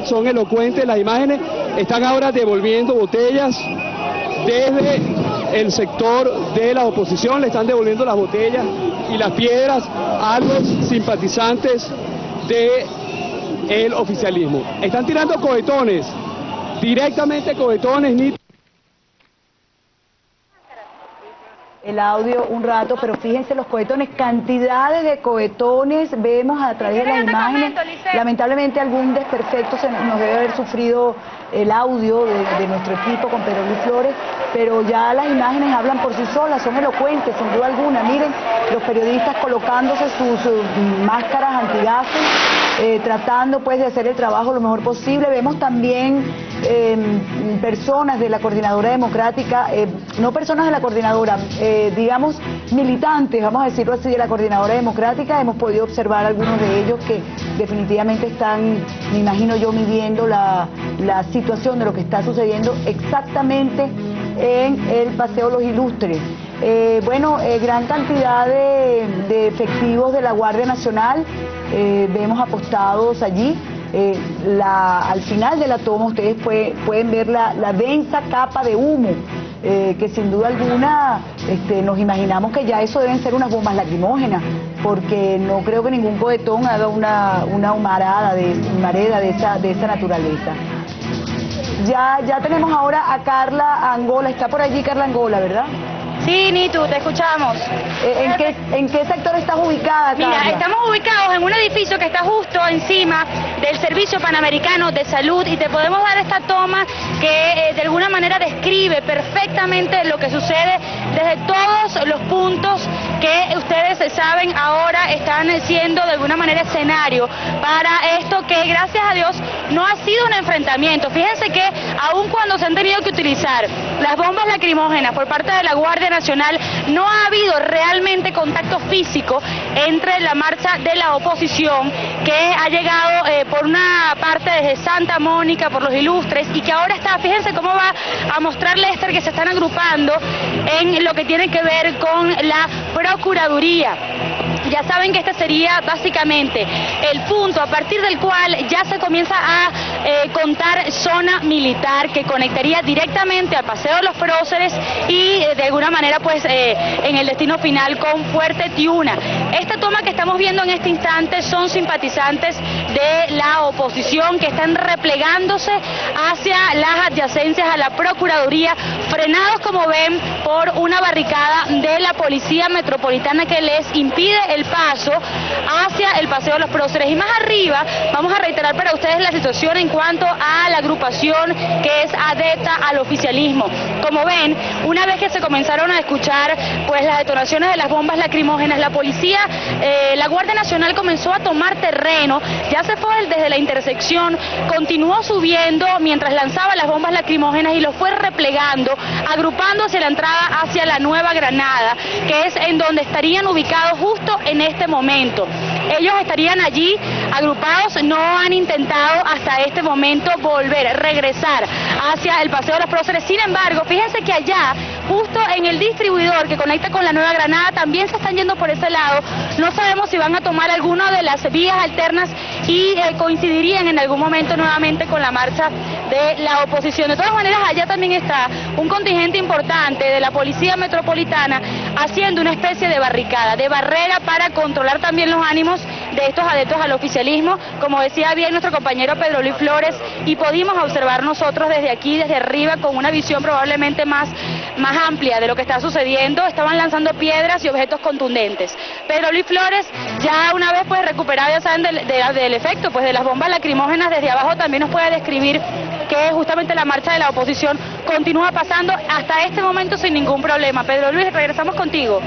son elocuentes las imágenes. Están ahora devolviendo botellas desde el sector de la oposición, le están devolviendo las botellas y las piedras a los simpatizantes del oficialismo. Están tirando cohetones, directamente cohetones, ni el audio un rato, pero fíjense los cohetones, cantidades de cohetones vemos a través de las imágenes. Lamentablemente algún desperfecto nos debe haber sufrido el audio de nuestro equipo con Pedro Luis Flores, pero ya las imágenes hablan por sí solas, son elocuentes, sin duda alguna. Miren, los periodistas colocándose sus máscaras antigases, tratando pues de hacer el trabajo lo mejor posible. Vemos también personas de la Coordinadora Democrática, no personas de la Coordinadora, digamos militantes, vamos a decirlo así, de la Coordinadora Democrática. Hemos podido observar algunos de ellos que definitivamente están, me imagino yo, midiendo la situación de lo que está sucediendo exactamente en el Paseo Los Ilustres. Gran cantidad de efectivos de la Guardia Nacional vemos apostados allí. Al final de la toma ustedes pueden ver la densa capa de humo, que sin duda alguna nos imaginamos que ya eso deben ser unas bombas lacrimógenas, porque no creo que ningún cohetón haga una humareda de esa naturaleza. Ya tenemos ahora a Carla Angola, está por allí Carla Angola, ¿verdad? Sí, Nitu, te escuchamos. ¿En qué sector estás ubicada, Carla? Mira, estamos ubicados en un edificio que está justo encima del Servicio Panamericano de Salud y te podemos dar esta toma que de alguna manera describe perfectamente lo que sucede desde todos los puntos que ustedes saben ahora están siendo de alguna manera escenario para esto que gracias a Dios no ha sido un enfrentamiento. Fíjense que aun cuando se han tenido que utilizar las bombas lacrimógenas por parte de la Guardia Nacional, no ha habido realmente contacto físico entre la marcha de la oposición que ha llegado por una parte desde Santa Mónica, por Los Ilustres, y que ahora está, fíjense cómo va a mostrar Lester que se están agrupando en lo que tiene que ver con la Procuraduría. Ya saben que este sería básicamente el punto a partir del cual ya se comienza a contar zona militar que conectaría directamente al Paseo de los Próceres y de alguna manera pues en el destino final con Fuerte Tiuna. Esta toma que estamos viendo en este instante son simpatizantes de la oposición que están replegándose hacia las adyacencias a la Procuraduría, frenados como ven por una barricada de la Policía Metropolitana que les impide el paso hacia el Paseo de los Próceres. Y más arriba vamos a reiterar para ustedes la situación en cuanto a la agrupación que es adepta al oficialismo. Como ven, una vez que se comenzaron a escuchar pues las detonaciones de las bombas lacrimógenas, la policía, la Guardia Nacional comenzó a tomar terreno, ya se fue desde la intersección, continuó subiendo mientras lanzaba las bombas lacrimógenas y lo fue replegando, agrupando hacia la entrada hacia la Nueva Granada, que es en donde estarían ubicados justo en este momento. Ellos estarían allí agrupados, no han intentado hasta este momento regresar hacia el Paseo de los Próceres. Sin embargo, fíjense que allá, justo en el distribuidor que conecta con la Nueva Granada, también se están yendo por ese lado. No sabemos si van a tomar alguna de las vías alternas y coincidirían en algún momento nuevamente con la marcha de la oposición. De todas maneras, allá también está un contingente importante de la Policía Metropolitana haciendo una especie de barricada, de barrera para controlar también los ánimos de estos adeptos al oficialismo, como decía bien nuestro compañero Pedro Luis Flores, y pudimos observar nosotros desde aquí, desde arriba, con una visión probablemente más amplia de lo que está sucediendo. Estaban lanzando piedras y objetos contundentes. Pedro Luis Flores, ya una vez pues recuperado, ya saben del efecto pues de las bombas lacrimógenas, desde abajo también nos puede describir que justamente la marcha de la oposición continúa pasando hasta este momento sin ningún problema. Pedro Luis, regresamos contigo.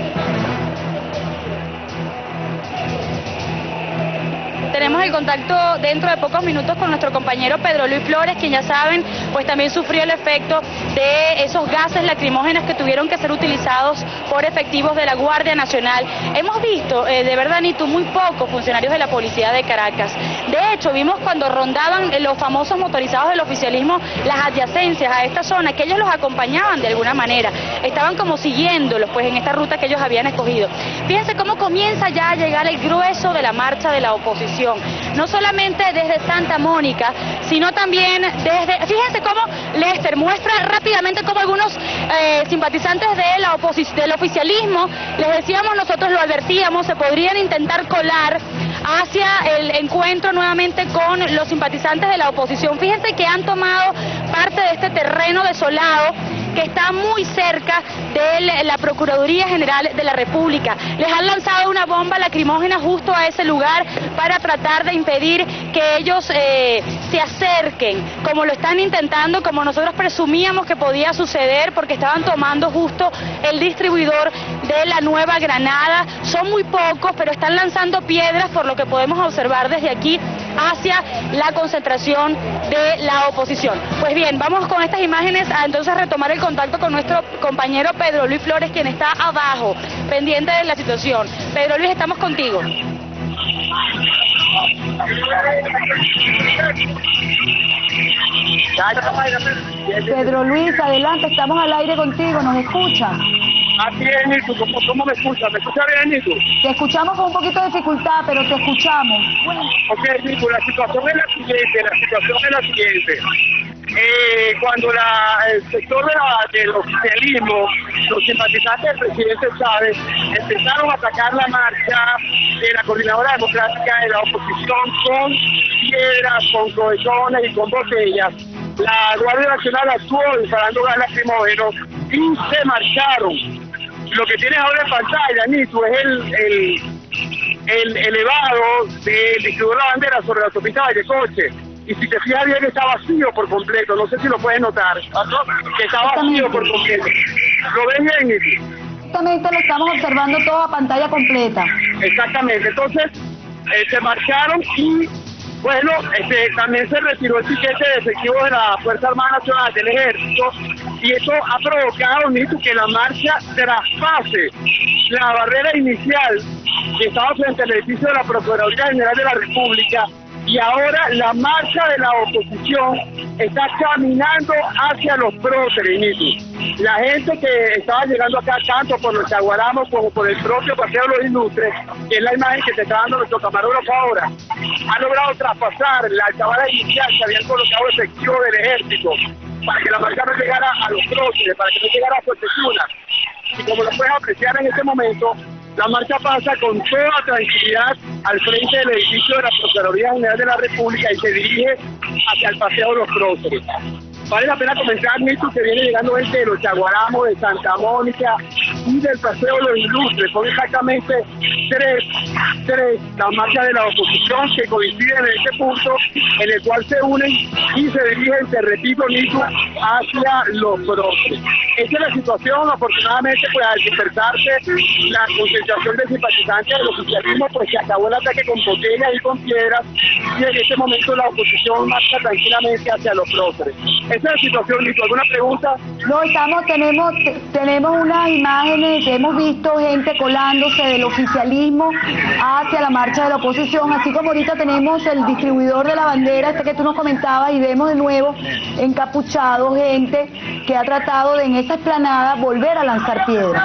Tenemos el contacto dentro de pocos minutos con nuestro compañero Pedro Luis Flores, quien ya saben, pues también sufrió el efecto de esos gases lacrimógenos que tuvieron que ser utilizados por efectivos de la Guardia Nacional. Hemos visto, de verdad, Nitu, muy pocos funcionarios de la policía de Caracas. De hecho, vimos cuando rondaban los famosos motorizados del oficialismo las adyacencias a esta zona, que ellos los acompañaban de alguna manera. Estaban como siguiéndolos, pues, en esta ruta que ellos habían escogido. Fíjense cómo comienza ya a llegar el grueso de la marcha de la oposición. no solamente desde Santa Mónica, sino también desde... Fíjense cómo Lester muestra rápidamente cómo algunos simpatizantes del oficialismo, les decíamos, nosotros lo advertíamos, se podrían intentar colar hacia el encuentro nuevamente con los simpatizantes de la oposición. Fíjense que han tomado parte de este terreno desolado que está muy cerca de la Procuraduría General de la República. Les han lanzado una bomba lacrimógena justo a ese lugar para tratar de impedir que ellos se acerquen, como lo están intentando, como nosotros presumíamos que podía suceder, porque estaban tomando justo el distribuidor de la Nueva Granada. Son muy pocos, pero están lanzando piedras, por lo que podemos observar desde aquí, hacia la concentración de la oposición. Pues bien, vamos con estas imágenes a entonces retomar el contacto con nuestro compañero Pedro Luis Flores, quien está abajo, pendiente de la situación. Pedro Luis, estamos contigo. Pedro Luis, adelante, estamos al aire contigo, ¿nos escucha? Así es, Nico. ¿Cómo me escuchas? ¿Me escuchas bien, Nico? Te escuchamos con un poquito de dificultad, pero te escuchamos. Ok, Nico, la situación es la siguiente. Cuando el sector del oficialismo, los simpatizantes del presidente Chávez, empezaron a atacar la marcha de la Coordinadora Democrática de la oposición con piedras, con cohetones y con botellas, la Guardia Nacional actuó disparando gas lacrimógeno y se marcharon. Lo que tienes ahora en pantalla, Nito, es el elevado del distribuidor de la bandera sobre la autopista Vallecoche. Y si te fijas bien, está vacío por completo. No sé si lo puedes notar. Que está vacío por completo. ¿Lo ves bien, Nito? Exactamente, lo estamos observando todo a pantalla completa. Exactamente. Entonces, se marcharon y, bueno, también se retiró el piquete de efectivos de la Fuerza Armada Nacional del Ejército, y eso ha provocado, Nito, que la marcha traspase la barrera inicial que estaba frente al edificio de la Procuraduría General de la República, y ahora la marcha de la oposición está caminando hacia los próceres, Nito. La gente que estaba llegando acá, tanto por los Chaguaramos como por el propio Paseo de los Ilustres, que es la imagen que te está dando nuestro camarógrafo ahora, ha logrado traspasar la alcabala inicial que habían colocado efectivo del ejército para que la marcha no llegara a los próceres, para que no llegara a Fuerteventura. Y como lo puedes apreciar en este momento, la marcha pasa con toda tranquilidad al frente del edificio de la Procuraduría General de la República y se dirige hacia el Paseo de los Próceres. Vale la pena comentar, Nito, que viene llegando gente de los Chaguaramos, de Santa Mónica y del Paseo de los Ilustres. Son exactamente tres las marchas de la oposición que coinciden en este punto, en el cual se unen y se dirigen, te repito, Nito, hacia los próceres. Esta es la situación. Afortunadamente, pues al despertarse la concentración de simpatizantes del oficialismo, pues se acabó el ataque con botellas y con piedras, y en este momento la oposición marcha tranquilamente hacia los próceres. Esa es la situación, Nito. ¿Alguna pregunta? No, tenemos unas imágenes, hemos visto gente colándose del oficialismo hacia la marcha de la oposición, así como ahorita tenemos el distribuidor de la bandera, que tú nos comentabas, y vemos de nuevo encapuchado gente que ha tratado de en esa explanada volver a lanzar piedras.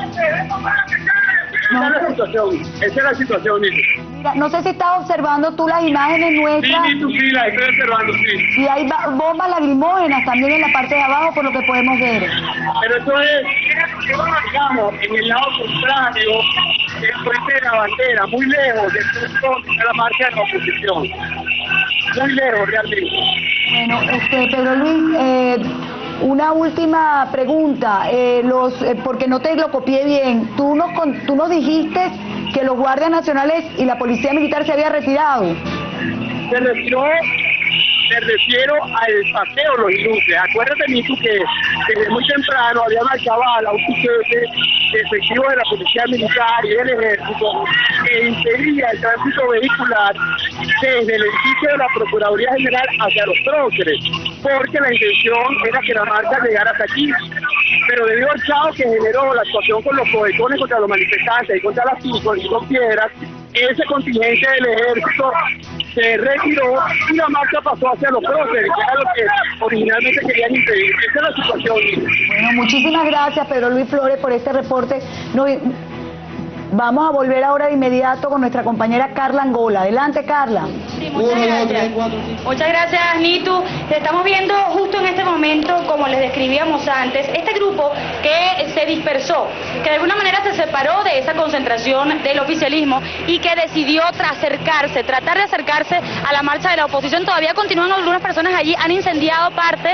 Esa es la situación, Nito. Mira, no sé si estás observando tú las imágenes nuestras. Sí, Nito, sí, las estoy observando, sí. Y hay bombas lacrimógenas también en la parte de abajo, por lo que podemos ver. Pero eso es, digamos, en el lado contrario del frente de la bandera, muy lejos del punto de la marcha de la oposición. Muy lejos, realmente. Bueno, Pedro Luis, una última pregunta, porque no te lo copié bien. Tú nos dijiste que los guardias nacionales y la policía militar se había retirado. Se retiró, me refiero al Paseo de los Ilustres. Acuérdate, Nito, que desde muy temprano había una alcabala, un piquete de efectivos de la policía militar y del ejército que impedía el tránsito vehicular desde el edificio de la Procuraduría General hacia los próceres, porque la intención era que la marcha llegara hasta aquí. Pero debido al caos que generó la actuación con los cohetones contra los manifestantes y contra las picos y con piedras, ese contingente del ejército se retiró y la marcha pasó hacia los próceres, que era lo que originalmente querían impedir. Esa es la situación. Bueno, muchísimas gracias, Pedro Luis Flores, por este reporte. Vamos a volver ahora de inmediato con nuestra compañera Carla Angola. Adelante, Carla. Sí, muchas gracias. Muchas gracias, Nitu. Estamos viendo justo en este momento, como les describíamos antes, este grupo que se dispersó, que de alguna manera se separó de esa concentración del oficialismo y que decidió tratar de acercarse a la marcha de la oposición. Todavía continúan algunas personas allí, han incendiado parte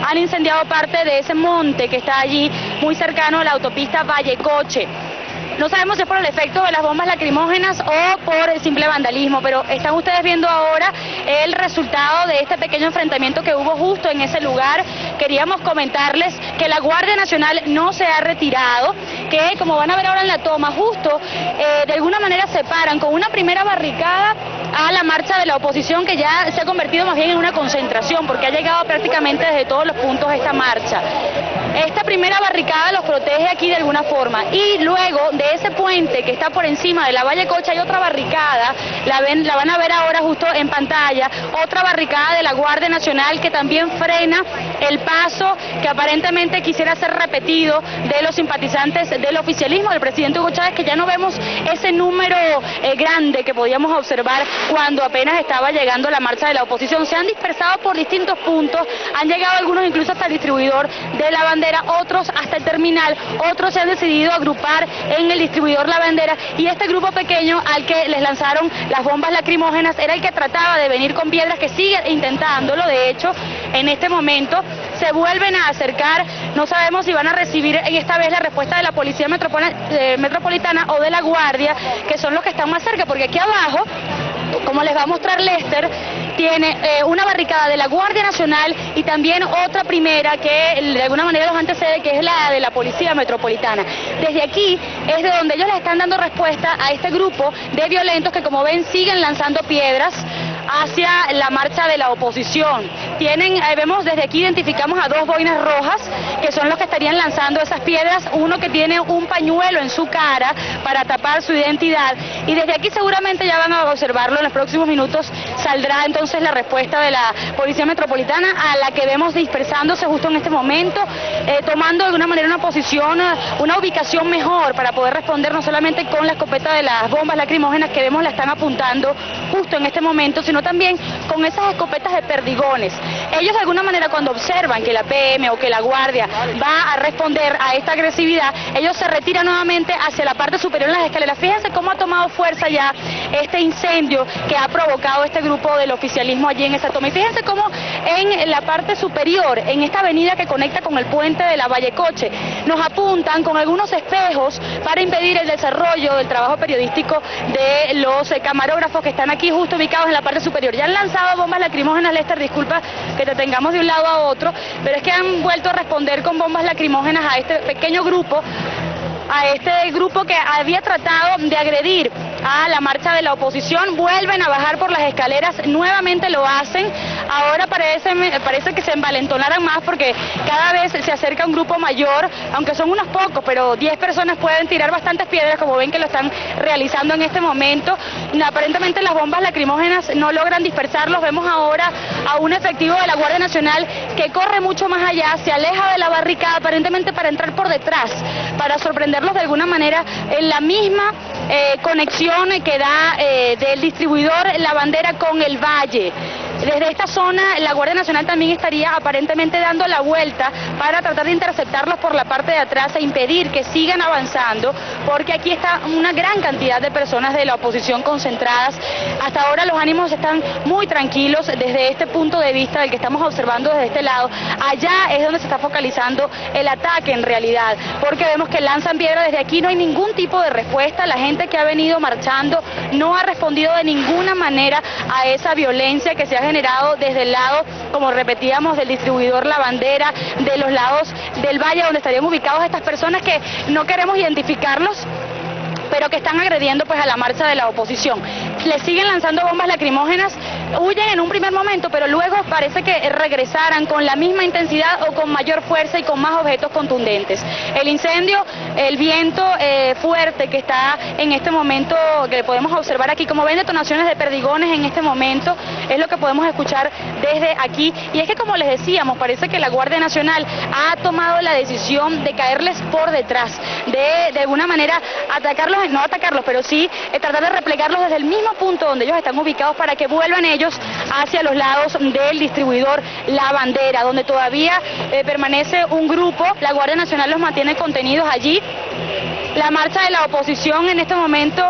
de ese monte que está allí muy cercano a la autopista Vallecoche. No sabemos si es por el efecto de las bombas lacrimógenas o por el simple vandalismo, pero están ustedes viendo ahora el resultado de este pequeño enfrentamiento que hubo justo en ese lugar. Queríamos comentarles que la Guardia Nacional no se ha retirado, que como van a ver ahora en la toma, justo de alguna manera separan con una primera barricada a la marcha de la oposición, que ya se ha convertido más bien en una concentración, porque ha llegado prácticamente desde todos los puntos esta marcha. Esta primera barricada los protege aquí de alguna forma, y luego de ese puente que está por encima de la Vallecoche hay otra barricada, la van a ver ahora justo en pantalla, otra barricada de la Guardia Nacional que también frena el paso que aparentemente quisiera ser repetido de los simpatizantes del oficialismo, del presidente Hugo Chávez, que ya no vemos ese número grande que podíamos observar cuando apenas estaba llegando la marcha de la oposición. Se han dispersado por distintos puntos, han llegado algunos incluso hasta el distribuidor de la bandera, otros hasta el terminal, otros se han decidido agrupar en el distribuidor La Bandera, y este grupo pequeño al que les lanzaron las bombas lacrimógenas era el que trataba de venir con piedras, que sigue intentándolo. De hecho, en este momento se vuelven a acercar, no sabemos si van a recibir en esta vez la respuesta de la Policía Metropolitana o de la Guardia, que son los que están más cerca, porque aquí abajo, como les va a mostrar Lester, tiene una barricada de la Guardia Nacional y también otra primera que de alguna manera los antecede, que es la de la Policía Metropolitana. Desde aquí es de donde ellos le están dando respuesta a este grupo de violentos que, como ven, siguen lanzando piedras hacia la marcha de la oposición. Vemos desde aquí, identificamos a dos boinas rojas, que son los que estarían lanzando esas piedras, uno que tiene un pañuelo en su cara para tapar su identidad, y desde aquí seguramente ya van a observarlo, en los próximos minutos saldrá entonces la respuesta de la Policía Metropolitana, a la que vemos dispersándose justo en este momento, tomando de alguna manera una posición, una ubicación mejor para poder responder no solamente con la escopeta de las bombas lacrimógenas que vemos la están apuntando justo en este momento, sino también con esas escopetas de perdigones. Ellos de alguna manera, cuando observan que la PM o que la Guardia va a responder a esta agresividad, ellos se retiran nuevamente hacia la parte superior de las escaleras. Fíjense cómo ha tomado fuerza ya este incendio que ha provocado este grupo del oficialismo allí en esa toma. Y fíjense cómo en la parte superior, en esta avenida que conecta con el puente de la Vallecoche, nos apuntan con algunos espejos para impedir el desarrollo del trabajo periodístico de los camarógrafos que están aquí justo ubicados en la parte superior. Ya han lanzado bombas lacrimógenas, Lester, disculpa que te tengamos de un lado a otro, pero es que han vuelto a responder con bombas lacrimógenas a este pequeño grupo, que había tratado de agredir a la marcha de la oposición. Vuelven a bajar por las escaleras, nuevamente lo hacen. Ahora parece que se envalentonaran más, porque cada vez se acerca un grupo mayor, aunque son unos pocos, pero 10 personas pueden tirar bastantes piedras, como ven que lo están realizando en este momento. Aparentemente las bombas lacrimógenas no logran dispersarlos. Vemos ahora a un efectivo de la Guardia Nacional que corre mucho más allá, se aleja de la barricada, aparentemente para entrar por detrás, para sorprenderlos de alguna manera en la misma conexión que da del distribuidor La Bandera con el Valle. Desde esta zona la Guardia Nacional también estaría aparentemente dando la vuelta para tratar de interceptarlos por la parte de atrás e impedir que sigan avanzando, porque aquí está una gran cantidad de personas de la oposición concentradas. Hasta ahora los ánimos están muy tranquilos desde este punto de vista del que estamos observando desde este lado. Allá es donde se está focalizando el ataque en realidad, porque vemos que lanzan piedras desde aquí, no hay ningún tipo de respuesta. La gente que ha venido marchando no ha respondido de ninguna manera a esa violencia que se ha generado desde el lado, como repetíamos, del distribuidor La Bandera, de los lados del valle donde estarían ubicados estas personas que no queremos identificarlos, pero que están agrediendo pues a la marcha de la oposición. le siguen lanzando bombas lacrimógenas, huyen en un primer momento, pero luego parece que regresaran con la misma intensidad o con mayor fuerza y con más objetos contundentes. El incendio, el viento fuerte que está en este momento, que podemos observar aquí, como ven, detonaciones de perdigones en este momento, es lo que podemos escuchar desde aquí. Y es que, como les decíamos, parece que la Guardia Nacional ha tomado la decisión de caerles por detrás, de alguna manera atacarlos, no atacarlos, pero sí tratar de replegarlos desde el mismo punto donde ellos están ubicados para que vuelvan ellos hacia los lados del distribuidor La Bandera, donde todavía permanece un grupo. La Guardia Nacional los mantiene contenidos allí. La marcha de la oposición en este momento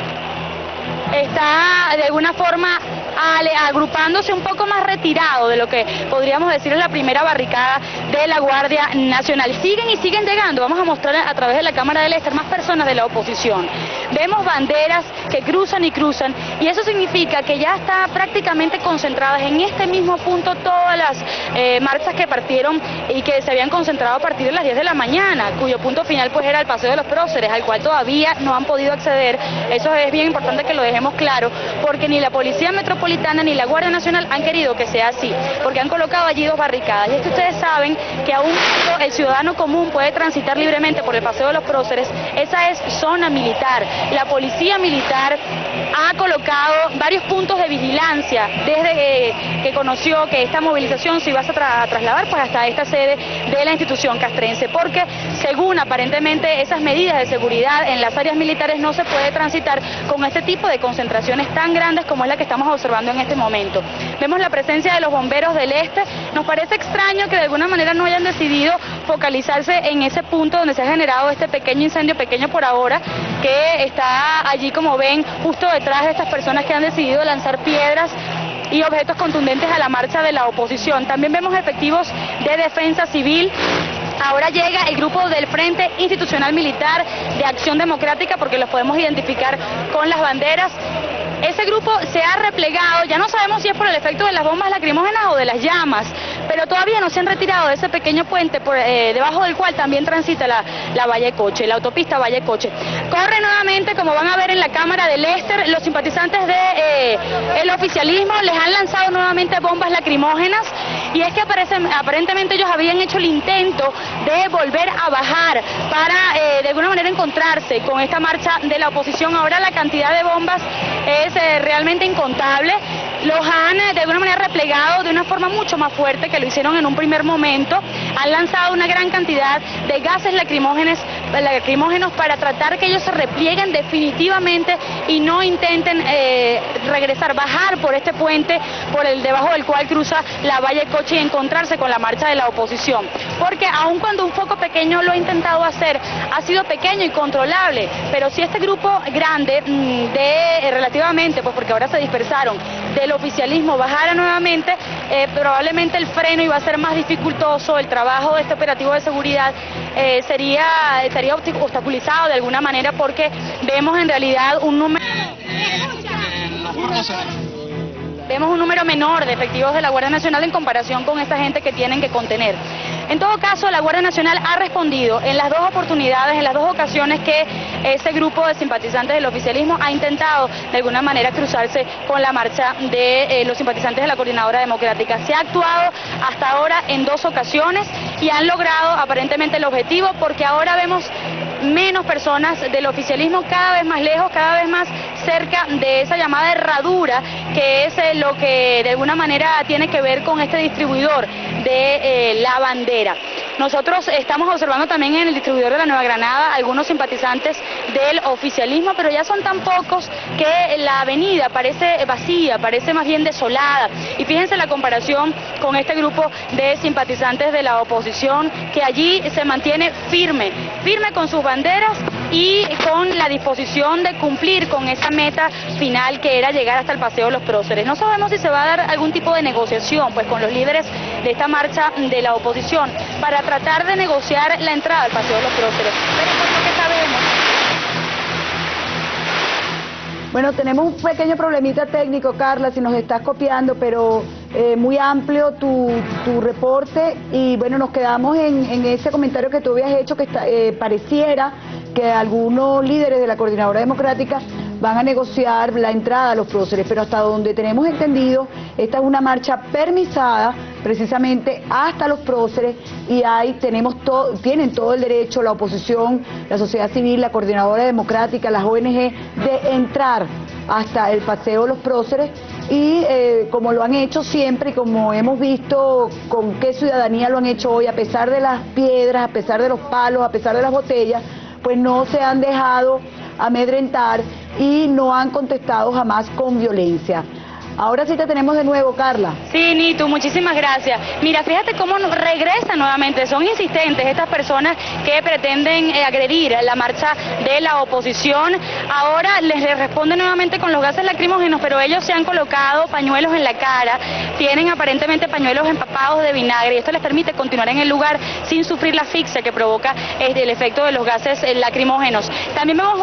está de alguna forma agrupándose un poco más retirado de lo que podríamos decir es la primera barricada de la Guardia Nacional. Siguen y siguen llegando, vamos a mostrar a través de la cámara del Éster más personas de la oposición. Vemos banderas que cruzan y cruzan, y eso significa que ya está prácticamente concentradas en este mismo punto todas las marchas que partieron y que se habían concentrado a partir de las 10 de la mañana, cuyo punto final pues era el Paseo de los Próceres, al cual todavía no han podido acceder. Eso es bien importante que lo dejemos claro, porque ni la Policía Metropolitana ni la Guardia Nacional han querido que sea así, porque han colocado allí dos barricadas. Y es que ustedes saben que aún el ciudadano común puede transitar libremente por el Paseo de los Próceres. Esa es zona militar. La Policía Militar ha colocado varios puntos de vigilancia desde que conoció que esta movilización se iba a trasladar pues hasta esta sede de la institución castrense, porque según aparentemente esas medidas de seguridad en las áreas militares no se puede transitar con este tipo de concentraciones tan grandes como es la que estamos observando en este momento. Vemos la presencia de los bomberos del Este. Nos parece extraño que de alguna manera no hayan decidido focalizarse en ese punto donde se ha generado este pequeño incendio, pequeño por ahora, que está allí, como ven, justo detrás de estas personas que han decidido lanzar piedras y objetos contundentes a la marcha de la oposición. También vemos efectivos de defensa civil. Ahora llega el grupo del Frente Institucional Militar de Acción Democrática, porque los podemos identificar con las banderas. Ese grupo se ha replegado, ya no sabemos si es por el efecto de las bombas lacrimógenas o de las llamas, pero todavía no se han retirado de ese pequeño puente debajo del cual también transita la Valle Coche, la autopista Valle Coche. Corre nuevamente, como van a ver en la cámara del Éster, los simpatizantes del oficialismo les han lanzado nuevamente bombas lacrimógenas, y es que aparentemente ellos habían hecho el intento de volver a bajar para de alguna manera encontrarse con esta marcha de la oposición. Ahora la cantidad de bombas es realmente incontable. Los han de alguna manera replegado de una forma mucho más fuerte que lo hicieron en un primer momento. Han lanzado una gran cantidad de gases lacrimógenos para tratar que ellos se replieguen definitivamente y no intenten regresar, bajar por este puente debajo del cual cruza la Valle Coche y encontrarse con la marcha de la oposición. Porque aun cuando un foco pequeño lo ha intentado hacer, ha sido pequeño y controlable, pero si este grupo grande relativamente, pues porque ahora se dispersaron, del oficialismo bajara nuevamente, probablemente el freno iba a ser más dificultoso, el trabajo de este operativo de seguridad estaría obstaculizado de alguna manera, porque vemos en realidad un número menor de efectivos de la Guardia Nacional en comparación con esta gente que tienen que contener. En todo caso, la Guardia Nacional ha respondido en las dos oportunidades, en las dos ocasiones que ese grupo de simpatizantes del oficialismo ha intentado de alguna manera cruzarse con la marcha de los simpatizantes de la Coordinadora Democrática. Se ha actuado hasta ahora en dos ocasiones y han logrado aparentemente el objetivo, porque ahora vemos menos personas del oficialismo cada vez más lejos, cada vez más cerca de esa llamada herradura, que es lo que de alguna manera tiene que ver con este distribuidor de La Bandera. Nosotros estamos observando también en el distribuidor de la Nueva Granada algunos simpatizantes del oficialismo, pero ya son tan pocos que la avenida parece vacía, parece más bien desolada. Y fíjense la comparación con este grupo de simpatizantes de la oposición, que allí se mantiene firme con sus banderas y con la disposición de cumplir con esa meta final, que era llegar hasta el Paseo de los Próceres. No sabemos si se va a dar algún tipo de negociación pues con los líderes de esta marcha de la oposición para tratar de negociar la entrada al Paseo de los Próceres. Pero por lo que sabemos... Bueno, tenemos un pequeño problemita técnico, Carla, si nos estás copiando, pero muy amplio tu reporte, y bueno, nos quedamos en ese comentario que tú habías hecho, que pareciera que algunos líderes de la Coordinadora Democrática van a negociar la entrada a los próceres, pero hasta donde tenemos entendido, esta es una marcha permisada precisamente hasta los próceres, y ahí tienen todo el derecho, la oposición, la sociedad civil, la coordinadora democrática, las ONG, de entrar hasta el paseo de los próceres, y como lo han hecho siempre y como hemos visto con qué ciudadanía lo han hecho hoy, a pesar de las piedras, a pesar de los palos, a pesar de las botellas, pues no se han dejado amedrentar y no han contestado jamás con violencia. Ahora sí te tenemos de nuevo, Carla. Sí, Nitu, muchísimas gracias. Mira, fíjate cómo regresan nuevamente, son insistentes estas personas que pretenden agredir la marcha de la oposición. Ahora les responden nuevamente con los gases lacrimógenos, pero ellos se han colocado pañuelos en la cara, tienen aparentemente pañuelos empapados de vinagre, y esto les permite continuar en el lugar sin sufrir la asfixia que provoca el efecto de los gases lacrimógenos. También vemos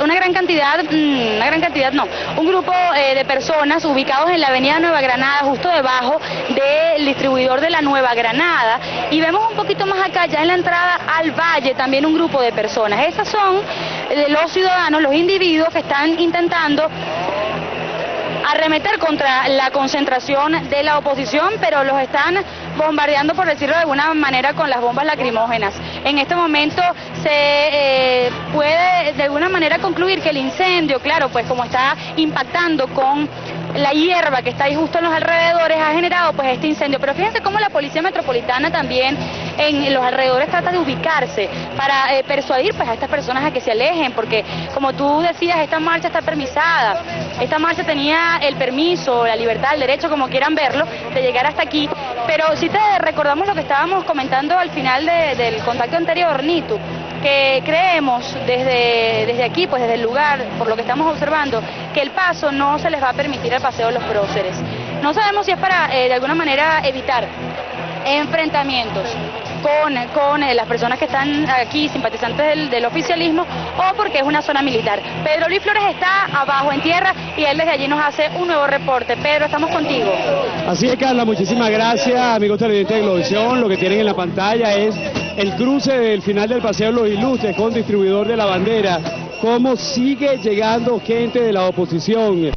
un grupo de personas ubicados en la avenida Nueva Granada, justo debajo del distribuidor de la Nueva Granada, y vemos un poquito más acá, ya en la entrada al valle, también un grupo de personas. Esas son los ciudadanos, los individuos que están intentando arremeter contra la concentración de la oposición, pero los están bombardeando, por decirlo de alguna manera, con las bombas lacrimógenas. En este momento se puede de alguna manera concluir que el incendio, claro, pues como está impactando con la hierba que está ahí justo en los alrededores, ha generado pues este incendio. Pero fíjense cómo la Policía Metropolitana también en los alrededores trata de ubicarse para persuadir pues a estas personas a que se alejen, porque como tú decías, esta marcha está permisada, esta marcha tenía el permiso, la libertad, el derecho, como quieran verlo, de llegar hasta aquí. Pero sí te recordamos lo que estábamos comentando al final del contacto anterior, Nitu, que creemos desde aquí, pues desde el lugar, por lo que estamos observando, que el paso no se les va a permitir al paseo de los próceres. No sabemos si es para de alguna manera evitar enfrentamientos con las personas que están aquí, simpatizantes del oficialismo, o porque es una zona militar. Pedro Luis Flores está abajo en tierra y él desde allí nos hace un nuevo reporte. Pedro, estamos contigo. Así es, Carla, muchísimas gracias, amigos televidentes de Globovisión. Lo que tienen en la pantalla es el cruce del final del Paseo de los Ilustres con Distribuidor de la Bandera. Cómo sigue llegando gente de la oposición.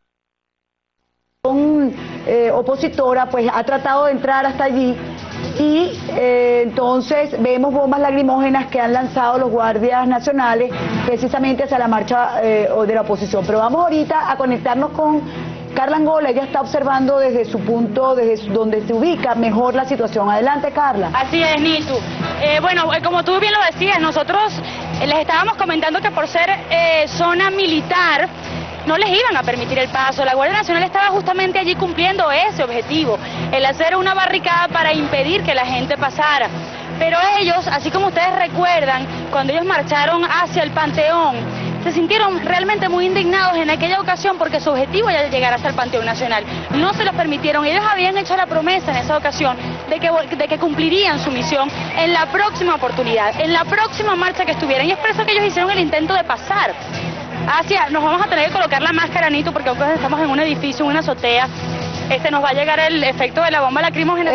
Opositora pues ha tratado de entrar hasta allí, y entonces vemos bombas lacrimógenas que han lanzado los guardias nacionales precisamente hacia la marcha de la oposición. Pero vamos ahorita a conectarnos con Carla Angola. Ella está observando desde su punto, desde donde se ubica mejor la situación. Adelante, Carla. Así es, Nitu. Bueno, como tú bien lo decías, nosotros les estábamos comentando que por ser zona militar no les iban a permitir el paso. La Guardia Nacional estaba justamente allí cumpliendo ese objetivo, el hacer una barricada para impedir que la gente pasara. Pero ellos, así como ustedes recuerdan, cuando ellos marcharon hacia el Panteón, se sintieron realmente muy indignados en aquella ocasión porque su objetivo era llegar hasta el Panteón Nacional. No se los permitieron. Ellos habían hecho la promesa en esa ocasión de que cumplirían su misión en la próxima oportunidad, en la próxima marcha que estuvieran. Y es por eso que ellos hicieron el intento de pasar. Nos vamos a tener que colocar la máscara, Nito, porque aunque estamos en un edificio, en una azotea, nos va a llegar el efecto de la bomba lacrimógena.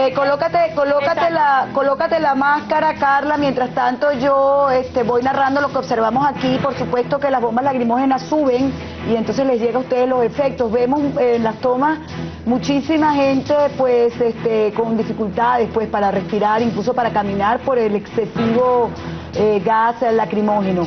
Colócate la máscara, Carla. Mientras tanto yo voy narrando lo que observamos aquí. Por supuesto que las bombas lacrimógenas suben y entonces les llega a ustedes los efectos. Vemos en las tomas muchísima gente pues con dificultades pues para respirar, incluso para caminar por el excesivo gas lacrimógeno.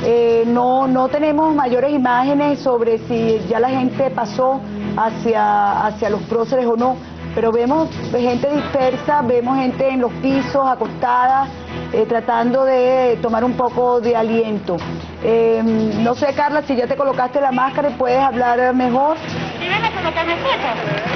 No tenemos mayores imágenes sobre si ya la gente pasó hacia los próceres o no, pero vemos gente dispersa, vemos gente en los pisos, acostada, tratando de tomar un poco de aliento. No sé, Carla, si ya te colocaste la máscara y puedes hablar mejor. ¿Sí ven a colocarme escuchas?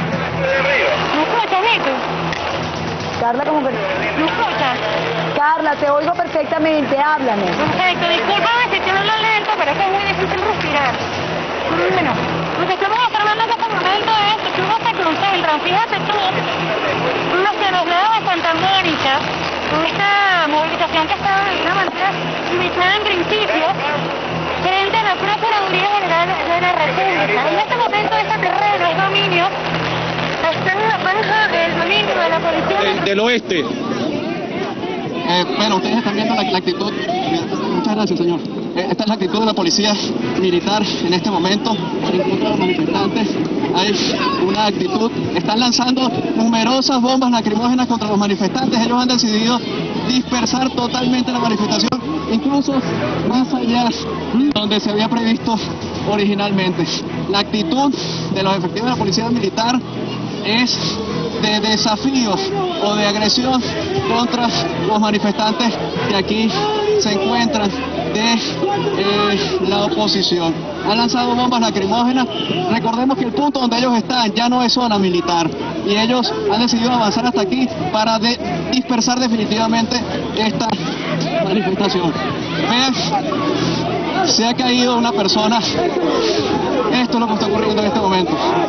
¿Me escuchas, Nico? Carla, ¿cómo que? ¿Me escuchas? Carla, te oigo perfectamente, háblanos. Perfecto, discúlpame si te hablo lento, pero es que es muy difícil respirar. Bueno, lo que estamos observando en este momento es que uno se concentran, fíjate tú, los que nos veo de Santa Mónica, con esta movilización que está de alguna manera iniciada en principio, frente a la Procuraduría General de la República. En este momento este terreno es dominio, está en la franja del dominio de la policía del oeste. Bueno, ustedes están viendo la actitud. Muchas gracias, señor. esta es la actitud de la policía militar en este momento en contra de los manifestantes. Hay una actitud, están lanzando numerosas bombas lacrimógenas contra los manifestantes. Ellos han decidido dispersar totalmente la manifestación, incluso más allá donde se había previsto originalmente. La actitud de los efectivos de la policía militar es de desafío o de agresión contra los manifestantes que aquí se encuentran de la oposición. Han lanzado bombas lacrimógenas. Recordemos que el punto donde ellos están ya no es zona militar y ellos han decidido avanzar hasta aquí para dispersar definitivamente esta manifestación. Vean, se ha caído una persona. Esto es lo que está ocurriendo en este momento.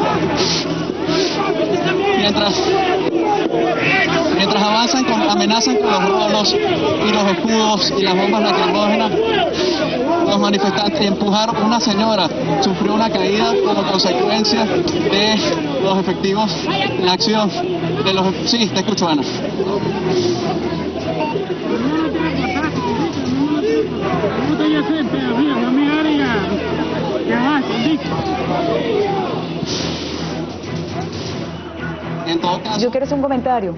Mientras avanzan, amenazan con los rolos y los escudos y las bombas lacrimógenas, los manifestantes empujaron a una señora, sufrió una caída como consecuencia de los efectivos, la acción de los... Sí, te escucho, Ana. En todo caso... ¿Yo quiero hacer un comentario?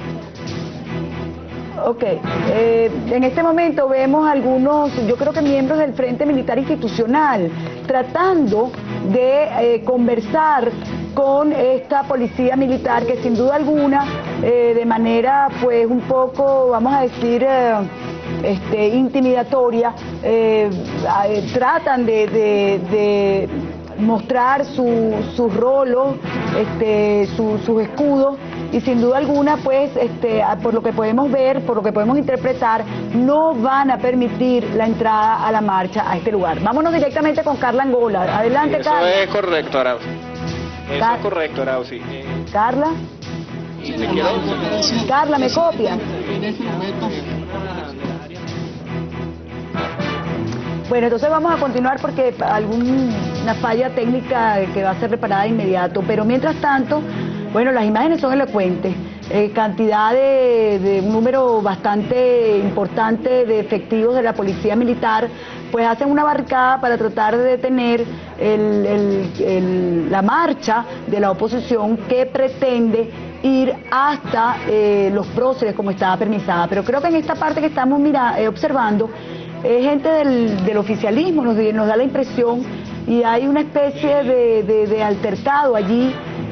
Ok, en este momento vemos algunos, yo creo que miembros del Frente Militar Institucional, tratando de conversar con esta policía militar que sin duda alguna, de manera pues un poco, vamos a decir, intimidatoria, tratan de mostrar sus rolos, sus escudos, y sin duda alguna, pues, por lo que podemos ver, por lo que podemos interpretar, no van a permitir la entrada a la marcha a este lugar. Vámonos directamente con Carla Angola. Adelante, Carla. Eso es correcto, Arauzi. Eso es correcto, Arauzi. Carla. Carla, ¿me copia? Bueno, entonces vamos a continuar porque alguna falla técnica que va a ser reparada de inmediato, pero mientras tanto, bueno, las imágenes son elocuentes, cantidad de un número bastante importante de efectivos de la policía militar, pues hacen una barricada para tratar de detener la marcha de la oposición que pretende ir hasta los próceres como estaba permisada. Pero creo que en esta parte que estamos observando, gente del oficialismo nos da la impresión, y hay una especie de altercado allí,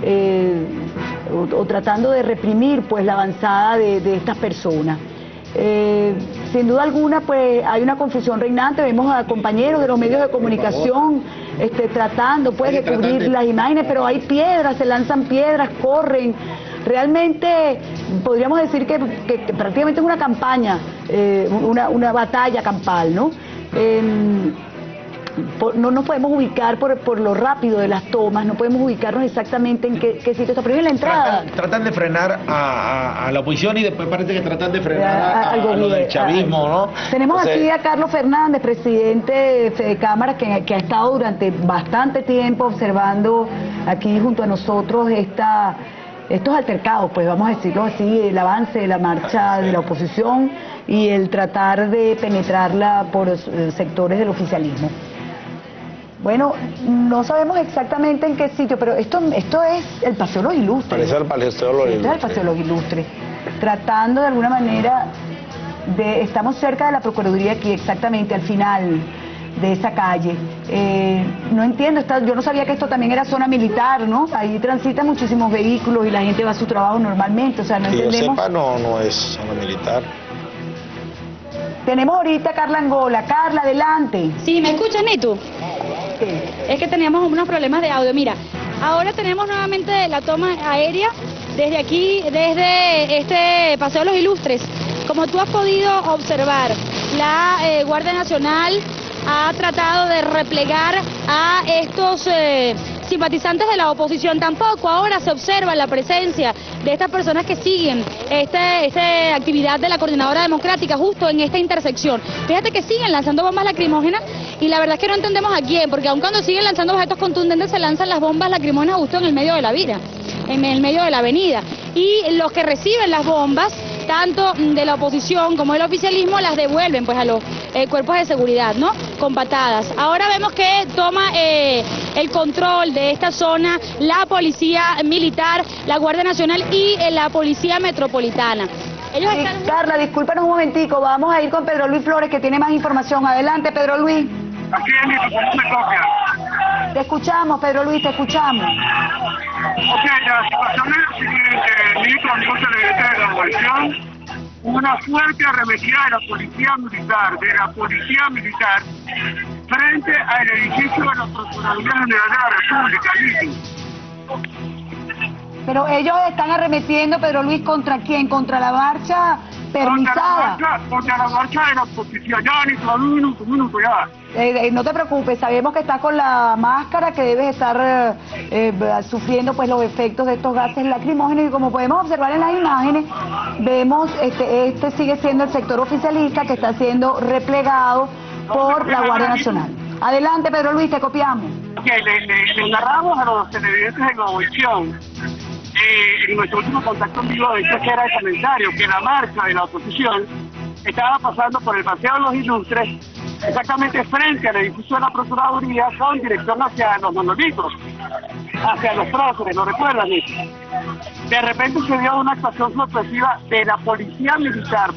o tratando de reprimir pues la avanzada de estas personas. Sin duda alguna pues hay una confusión reinante, vemos a compañeros de los medios de comunicación tratando pues de cubrir las imágenes, pero hay piedras, se lanzan piedras, corren. Realmente podríamos decir que prácticamente es una campaña, una batalla campal, ¿no? No nos podemos ubicar por lo rápido de las tomas, no podemos ubicarnos exactamente en qué sitio está. Pero en la entrada tratan de frenar a la oposición y después parece que tratan de frenar a lo del chavismo, ¿no? Tenemos aquí a Carlos Fernández, presidente de Fedecámara, que ha estado durante bastante tiempo observando aquí junto a nosotros estos altercados, pues vamos a decirlo así, el avance de la marcha de la oposición y el tratar de penetrarla por sectores del oficialismo. Bueno, no sabemos exactamente en qué sitio, pero esto es el Paseo Los Ilustres. Parece el Paseo Los Ilustres. Esto es el Paseo Los Ilustres. Tratando de alguna manera estamos cerca de la Procuraduría aquí, exactamente al final de esa calle. No entiendo, yo no sabía que esto también era zona militar, ¿no? Ahí transitan muchísimos vehículos y la gente va a su trabajo normalmente, o sea, no entendemos. Que yo sepa, no es zona militar. Tenemos ahorita a Carla Angola. Carla, adelante. Sí, ¿me escuchas, Neto? Sí. Es que teníamos unos problemas de audio. Mira, ahora tenemos nuevamente la toma aérea desde aquí, desde este Paseo de los Ilustres. Como tú has podido observar, la Guardia Nacional ha tratado de replegar a estos simpatizantes de la oposición. Tampoco ahora se observa la presencia de estas personas que siguen esta actividad de la Coordinadora Democrática justo en esta intersección. Fíjate que siguen lanzando bombas lacrimógenas y la verdad es que no entendemos a quién, porque aun cuando siguen lanzando objetos contundentes se lanzan las bombas lacrimógenas justo en el medio de la vía, en el medio de la avenida. Y los que reciben las bombas, tanto de la oposición como del oficialismo, las devuelven pues a los cuerpos de seguridad, ¿no? con patadas. Ahora vemos que toma el control de esta zona la Policía Militar, la Guardia Nacional y la Policía Metropolitana. Ellos sí, están... Carla, discúlpanos un momentico, vamos a ir con Pedro Luis Flores, que tiene más información. Adelante, Pedro Luis. Aquí en mi copia. Te escuchamos, Pedro Luis, te escuchamos. Ok, la situación es la siguiente, ministro, amigos televidentes de la coalición, una fuerte arremetida de la Policía Militar frente al edificio de la Procuraduría General de la República, Pero ellos están arremetiendo, Pedro Luis, ¿contra quién? ¿Contra la marcha permisada? Contra la marcha de la oposición. Ya, Nito, un minuto, ya. No te preocupes, sabemos que estás con la máscara, que debes estar sufriendo pues los efectos de estos gases lacrimógenos, y como podemos observar en las imágenes, vemos este sigue siendo el sector oficialista que está siendo replegado por la Guardia Nacional. Adelante, Pedro Luis, te copiamos. Ok, le narramos a los televidentes de Globovisión en nuestro último contacto en vivo de que era el comentario que la marcha de la oposición estaba pasando por el Paseo de los Ilustres, exactamente frente al edificio de la Procuraduría, con dirección hacia los monolitos, hacia los próceres, ¿lo recuerdan? De repente se dio una actuación sorpresiva de la Policía Militar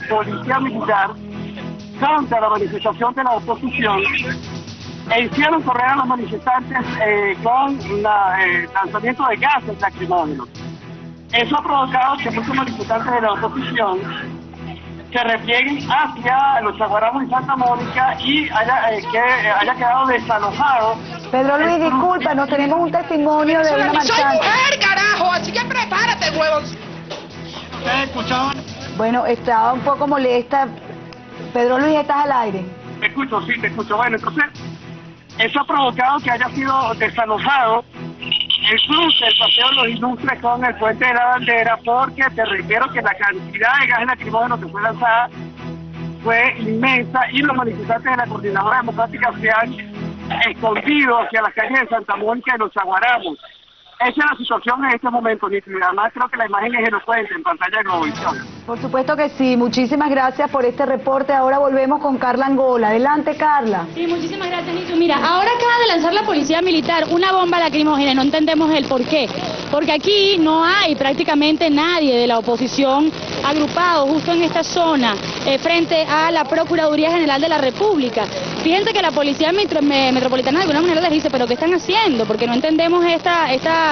contra la manifestación de la oposición, e hicieron correr a los manifestantes con lanzamiento de gases lacrimógenos. Eso ha provocado que muchos manifestantes de la oposición se replieguen hacia los Chaguaramos y Santa Mónica y haya quedado desalojado. Pedro Luis, disculpa, nos tenemos un testimonio de una marchante. ¡Soy mujer, carajo! Así que prepárate, huevos. ¿Ustedes escuchaban? Bueno, estaba un poco molesta. Pedro Luis, estás al aire. Te escucho, sí, te escucho. Bueno, entonces, eso ha provocado que haya sido desalojado el cruce del Paseo de los Ilustres con el Puente de la Bandera, porque te reitero que la cantidad de gases lacrimógenos que fue lanzada fue inmensa y los manifestantes de la Coordinadora Democrática se han escondido hacia las calles de Santa Mónica y los Chaguaramos. Esa es la situación en este momento, Nito, y además creo que la imagen es elocuente en pantalla de Globovisión. Por supuesto que sí, muchísimas gracias por este reporte. Ahora volvemos con Carla Angola. Adelante, Carla. Sí, muchísimas gracias, Nito. Mira, ahora acaba de lanzar la Policía Militar una bomba lacrimógena y no entendemos el por qué. Porque aquí no hay prácticamente nadie de la oposición agrupado justo en esta zona, frente a la Procuraduría General de la República. Fíjense que la Policía Metropolitana de alguna manera les dice, ¿pero qué están haciendo? Porque no entendemos esta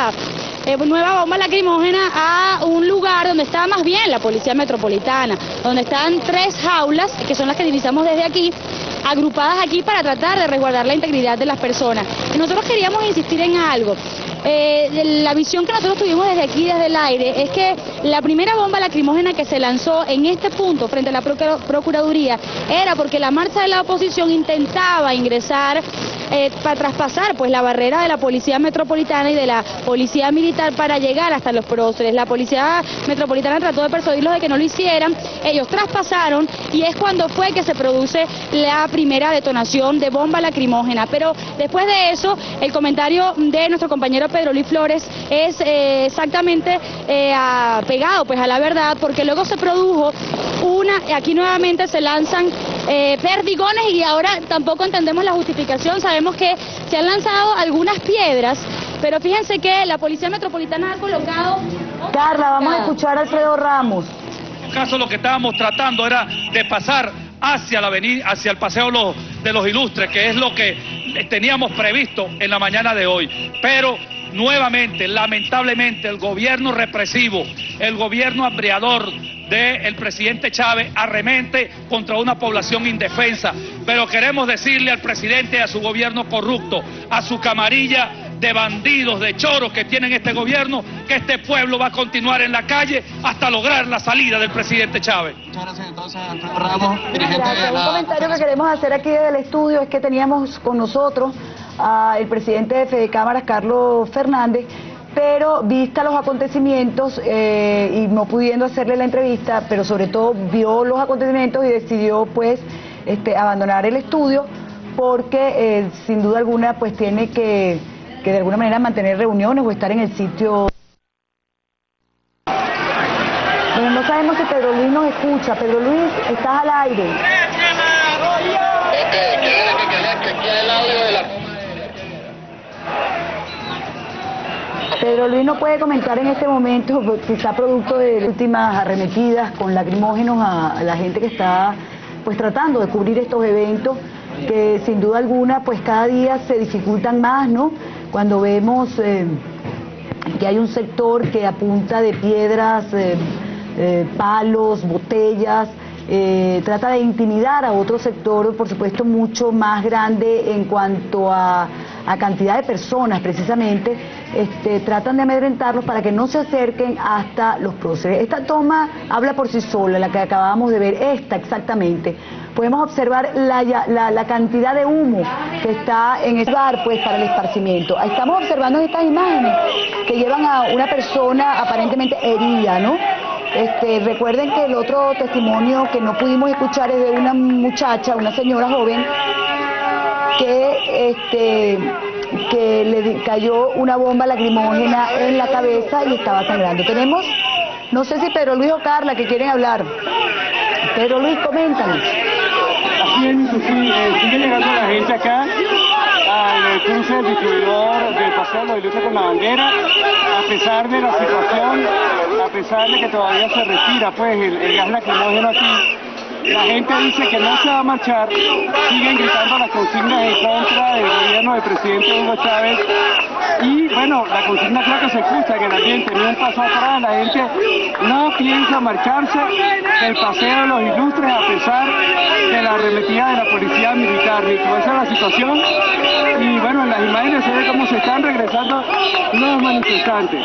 nueva bomba lacrimógena a un lugar donde está más bien la Policía Metropolitana, donde están 3 jaulas, que son las que divisamos desde aquí, agrupadas aquí para tratar de resguardar la integridad de las personas. Y nosotros queríamos insistir en algo. La visión que nosotros tuvimos desde aquí, desde el aire, es que la primera bomba lacrimógena que se lanzó en este punto frente a la Procuraduría era porque la marcha de la oposición intentaba ingresar para traspasar pues la barrera de la Policía Metropolitana y de la Policía Militar para llegar hasta los próceres. La Policía Metropolitana trató de persuadirlos de que no lo hicieran, ellos traspasaron y es cuando fue que se produce la primera detonación de bomba lacrimógena. Pero después de eso, el comentario de nuestro compañero Pedro Luis Flores es exactamente pegado pues a la verdad, porque luego se produjo aquí nuevamente se lanzan perdigones y ahora tampoco entendemos la justificación. Sabemos que se han lanzado algunas piedras, pero fíjense que la Policía Metropolitana ha colocado... Carla, vamos a escuchar a Alfredo Ramos. En este caso lo que estábamos tratando era de pasar hacia la avenida, hacia el Paseo de los Ilustres, que es lo que teníamos previsto en la mañana de hoy, pero nuevamente, lamentablemente, el gobierno represivo, el gobierno hambriador del presidente Chávez arremete contra una población indefensa. Pero queremos decirle al presidente y a su gobierno corrupto, a su camarilla de bandidos, de choros que tienen este gobierno, que este pueblo va a continuar en la calle hasta lograr la salida del presidente Chávez. Muchas gracias entonces, Alfredo Ramos, dirigente de la... Un comentario que queremos hacer aquí desde el estudio es que teníamos con nosotros al presidente de Fede Cámaras, Carlos Fernández, pero vista los acontecimientos y no pudiendo hacerle la entrevista, pero sobre todo vio los acontecimientos y decidió pues abandonar el estudio porque sin duda alguna pues tiene que de alguna manera mantener reuniones o estar en el sitio. Bueno, no sabemos si Pedro Luis nos escucha. Pedro Luis, estás al aire. chequea el audio de la... Pedro Luis no puede comentar en este momento, quizá producto de las últimas arremetidas con lacrimógenos a la gente que está pues tratando de cubrir estos eventos, que sin duda alguna pues cada día se dificultan más, ¿no? Cuando vemos que hay un sector que apunta de piedras, palos, botellas, trata de intimidar a otro sector, por supuesto, mucho más grande en cuanto a cantidad de personas, precisamente, tratan de amedrentarlos para que no se acerquen hasta los próceres. Esta toma habla por sí sola, la que acabamos de ver, esta exactamente. Podemos observar la cantidad de humo que está en ese lugar, pues, para el esparcimiento. Estamos observando estas imágenes que llevan a una persona aparentemente herida, ¿no? Recuerden que el otro testimonio que no pudimos escuchar es de una muchacha, una señora joven, que le cayó una bomba lacrimógena en la cabeza y estaba sangrando. Tenemos, no sé si Pedro Luis o Carla que quieren hablar. Pedro Luis, coméntanos. Así es, sigue llegando la gente acá al cruce del distribuidor del Paseo de los Ilustres con la bandera, a pesar de la situación, a pesar de que todavía se respira pues el gas lacrimógeno aquí. La gente dice que no se va a marchar, siguen gritando las consignas en contra del gobierno del presidente Hugo Chávez y bueno, la consigna creo que se escucha en el ambiente, ni un paso atrás, la gente no piensa marcharse del Paseo de los Ilustres a pesar de la arremetida de la policía militar. Esa es la situación y bueno, en las imágenes se ve cómo se están regresando los manifestantes.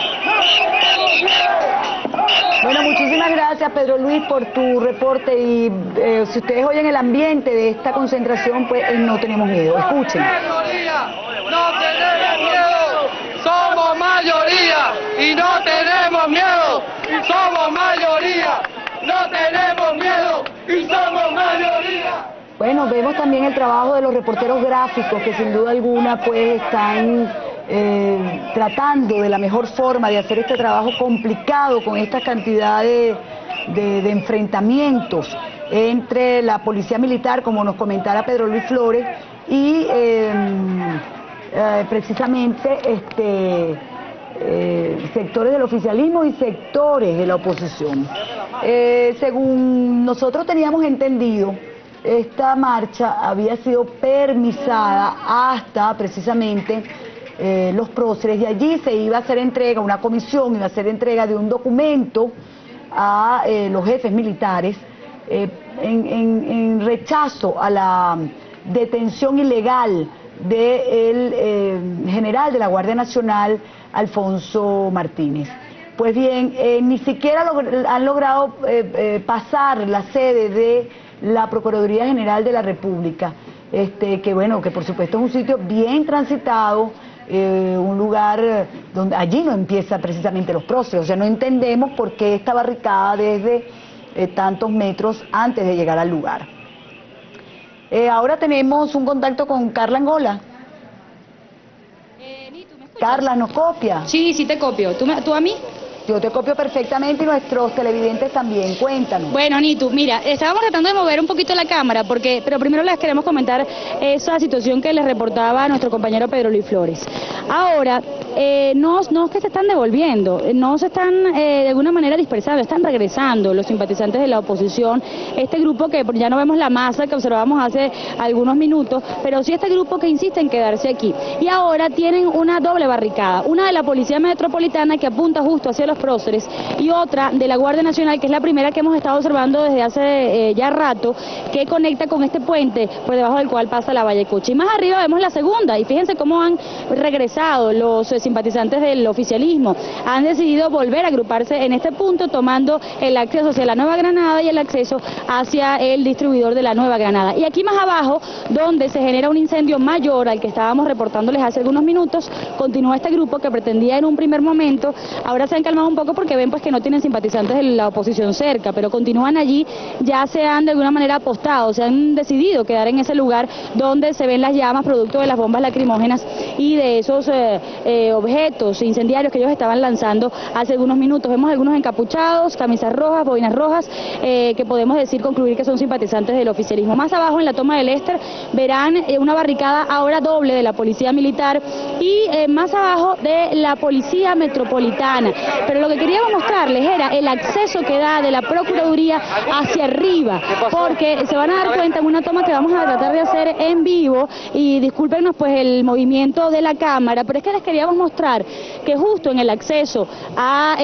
Bueno, muchísimas gracias Pedro Luis por tu reporte y si ustedes oyen el ambiente de esta concentración, pues no tenemos miedo, escuchen. No tenemos miedo, somos mayoría y no tenemos miedo, y somos mayoría, no tenemos miedo y somos mayoría. Bueno, vemos también el trabajo de los reporteros gráficos que sin duda alguna pues están tratando de la mejor forma de hacer este trabajo complicado con esta cantidad de enfrentamientos entre la policía militar, como nos comentara Pedro Luis Flores, y precisamente sectores del oficialismo y sectores de la oposición. Según nosotros teníamos entendido, esta marcha había sido permisada hasta precisamente los próceres, y allí se iba a hacer entrega, una comisión iba a hacer entrega de un documento a los jefes militares en rechazo a la detención ilegal del general de la Guardia Nacional, Alfonso Martínez. Pues bien, ni siquiera han logrado pasar la sede de la Procuraduría General de la República, que bueno, que por supuesto es un sitio bien transitado, un lugar donde allí no empieza precisamente los próceres, o sea, no entendemos por qué esta barricada desde tantos metros antes de llegar al lugar. Ahora tenemos un contacto con Carla Angola. Carla, ¿nos copia? Sí, sí te copio. ¿Tú a mí? Yo te copio perfectamente y nuestros televidentes también, cuéntanos. Bueno, Nitu, mira, estábamos tratando de mover un poquito la cámara, pero primero les queremos comentar esa situación que les reportaba a nuestro compañero Pedro Luis Flores. Ahora, no es que se están devolviendo, no se están de alguna manera dispersando, están regresando los simpatizantes de la oposición, este grupo que ya no vemos la masa que observábamos hace algunos minutos, pero sí este grupo que insiste en quedarse aquí. Y ahora tienen una doble barricada, una de la Policía Metropolitana que apunta justo hacia los próceres y otra de la Guardia Nacional, que es la primera que hemos estado observando desde hace ya rato, que conecta con este puente por debajo del cual pasa la Vallecocha. Y más arriba vemos la segunda, y fíjense cómo han regresado los simpatizantes del oficialismo. Han decidido volver a agruparse en este punto, tomando el acceso hacia la Nueva Granada y el acceso hacia el distribuidor de la Nueva Granada. Y aquí más abajo, donde se genera un incendio mayor al que estábamos reportándoles hace algunos minutos, continúa este grupo que pretendía en un primer momento, ahora se han calmado un poco porque ven pues que no tienen simpatizantes de la oposición cerca, pero continúan allí, ya se han de alguna manera apostado, se han decidido quedar en ese lugar donde se ven las llamas producto de las bombas lacrimógenas y de esos objetos incendiarios que ellos estaban lanzando hace algunos minutos. Vemos algunos encapuchados, camisas rojas, boinas rojas, que podemos concluir que son simpatizantes del oficialismo. Más abajo, en la toma del Ester, verán una barricada ahora doble de la policía militar y más abajo de la policía metropolitana. Pero lo que queríamos mostrarles era el acceso que da de la Procuraduría hacia arriba, porque se van a dar cuenta en una toma que vamos a tratar de hacer en vivo, y discúlpenos pues el movimiento de la cámara, pero es que les queríamos mostrar que justo en el acceso a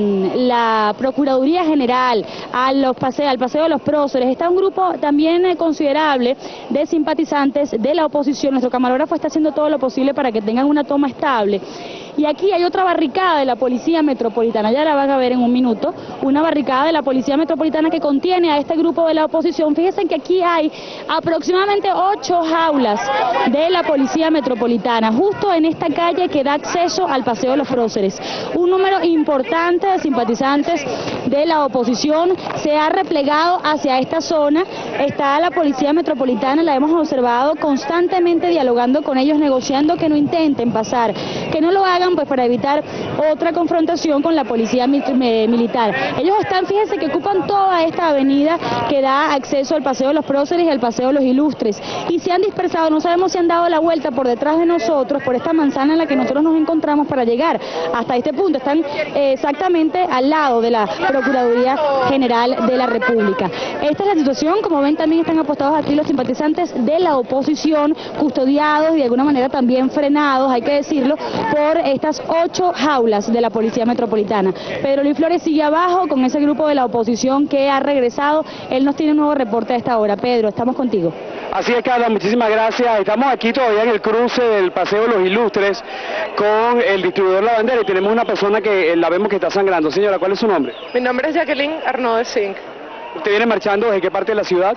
la Procuraduría General, al Paseo de los Próceres, está un grupo también considerable de simpatizantes de la oposición. Nuestro camarógrafo está haciendo todo lo posible para que tengan una toma estable. Y aquí hay otra barricada de la Policía Metropolitana, ya la van a ver en un minuto, una barricada de la Policía Metropolitana que contiene a este grupo de la oposición. Fíjense que aquí hay aproximadamente 8 jaulas de la Policía Metropolitana, justo en esta calle que da acceso al Paseo de los Próceres. Un número importante de simpatizantes de la oposición se ha replegado hacia esta zona. Está la Policía Metropolitana, la hemos observado constantemente dialogando con ellos, negociando que no intenten pasar, que no lo hagan pues para evitar otra confrontación con la policía militar. Ellos están, fíjense que ocupan toda esta avenida que da acceso al Paseo de los Próceres y al Paseo de los Ilustres, y se han dispersado, no sabemos si han dado la vuelta por detrás de nosotros, por esta manzana en la que nosotros nos encontramos para llegar hasta este punto. Están exactamente al lado de la Procuraduría General de la República. Esta es la situación. Como ven, también están apostados aquí los simpatizantes de la oposición, custodiados y de alguna manera también frenados, hay que decirlo, por estas 8 jaulas de la Policía Metropolitana. Pedro Luis Flores sigue abajo con ese grupo de la oposición que ha regresado. Él nos tiene un nuevo reporte a esta hora. Pedro, estamos contigo. Así es, Carla, muchísimas gracias. Estamos aquí todavía en el cruce del Paseo de los Ilustres con el distribuidor La Bandera y tenemos una persona que la vemos que está sangrando. Señora, ¿cuál es su nombre? Mi nombre es Jacqueline Arnaud de Zinc. ¿Usted viene marchando desde qué parte de la ciudad?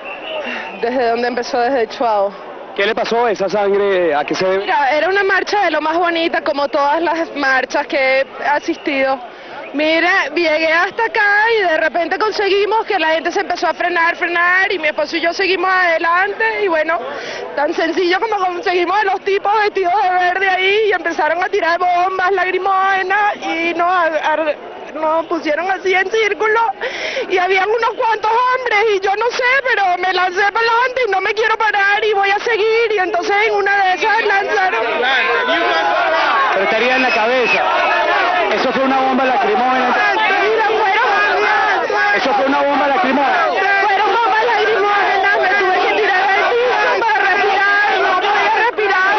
¿Desde dónde empezó? Desde Chuao. ¿Qué le pasó a esa sangre? ¿A qué se debe? Mira, era una marcha de lo más bonita, como todas las marchas que he asistido. Mira, llegué hasta acá y de repente conseguimos que la gente se empezó a frenar, y mi esposo y yo seguimos adelante, y bueno, tan sencillo como conseguimos a los tipos vestidos de verde ahí y empezaron a tirar bombas lacrimógenas y nos pusieron así en círculo y habían unos cuantos hombres y yo no sé, pero me lancé para adelante y no me quiero parar y voy a seguir, y entonces en una de esas lanzaron. Pero estaría en la cabeza. Eso fue una bomba lacrimógena. Eso fue una bomba lacrimógena. Fueron bombas lacrimógenas, me tuve que tirar del piso para respirar, no podía respirar.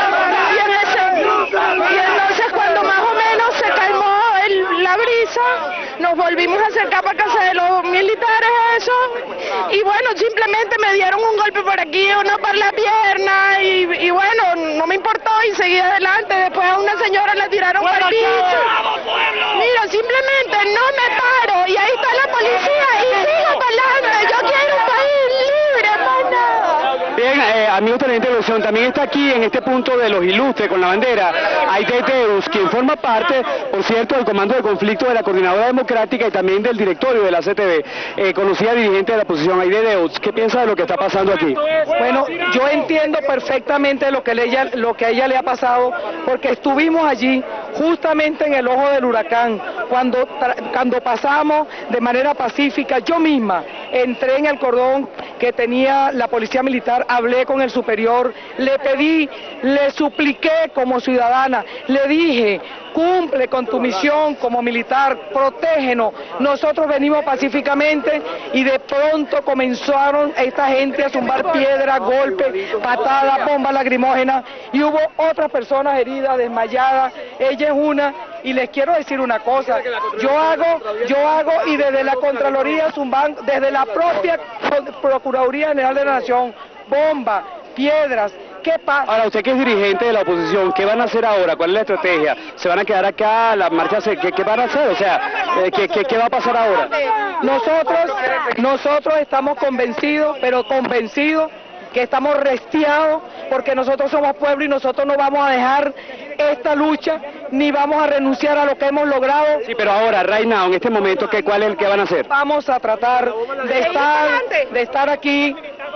Y entonces cuando más o menos se calmó la brisa, nos volvimos a acercar para casa de los militares, eso, y bueno, simplemente me dieron un golpe por aquí, uno por la pierna, y bueno, no me importó y seguí adelante. Después a una señora la tiraron por el piso. Mira, simplemente no me paro, y ahí está la policía, y sigo para adelante. Yo quiero un país libre, más nada. Bien, amigos de la televisión, también está aquí en este punto de los Ilustres con La Bandera Aide Deus, quien forma parte, por cierto, del comando de conflicto de la Coordinadora Democrática y también del directorio de la CTV, conocida dirigente de la oposición. Aide Deus, ¿qué piensa de lo que está pasando aquí? Bueno, yo entiendo perfectamente lo que a ella le ha pasado, porque estuvimos allí justamente en el ojo del huracán, cuando pasamos de manera pacífica. Yo misma entré en el cordón que tenía la policía militar, hablé con el superior, le pedí, le supliqué como ciudadana, le dije: cumple con tu misión como militar, protégenos. Nosotros venimos pacíficamente y de pronto comenzaron esta gente a zumbar piedras, golpes, patadas, bombas lacrimógenas, y hubo otras personas heridas, desmayadas. Ella es una, y les quiero decir una cosa, yo hago y desde la Contraloría zumban, desde la propia Procuraduría General de la Nación, bombas, piedras. ¿Qué pasa? Ahora, usted que es dirigente de la oposición, ¿qué van a hacer ahora? ¿Cuál es la estrategia? ¿Se van a quedar acá? ¿La marcha qué van a hacer? O sea, ¿qué va a pasar ahora? Nosotros estamos convencidos, pero convencidos que estamos restiados, porque nosotros somos pueblo y nosotros no vamos a dejar esta lucha, ni vamos a renunciar a lo que hemos logrado. Sí, pero ahora, right now, en este momento, ¿qué van a hacer? Vamos a tratar de estar aquí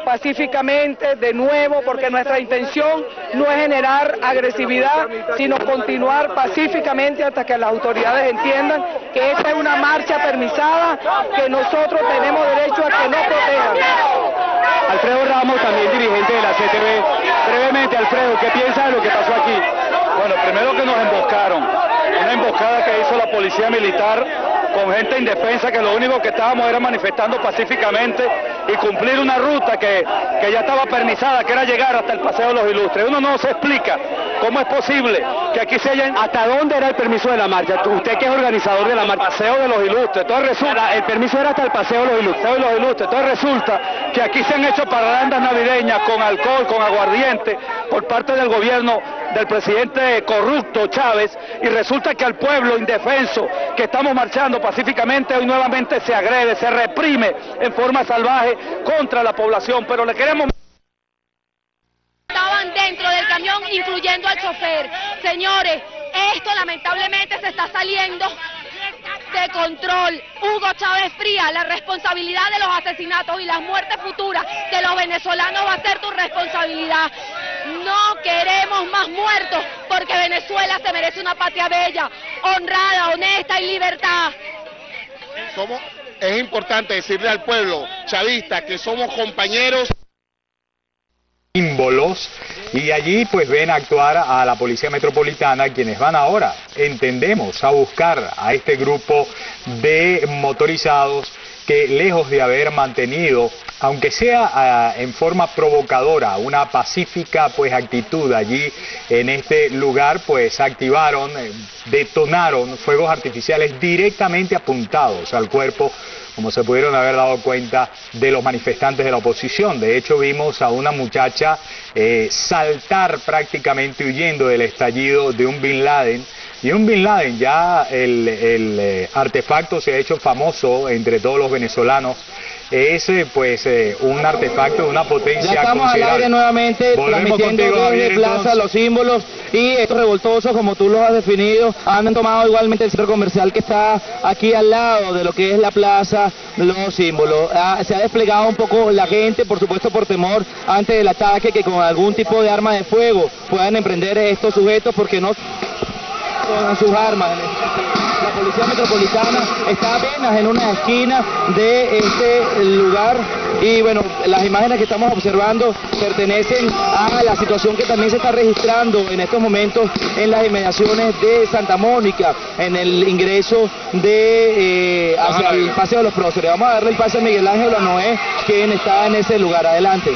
pacíficamente de nuevo, porque nuestra intención no es generar agresividad, sino continuar pacíficamente hasta que las autoridades entiendan que esta es una marcha permisada, que nosotros tenemos derecho a que nos protejan. Alfredo Ramos, también dirigente de la CTV. Brevemente, Alfredo, ¿qué piensa de lo que pasó aquí? Bueno, primero que nos emboscaron, una emboscada que hizo la policía militar con gente indefensa, que lo único que estábamos era manifestando pacíficamente y cumplir una ruta que ya estaba permisada, que era llegar hasta el Paseo de los Ilustres. Uno no se explica cómo es posible que aquí se hayan... ¿Hasta dónde era el permiso de la marcha? Usted que es organizador de la marcha. Paseo de los Ilustres. Entonces resulta... El permiso era hasta el Paseo de los Ilustres. Entonces resulta que aquí se han hecho parrandas navideñas con alcohol, con aguardiente, por parte del gobierno del presidente corrupto Chávez, y resulta que al pueblo indefenso que estamos marchando pacíficamente hoy nuevamente se agrede, se reprime en forma salvaje contra la población, pero le queremos... Estaban dentro del camión, incluyendo al chofer. Señores, esto lamentablemente se está saliendo de control. Hugo Chávez Frías, la responsabilidad de los asesinatos y las muertes futuras de los venezolanos va a ser tu responsabilidad. No queremos más muertos, porque Venezuela se merece una patria bella, honrada, honesta y libertad. Es importante decirle al pueblo chavista que somos compañeros. Símbolos, y allí pues ven actuar a la Policía Metropolitana, quienes van ahora, entendemos, a buscar a este grupo de motorizados que, lejos de haber mantenido, aunque sea en forma provocadora, una pacífica pues actitud allí en este lugar, pues activaron, detonaron fuegos artificiales directamente apuntados al cuerpo, como se pudieron haber dado cuenta, de los manifestantes de la oposición. De hecho, vimos a una muchacha saltar prácticamente huyendo del estallido de un Bin Laden. Y un Bin Laden, ya el artefacto se ha hecho famoso entre todos los venezolanos. Es pues un artefacto de una potencia considerable. Ya estamos al aire nuevamente, transmitiendo desde Plaza Los Símbolos, y estos revoltosos, como tú los has definido, han tomado igualmente el centro comercial que está aquí al lado de lo que es la Plaza Los Símbolos. Se ha desplegado un poco la gente, por supuesto por temor ante el ataque que con algún tipo de arma de fuego puedan emprender estos sujetos, porque no con sus armas. La Policía Metropolitana está apenas en una esquina de este lugar, y bueno, las imágenes que estamos observando pertenecen a la situación que también se está registrando en estos momentos en las inmediaciones de Santa Mónica, en el ingreso de hacia el Paseo de los Próceres. Vamos a darle el pase a Miguel Ángel Noé, quien está en ese lugar. Adelante.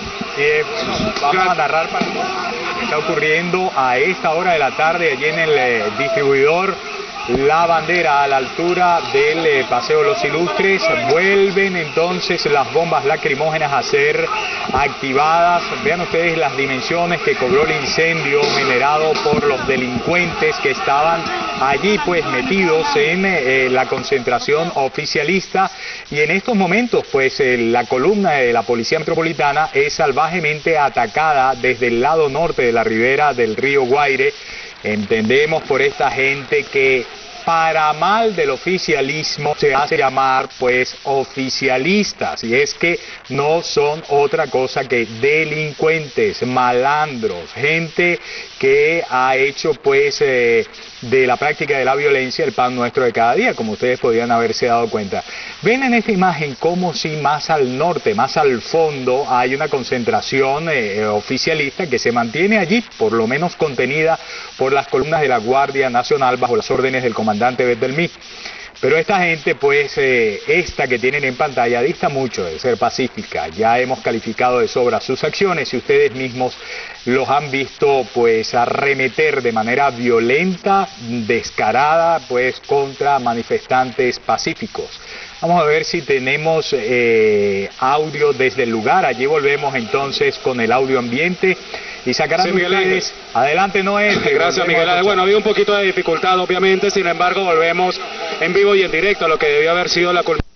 Vamos a narrar para lo que está ocurriendo a esta hora de la tarde allí en el distribuidor La Bandera, a la altura del Paseo Los Ilustres. Vuelven entonces las bombas lacrimógenas a ser activadas. Vean ustedes las dimensiones que cobró el incendio generado por los delincuentes que estaban allí pues metidos en la concentración oficialista, y en estos momentos pues la columna de la Policía Metropolitana es salvajemente atacada desde el lado norte de la ribera del río Guaire. Entendemos por esta gente que, para mal del oficialismo, se hace llamar pues oficialistas, y es que no son otra cosa que delincuentes, malandros, gente que ha hecho pues de la práctica de la violencia el pan nuestro de cada día, como ustedes podrían haberse dado cuenta. Ven en esta imagen como si más al norte, más al fondo, hay una concentración oficialista que se mantiene allí, por lo menos contenida por las columnas de la Guardia Nacional bajo las órdenes del comandante Betdelmí. Pero esta gente, pues, esta que tienen en pantalla, dista mucho de ser pacífica. Ya hemos calificado de sobra sus acciones y ustedes mismos los han visto, pues, arremeter de manera violenta, descarada, pues, contra manifestantes pacíficos. Vamos a ver si tenemos audio desde el lugar. Allí volvemos entonces con el audio ambiente. Y sacarán ustedes. Adelante, Noé. Gracias, Miguel Ángel. Bueno, había un poquito de dificultad, obviamente, sin embargo, volvemos en vivo y en directo a lo que debió haber sido la culminación.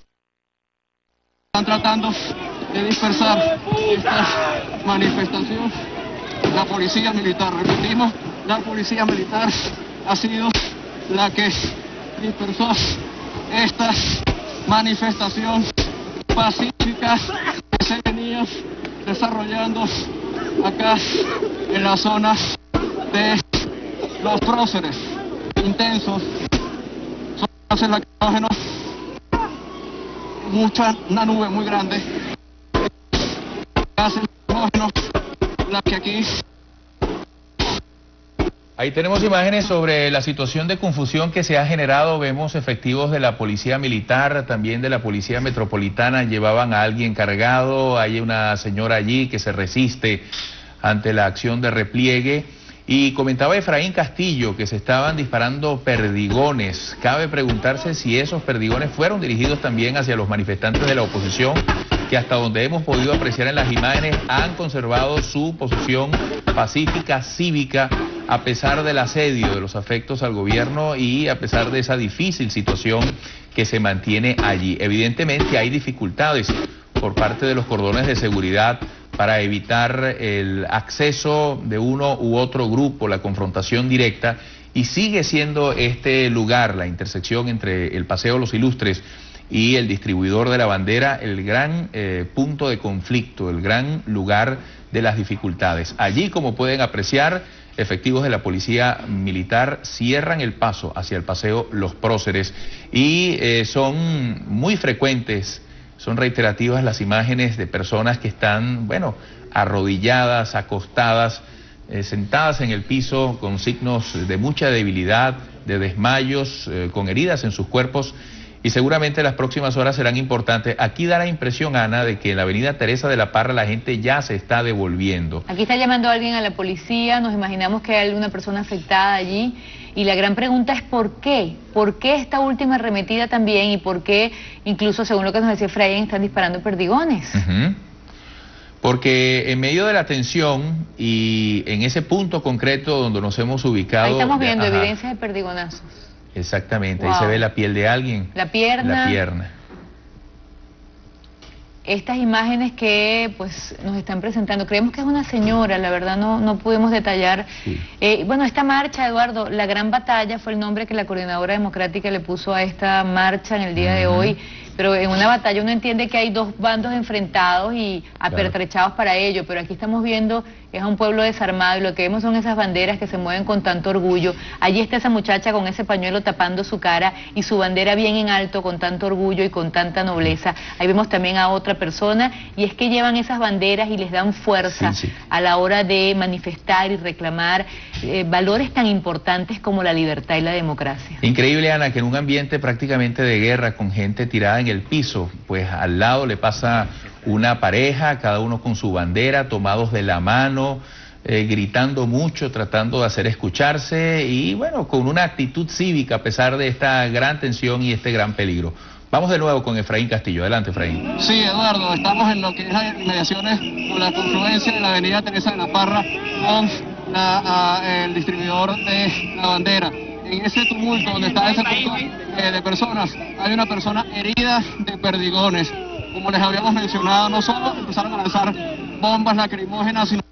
Están tratando de dispersar esta manifestación. La policía militar, repetimos, la policía militar ha sido la que dispersó esta manifestación pacífica que se venía desarrollando acá en la zona de los próceres intensos, son lacrimógenos, una nube muy grande, gases lacrimógenos, la que aquí. Ahí tenemos imágenes sobre la situación de confusión que se ha generado. Vemos efectivos de la policía militar, también de la policía metropolitana, llevaban a alguien cargado. Hay una señora allí que se resiste ante la acción de repliegue. Y comentaba Efraín Castillo que se estaban disparando perdigones. Cabe preguntarse si esos perdigones fueron dirigidos también hacia los manifestantes de la oposición, que hasta donde hemos podido apreciar en las imágenes han conservado su posición pacífica, cívica, a pesar del asedio, de los afectos al gobierno y a pesar de esa difícil situación que se mantiene allí. Evidentemente hay dificultades por parte de los cordones de seguridad para evitar el acceso de uno u otro grupo, la confrontación directa, y sigue siendo este lugar, la intersección entre el Paseo Los Ilustres y el distribuidor de la bandera, el gran punto de conflicto, el gran lugar de las dificultades. Allí, como pueden apreciar, efectivos de la policía militar cierran el paso hacia el Paseo Los Próceres y son muy frecuentes, son reiterativas las imágenes de personas que están, bueno, arrodilladas, acostadas, sentadas en el piso con signos de mucha debilidad, de desmayos, con heridas en sus cuerpos. Y seguramente las próximas horas serán importantes. Aquí da la impresión, Ana, de que en la avenida Teresa de la Parra la gente ya se está devolviendo. Aquí está llamando a alguien a la policía, nos imaginamos que hay alguna persona afectada allí. Y la gran pregunta es ¿por qué? ¿Por qué esta última arremetida también? ¿Y por qué, incluso según lo que nos decía Efraín, están disparando perdigones? Porque en medio de la tensión y en ese punto concreto donde nos hemos ubicado... Ahí estamos viendo evidencias de perdigonazos. Exactamente, Wow. Ahí se ve la piel de alguien. La pierna. La pierna. Estas imágenes que pues nos están presentando, creemos que es una señora, la verdad no pudimos detallar. Sí. Bueno, esta marcha, Eduardo, la gran batalla fue el nombre que la Coordinadora Democrática le puso a esta marcha en el día de hoy. Pero en una batalla uno entiende que hay dos bandos enfrentados y apertrechados para ello, pero aquí estamos viendo es a un pueblo desarmado y lo que vemos son esas banderas que se mueven con tanto orgullo. Allí está esa muchacha con ese pañuelo tapando su cara y su bandera bien en alto con tanto orgullo y con tanta nobleza. Ahí vemos también a otra persona y es que llevan esas banderas y les dan fuerza a la hora de manifestar y reclamar valores tan importantes como la libertad y la democracia. Increíble, Ana, que en un ambiente prácticamente de guerra con gente tirada en el piso, pues al lado le pasa una pareja, cada uno con su bandera, tomados de la mano, gritando mucho, tratando de hacer escucharse y bueno, con una actitud cívica a pesar de esta gran tensión y este gran peligro. Vamos de nuevo con Efraín Castillo. Adelante, Efraín. Sí, Eduardo, estamos en lo que es las inmediaciones con la confluencia de la avenida Teresa de la Parra con el distribuidor de la bandera. En ese tumulto donde está ese punto de personas, hay una persona herida de perdigones. Como les habíamos mencionado, no solo empezaron a lanzar bombas lacrimógenas, sino...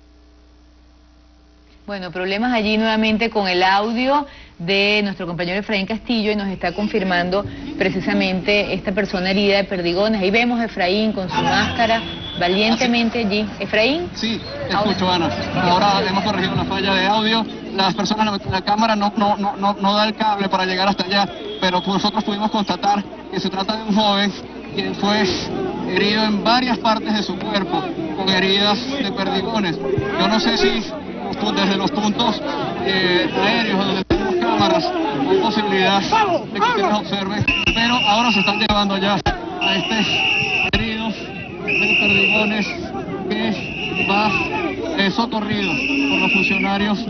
Bueno, problemas allí nuevamente con el audio de nuestro compañero Efraín Castillo y nos está confirmando precisamente esta persona herida de perdigones. Ahí vemos a Efraín con su máscara valientemente allí. ¿Efraín? Sí, escucho, Ana. Ahora hemos corregido una falla de audio. Las personas, la cámara no da el cable para llegar hasta allá, pero nosotros pudimos constatar que se trata de un joven quien fue herido en varias partes de su cuerpo, con heridas de perdigones. Yo no sé si desde los puntos aéreos donde tenemos cámaras hay posibilidad de que ustedes observen, pero ahora se están llevando ya a este herido de perdigones que va socorrido por los funcionarios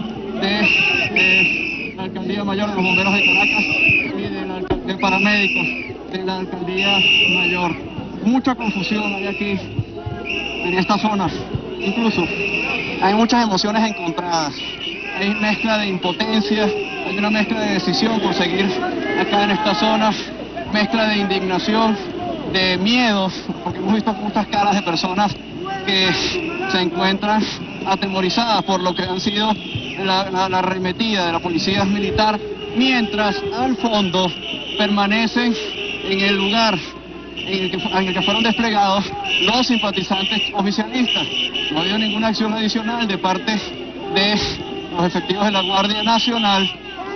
de la Alcaldía Mayor de los Bomberos de Caracas y de paramédicos de la Alcaldía Mayor. Mucha confusión hay aquí en estas zonas, incluso hay muchas emociones encontradas, hay mezcla de impotencia, hay una mezcla de decisión por seguir acá en estas zonas, mezcla de indignación, de miedos, porque hemos visto muchas caras de personas que se encuentran atemorizadas por lo que han sido la arremetida de la policía militar, mientras al fondo permanecen en el lugar en el que fueron desplegados los simpatizantes oficialistas. No ha habido ninguna acción adicional de parte de los efectivos de la Guardia Nacional.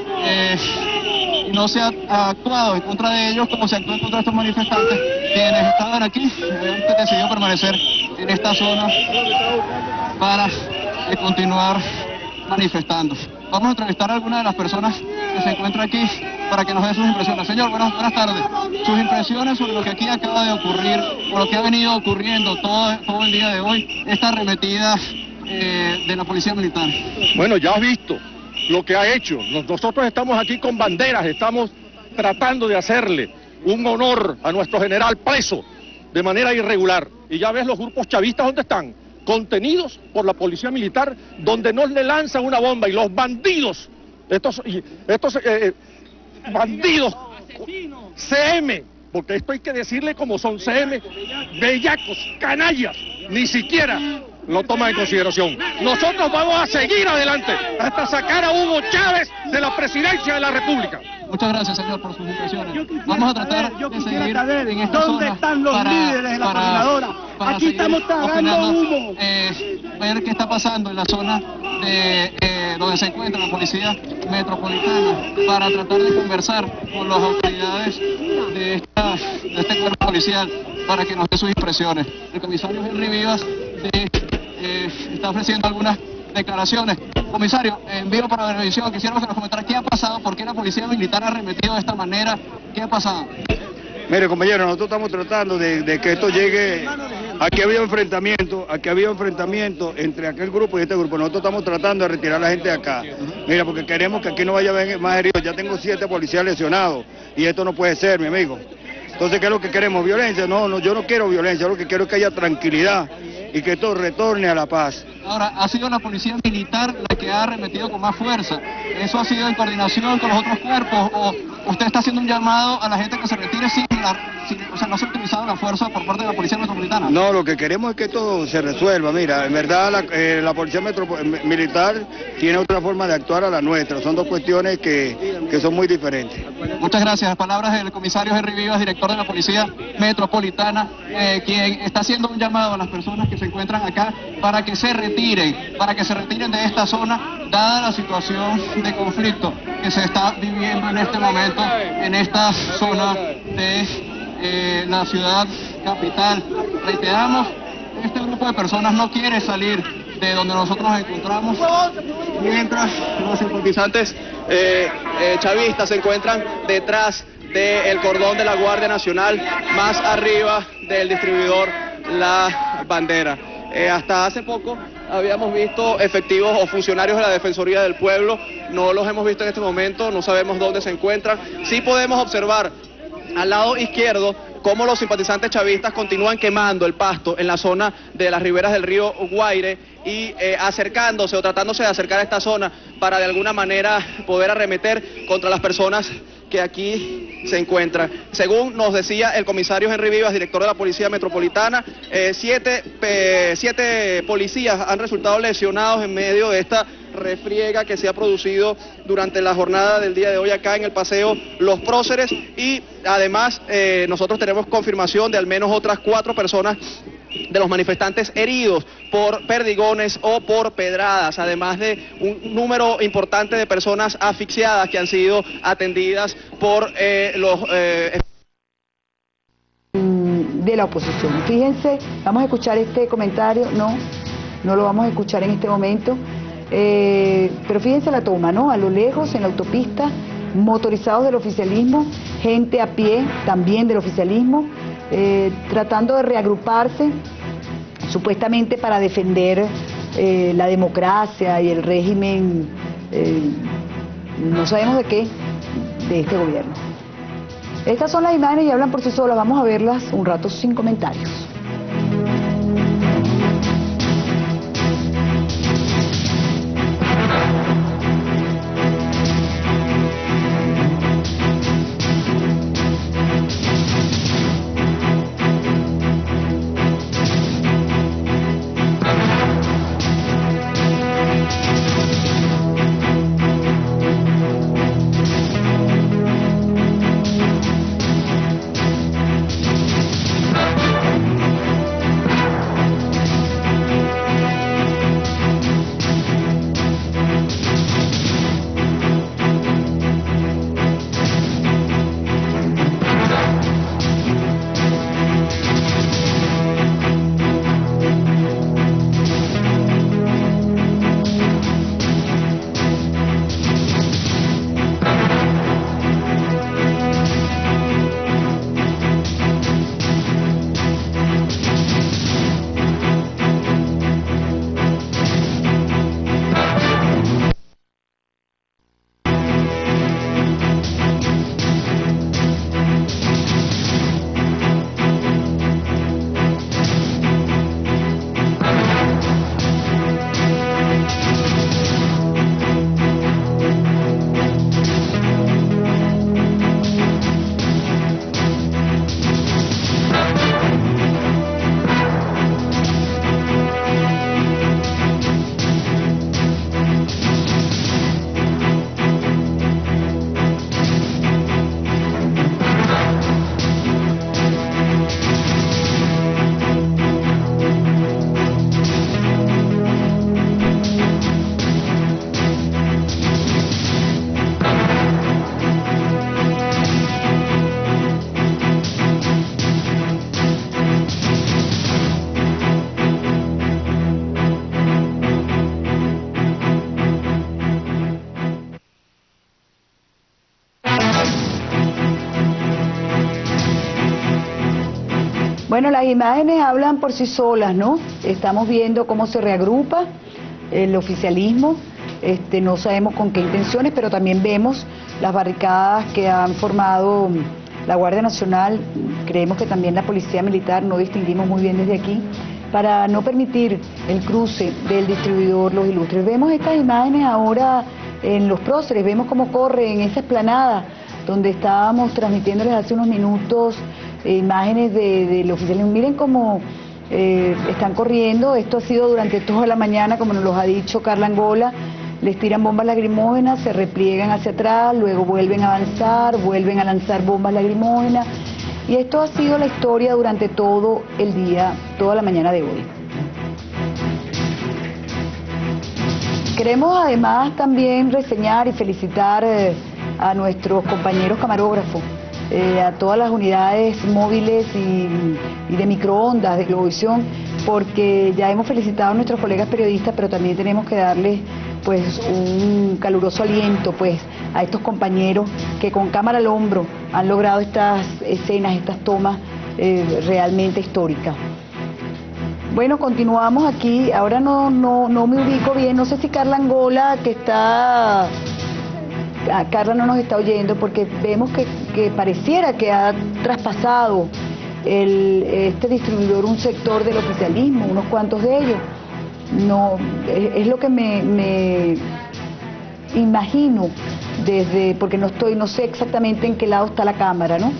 No se ha actuado en contra de ellos como se actuó en contra de estos manifestantes, quienes estaban aquí, han decidido permanecer en esta zona para continuar manifestando. Vamos a entrevistar a algunas de las personas que se encuentran aquí para que nos dé sus impresiones. Señor, buenas tardes. Sus impresiones sobre lo que aquí acaba de ocurrir, o lo que ha venido ocurriendo todo el día de hoy, esta arremetida de la Policía Militar. Bueno, ya has visto lo que ha hecho. Nosotros estamos aquí con banderas, estamos tratando de hacerle un honor a nuestro general preso de manera irregular. Y ya ves los grupos chavistas dónde están, contenidos por la Policía Militar, donde no le lanzan una bomba, y los bandidos, estos bandidos CM, porque esto hay que decirle como son, CM, bellacos, canallas, ni siquiera lo toman en consideración. Nosotros vamos a seguir adelante hasta sacar a Hugo Chávez de la presidencia de la República. Muchas gracias, señor, por sus impresiones. Vamos a tratar de seguir en esta ¿dónde zona están los líderes de la coordinadora? Aquí estamos tragando humo. Ver qué está pasando en la zona donde se encuentra la Policía Metropolitana, para tratar de conversar con las autoridades de este cuerpo policial para que nos dé sus impresiones. El comisario Henry Vivas está ofreciendo algunas declaraciones. Comisario, en vivo para la televisión, quisiéramos que nos comentara qué ha pasado, por qué la Policía Militar ha arremetido de esta manera, qué ha pasado. Mire, compañero, nosotros estamos tratando de que esto llegue. Aquí había enfrentamiento entre aquel grupo y este grupo. Nosotros estamos tratando de retirar a la gente de acá. Mira, porque queremos que aquí no vaya a haber más heridos. Ya tengo 7 policías lesionados y esto no puede ser, mi amigo. Entonces, ¿qué es lo que queremos? ¿Violencia? No, yo no quiero violencia, yo lo que quiero es que haya tranquilidad y que esto retorne a la paz. Ahora, ha sido la Policía Militar la que ha arremetido con más fuerza. ¿Eso ha sido en coordinación con los otros cuerpos, o usted está haciendo un llamado a la gente que se retire o sea, no se ha utilizado la fuerza por parte de la Policía Metropolitana? No, lo que queremos es que esto se resuelva. Mira, en verdad la Policía Militar tiene otra forma de actuar a la nuestra. Son dos cuestiones que son muy diferentes. Muchas gracias. Palabras del comisario Henry Vivas, director de la Policía Metropolitana, quien está haciendo un llamado a las personas que se encuentran acá para que se retiren de esta zona, dada la situación de conflicto que se está viviendo en este momento en esta zona de la ciudad capital. Reiteramos, este grupo de personas no quiere salir de donde nosotros nos encontramos, mientras los simpatizantes chavistas se encuentran detrás del cordón de la Guardia Nacional, más arriba del distribuidor La Bandera. Hasta hace poco habíamos visto efectivos o funcionarios de la Defensoría del Pueblo, no los hemos visto en este momento, no sabemos dónde se encuentran. Sí podemos observar al lado izquierdo cómo los simpatizantes chavistas continúan quemando el pasto en la zona de las riberas del río Guaire y acercándose o tratándose de acercar a esta zona para de alguna manera poder arremeter contra las personas que aquí se encuentran. Según nos decía el comisario Henry Vivas, director de la Policía Metropolitana, 7 policías han resultado lesionados en medio de esta refriega que se ha producido durante la jornada del día de hoy acá en el Paseo Los Próceres, y además nosotros tenemos confirmación de al menos otras 4 personas de los manifestantes heridos por perdigones o por pedradas, además de un número importante de personas asfixiadas que han sido atendidas por los de la oposición. Fíjense, vamos a escuchar este comentario, no lo vamos a escuchar en este momento, pero fíjense la toma, ¿no? A lo lejos, en la autopista, motorizados del oficialismo, gente a pie también del oficialismo, tratando de reagruparse supuestamente para defender la democracia y el régimen, no sabemos de qué, de este gobierno. Estas son las imágenes y hablan por sí solas, vamos a verlas un rato sin comentarios. Bueno, las imágenes hablan por sí solas, ¿no? Estamos viendo cómo se reagrupa el oficialismo, no sabemos con qué intenciones, pero también vemos las barricadas que han formado la Guardia Nacional, creemos que también la Policía Militar, no distinguimos muy bien desde aquí, para no permitir el cruce del distribuidor Los Ilustres. Vemos estas imágenes ahora en los próceres, vemos cómo corre en esa explanada donde estábamos transmitiéndoles hace unos minutos imágenes del oficialismo. Miren cómo están corriendo, esto ha sido durante toda la mañana, como nos lo ha dicho Carla Angola. Les tiran bombas lacrimógenas, se repliegan hacia atrás, luego vuelven a avanzar, vuelven a lanzar bombas lacrimógenas. Y esto ha sido la historia durante todo el día, toda la mañana de hoy. Queremos además también reseñar y felicitar a nuestros compañeros camarógrafos, a todas las unidades móviles y de microondas de Globovisión, porque ya hemos felicitado a nuestros colegas periodistas, pero también tenemos que darles pues un caluroso aliento pues a estos compañeros que con cámara al hombro han logrado estas escenas, estas tomas realmente históricas. Bueno, continuamos aquí, ahora no me ubico bien, no sé si Carla Angola, que está... Carla no nos está oyendo porque vemos que pareciera que ha traspasado este distribuidor un sector del oficialismo, unos cuantos de ellos. No, es lo que me imagino porque no sé exactamente en qué lado está la cámara, ¿no?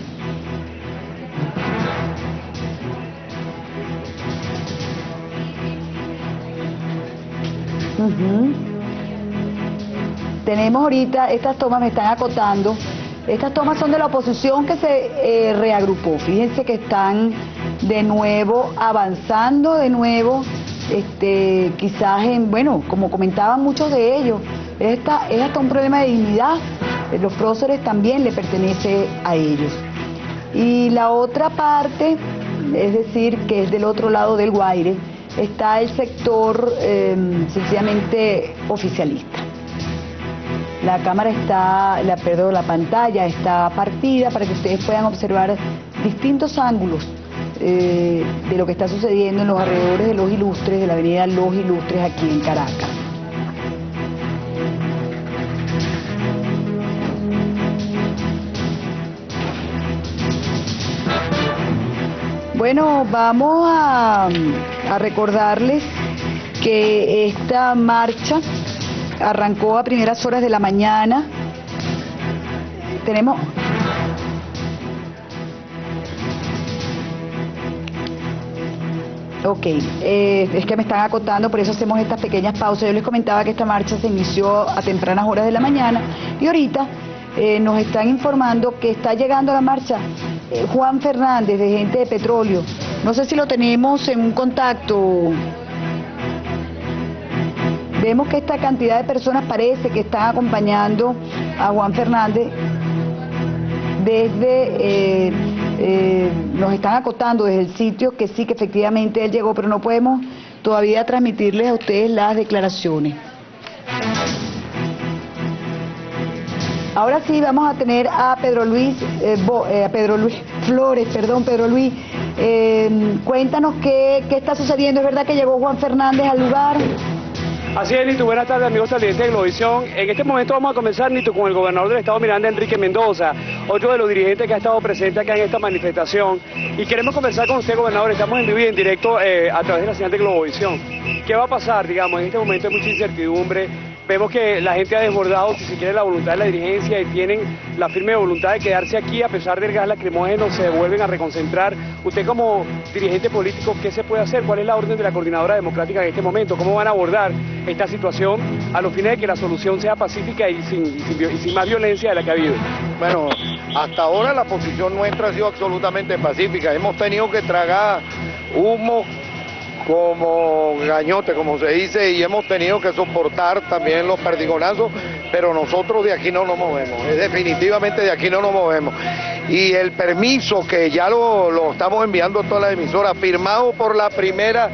Tenemos ahorita, estas tomas me están acotando, estas tomas son de la oposición que se reagrupó, fíjense que están de nuevo avanzando de nuevo, quizás bueno, como comentaban muchos de ellos, es hasta un problema de dignidad, los próceres también le pertenece a ellos. Y la otra parte, es decir, que es del otro lado del Guaire, está el sector sencillamente oficialista. La cámara la pantalla está partida para que ustedes puedan observar distintos ángulos de lo que está sucediendo en los alrededores de Los Ilustres, de la avenida Los Ilustres aquí en Caracas. Bueno, vamos a recordarles que esta marcha arrancó a primeras horas de la mañana. Tenemos... Ok, es que me están acotando, por eso hacemos estas pequeñas pausas. Yo les comentaba que esta marcha se inició a tempranas horas de la mañana y ahorita nos están informando que está llegando a la marcha Juan Fernández, de Gente de Petróleo. No sé si lo tenemos en un contacto. Vemos que esta cantidad de personas parece que están acompañando a Juan Fernández desde, nos están acotando desde el sitio que sí, que efectivamente él llegó, pero no podemos todavía transmitirles a ustedes las declaraciones. Ahora sí vamos a tener a Pedro Luis Flores, Pedro Luis, cuéntanos qué está sucediendo. ¿Es verdad que llegó Juan Fernández al lugar? Así es, Nito, buenas tardes amigos televidentes de Globovisión. En este momento vamos a comenzar, Nito, con el gobernador del estado Miranda, Enrique Mendoza, otro de los dirigentes que ha estado presente acá en esta manifestación. Y queremos conversar con usted, gobernador, estamos en vivo y en directo a través de la señal de Globovisión. ¿Qué va a pasar? Digamos, en este momento hay mucha incertidumbre. Vemos que la gente ha desbordado, si se quiere, la voluntad de la dirigencia y tienen la firme voluntad de quedarse aquí a pesar del gas lacrimógeno, se vuelven a reconcentrar. Usted como dirigente político, ¿qué se puede hacer? ¿Cuál es la orden de la Coordinadora Democrática en este momento? ¿Cómo van a abordar esta situación a los fines de que la solución sea pacífica y sin más violencia de la que ha habido? Bueno, hasta ahora la posición nuestra ha sido absolutamente pacífica. Hemos tenido que tragar humo como gañote, como se dice, y hemos tenido que soportar también los perdigonazos, pero nosotros de aquí no nos movemos, definitivamente de aquí no nos movemos. Y el permiso que ya lo estamos enviando a todas las emisoras, firmado por la primera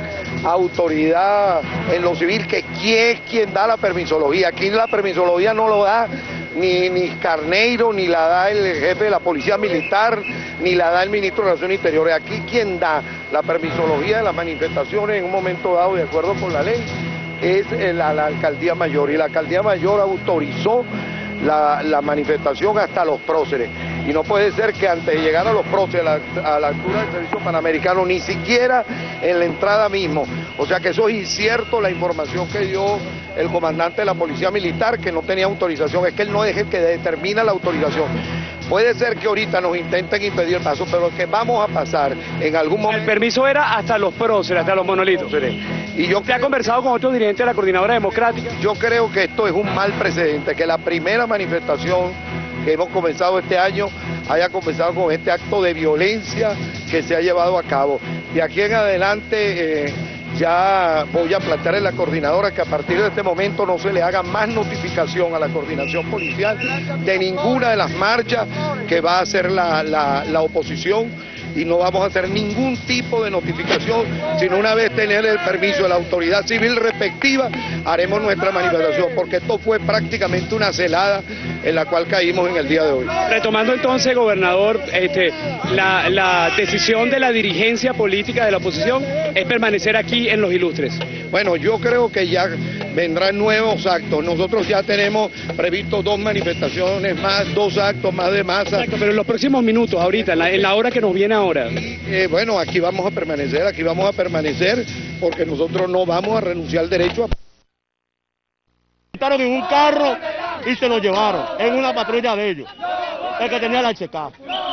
autoridad en lo civil, que es quien da la permisología. Aquí la permisología no lo da ni Carneiro, ni la da el jefe de la policía militar, ni la da el ministro de Relaciones Interiores. Aquí quien da la permisología de las manifestaciones en un momento dado, de acuerdo con la ley, es la alcaldía mayor, y la alcaldía mayor autorizó la manifestación hasta los próceres. Y no puede ser que antes de llegar a los próceres, a la altura del servicio panamericano, ni siquiera en la entrada mismo. O sea que eso es incierto, la información que dio el comandante de la policía militar, que no tenía autorización. Es que él no es el que determina la autorización. Puede ser que ahorita nos intenten impedir el paso, pero que vamos a pasar en algún momento. El permiso era hasta los próceres, hasta los monolitos. Y yo ¿Usted ha conversado con otros dirigentes de la Coordinadora Democrática? Yo creo que esto es un mal precedente, que la primera manifestación que hemos comenzado este año haya comenzado con este acto de violencia que se ha llevado a cabo. De aquí en adelante ya voy a plantear en la coordinadora que a partir de este momento no se le haga más notificación a la coordinación policial de ninguna de las marchas que va a hacer la oposición, y no vamos a hacer ningún tipo de notificación, sino una vez tener el permiso de la autoridad civil respectiva, haremos nuestra manifestación, porque esto fue prácticamente una celada en la cual caímos en el día de hoy. Retomando entonces, gobernador, la decisión de la dirigencia política de la oposición es permanecer aquí en Los Ilustres. Bueno, yo creo que ya vendrán nuevos actos. Nosotros ya tenemos previsto 2 manifestaciones más, 2 actos más de masa. Exacto, pero en los próximos minutos, ahorita, en la hora que nos viene ahora. Y, bueno, aquí vamos a permanecer, porque nosotros no vamos a renunciar al derecho a... Entraron en un carro y se lo llevaron, en una patrulla de ellos, el que tenía la checa.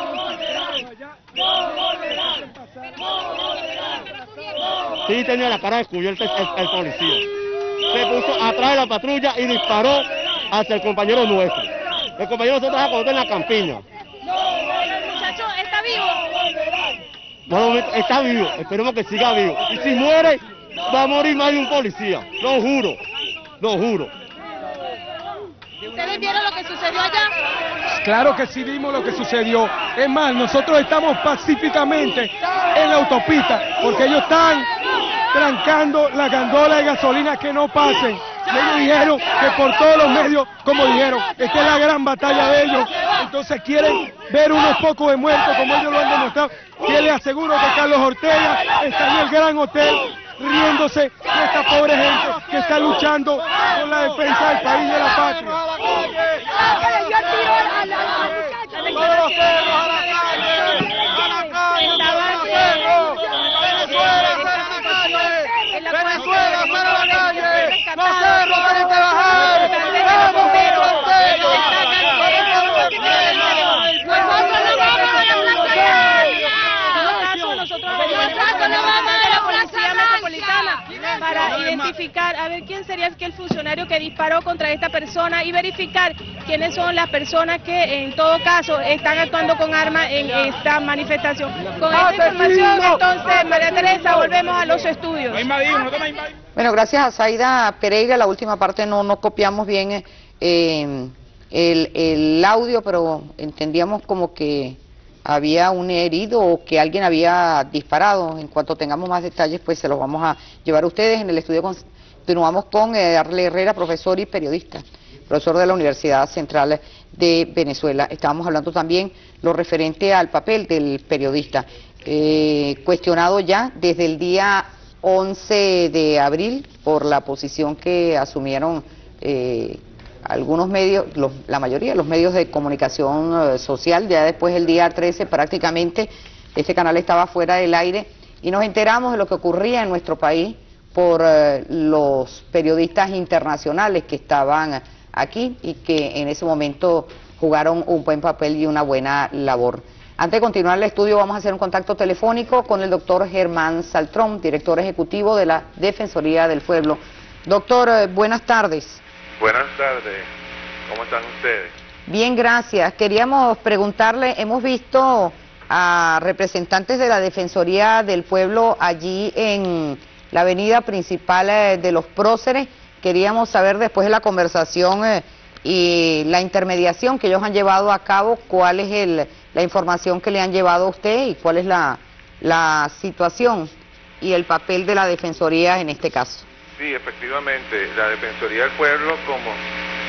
Sí, tenía la cara descubierta el policía. Se puso atrás de la patrulla y disparó hacia el compañero nuestro. El compañero nosotros se acostó en la campiña. Muchacho, ¿está vivo? No, está vivo, esperemos que siga vivo. Y si muere, va a morir más de un policía, lo juro, lo juro. ¿Ustedes vieron lo que sucedió allá? Claro que sí vimos lo que sucedió. Es más, nosotros estamos pacíficamente en la autopista porque ellos están trancando la gandola de gasolina que no pasen. Y ellos dijeron que por todos los medios, como dijeron, esta es la gran batalla de ellos. Entonces quieren ver unos pocos de muertos como ellos lo han demostrado. Que les aseguro que Carlos Ortega está en el Gran Hotel riéndose de esta pobre gente que está luchando por la defensa del país y de la patria. Venezuela, para la calle, los cerros tienen que bajar, vamos para identificar a ver quién sería el funcionario que disparó contra esta persona y verificar quiénes son las personas que en todo caso están actuando con armas en esta manifestación. Con esta información entonces, María Teresa, volvemos a los estudios. Bueno, gracias a Zaida Pereira, la última parte no copiamos bien el audio, pero entendíamos como que había un herido o que alguien había disparado. En cuanto tengamos más detalles, pues se los vamos a llevar a ustedes. En el estudio continuamos con Arle Herrera, profesor y periodista, profesor de la Universidad Central de Venezuela. Estábamos hablando también lo referente al papel del periodista, cuestionado ya desde el día 11 de abril por la posición que asumieron algunos medios, la mayoría de los medios de comunicación social. Ya después el día 13 prácticamente este canal estaba fuera del aire y nos enteramos de lo que ocurría en nuestro país por los periodistas internacionales que estaban aquí y que en ese momento jugaron un buen papel y una buena labor. Antes de continuar el estudio, vamos a hacer un contacto telefónico con el doctor Germán Saltrón, director ejecutivo de la Defensoría del Pueblo. Doctor, buenas tardes. Buenas tardes, ¿cómo están ustedes? Bien, gracias. Queríamos preguntarle, hemos visto a representantes de la Defensoría del Pueblo allí en la avenida principal de Los Próceres. Queríamos saber, después de la conversación y la intermediación que ellos han llevado a cabo, cuál es la información que le han llevado a usted y cuál es la situación y el papel de la Defensoría en este caso. Sí, efectivamente, la Defensoría del Pueblo, como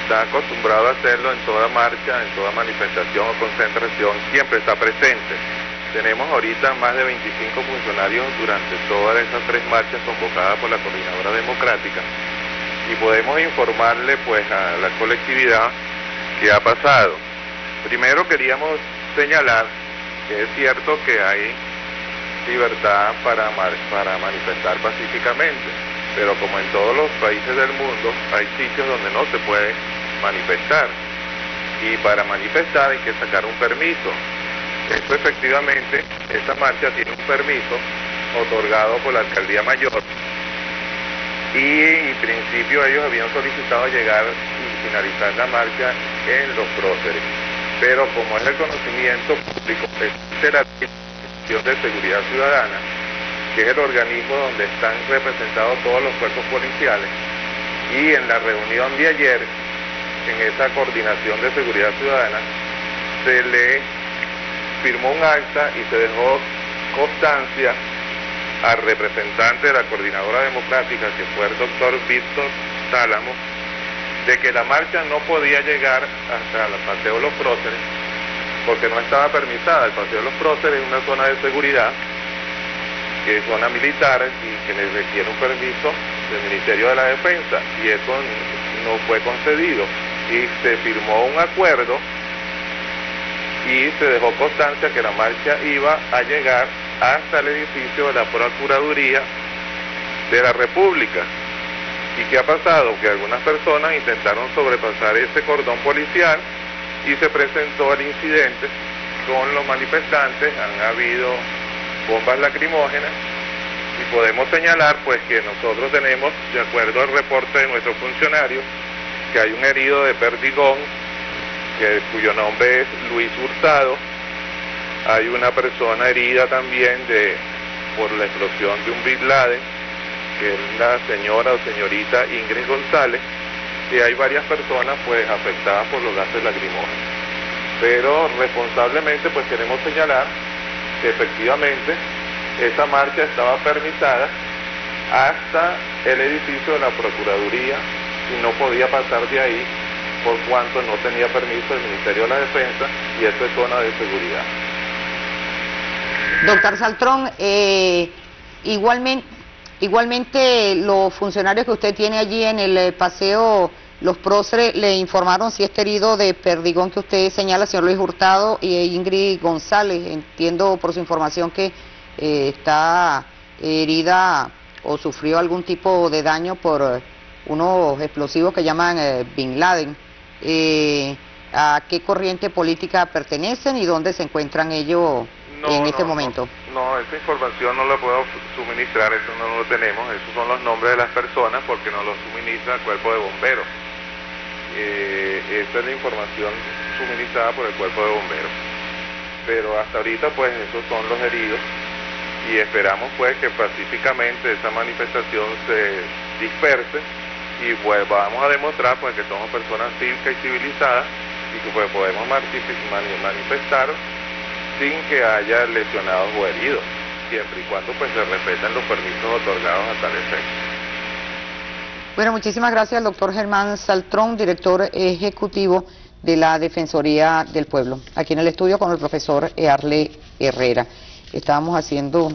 está acostumbrado a hacerlo en toda marcha, en toda manifestación o concentración, siempre está presente. Tenemos ahorita más de 25 funcionarios durante todas esas 3 marchas convocadas por la Coordinadora Democrática y podemos informarle pues a la colectividad qué ha pasado. Primero queríamos señalar que es cierto que hay libertad para manifestar pacíficamente, pero como en todos los países del mundo hay sitios donde no se puede manifestar y para manifestar hay que sacar un permiso. Esto efectivamente, esta marcha tiene un permiso otorgado por la Alcaldía Mayor y en principio ellos habían solicitado llegar y finalizar la marcha en Los Próceres, pero como es el conocimiento público, existe la Dirección de Seguridad Ciudadana, que es el organismo donde están representados todos los cuerpos policiales, y en la reunión de ayer, en esa coordinación de seguridad ciudadana, se le firmó un acta y se dejó constancia al representante de la Coordinadora Democrática, que fue el doctor Víctor Tálamo, de que la marcha no podía llegar hasta el Paseo Los Próceres porque no estaba permisada. El Paseo Los Próceres es una zona de seguridad, que es zona militar y que le requiere un permiso del Ministerio de la Defensa, y eso no fue concedido y se firmó un acuerdo y se dejó constancia que la marcha iba a llegar hasta el edificio de la Procuraduría de la República. ¿Y qué ha pasado? Que algunas personas intentaron sobrepasar ese cordón policial y se presentó el incidente con los manifestantes. Han habido bombas lacrimógenas y podemos señalar pues que nosotros tenemos, de acuerdo al reporte de nuestros funcionarios, que hay un herido de perdigón cuyo nombre es Luis Hurtado. Hay una persona herida también por la explosión de un Bin Laden, que es la señora o señorita Ingrid González, y hay varias personas pues afectadas por los gases lacrimógenos. Pero responsablemente pues queremos señalar que efectivamente esa marcha estaba permitida hasta el edificio de la Procuraduría y no podía pasar de ahí por cuanto no tenía permiso del Ministerio de la Defensa y esto es zona de seguridad. Doctor Saltrón, igualmente los funcionarios que usted tiene allí en el Paseo Los Próceres le informaron si este herido de perdigón que usted señala, señor Luis Hurtado y Ingrid González, entiendo por su información que está herida o sufrió algún tipo de daño por unos explosivos que llaman Bin Laden. ¿A qué corriente política pertenecen y dónde se encuentran ellos en este momento? No, esa información no la puedo suministrar, eso no lo tenemos, esos son los nombres de las personas porque nos los suministra el Cuerpo de Bomberos. Esta es la información suministrada por el Cuerpo de Bomberos. Pero hasta ahorita pues esos son los heridos y esperamos pues que pacíficamente esa manifestación se disperse y pues vamos a demostrar pues que somos personas cívicas y civilizadas y que pues podemos manifestar sin que haya lesionados o heridos, siempre y cuando pues se respeten los permisos otorgados a tal efecto. Bueno, muchísimas gracias al doctor Germán Saltrón, director ejecutivo de la Defensoría del Pueblo. Aquí en el estudio con el profesor Earle Herrera. Estábamos haciendo,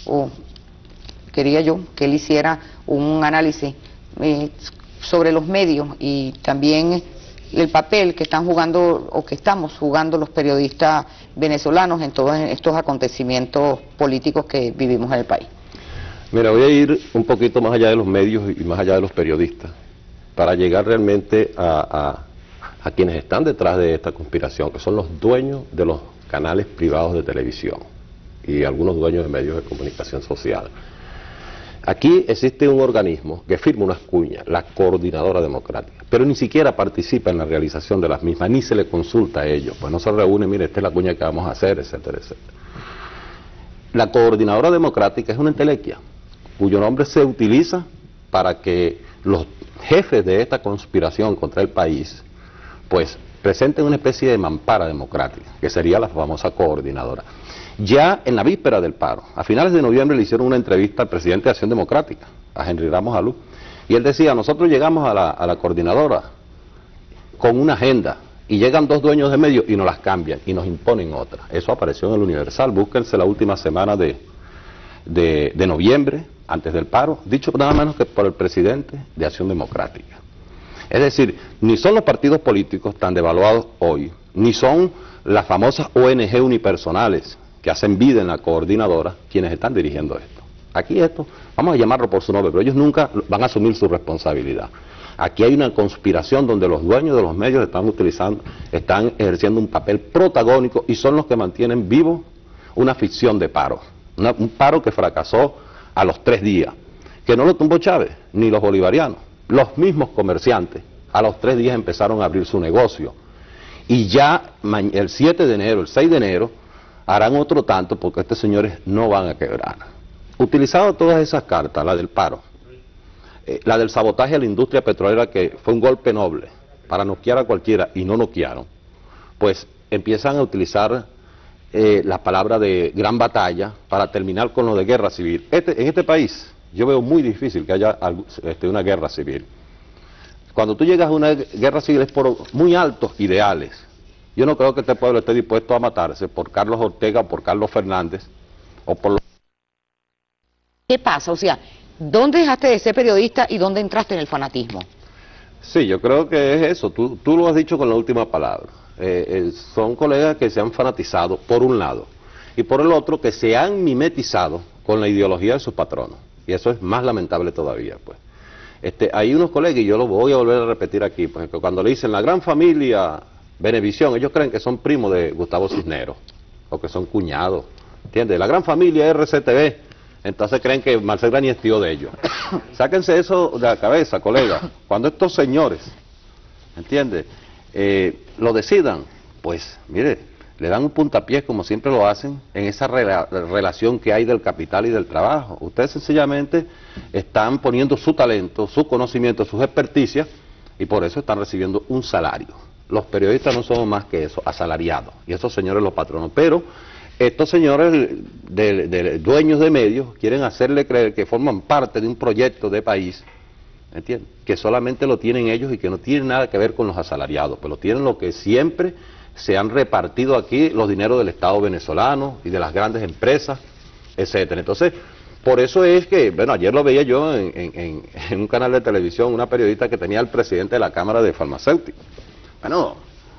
quería yo que él hiciera un análisis sobre los medios y también el papel que están jugando o que estamos jugando los periodistas venezolanos en todos estos acontecimientos políticos que vivimos en el país. Mira, voy a ir un poquito más allá de los medios y más allá de los periodistas para llegar realmente a quienes están detrás de esta conspiración, que son los dueños de los canales privados de televisión y algunos dueños de medios de comunicación social. Aquí existe un organismo que firma unas cuñas, la Coordinadora Democrática, pero ni siquiera participa en la realización de las mismas, ni se le consulta a ellos, pues no se reúne, mire, esta es la cuña que vamos a hacer, etcétera, etcétera. La Coordinadora Democrática es una entelequia, cuyo nombre se utiliza para que los jefes de esta conspiración contra el país, pues, presenten una especie de mampara democrática, que sería la famosa Coordinadora. Ya en la víspera del paro, a finales de noviembre le hicieron una entrevista al presidente de Acción Democrática, a Henry Ramos Alú, y él decía, nosotros llegamos a la Coordinadora con una agenda, y llegan dos dueños de medios y nos las cambian y nos imponen otra. Eso apareció en el Universal, búsquense la última semana de noviembre, antes del paro, dicho nada menos que por el presidente de Acción Democrática. Es decir, ni son los partidos políticos tan devaluados hoy, ni son las famosas ONG unipersonales que hacen vida en la coordinadora quienes están dirigiendo esto. Aquí esto, vamos a llamarlo por su nombre, pero ellos nunca van a asumir su responsabilidad. Aquí hay una conspiración donde los dueños de los medios están ejerciendo un papel protagónico y son los que mantienen vivo una ficción de paro. Un paro que fracasó a los 3 días, que no lo tumbó Chávez, ni los bolivarianos. Los mismos comerciantes a los 3 días empezaron a abrir su negocio. Y ya el 7 de enero, el 6 de enero, harán otro tanto porque estos señores no van a quebrar. Utilizado todas esas cartas, la del paro, la del sabotaje a la industria petrolera, que fue un golpe noble para noquear a cualquiera y no noquearon, pues empiezan a utilizar la palabra de gran batalla para terminar con lo de guerra civil. En este país yo veo muy difícil que haya una guerra civil. Cuando tú llegas a una guerra civil es por muy altos ideales. Yo no creo que este pueblo esté dispuesto a matarse por Carlos Ortega o por Carlos Fernández o por los... ¿Qué pasa? O sea, ¿dónde dejaste de ser periodista y dónde entraste en el fanatismo? Sí, yo creo que es eso. Tú lo has dicho con la última palabra. Son colegas que se han fanatizado por un lado y por el otro que se han mimetizado con la ideología de sus patronos. Y eso es más lamentable todavía, pues. Hay unos colegas, y yo lo voy a volver a repetir aquí, pues, que cuando le dicen la gran familia Venevisión, ellos creen que son primos de Gustavo Cisneros, o que son cuñados, ¿entiendes? La gran familia RCTV, entonces creen que Marcel Grani es tío de ellos. Sáquense eso de la cabeza, colegas. Cuando estos señores, ¿entiendes?, lo decidan, pues, mire, le dan un puntapié, como siempre lo hacen, en esa relación que hay del capital y del trabajo. Ustedes sencillamente están poniendo su talento, su conocimiento, sus experticias, y por eso están recibiendo un salario. Los periodistas no somos más que eso, asalariados, y esos señores los patronos. Pero estos señores dueños de medios quieren hacerle creer que forman parte de un proyecto de país, ¿entiendes?, que solamente lo tienen ellos y que no tienen nada que ver con los asalariados, pero tienen lo que siempre se han repartido aquí, los dineros del Estado venezolano y de las grandes empresas, etcétera. Entonces, por eso es que, bueno, ayer lo veía yo en un canal de televisión, una periodista que tenía al presidente de la Cámara de Farmacéuticos. Bueno,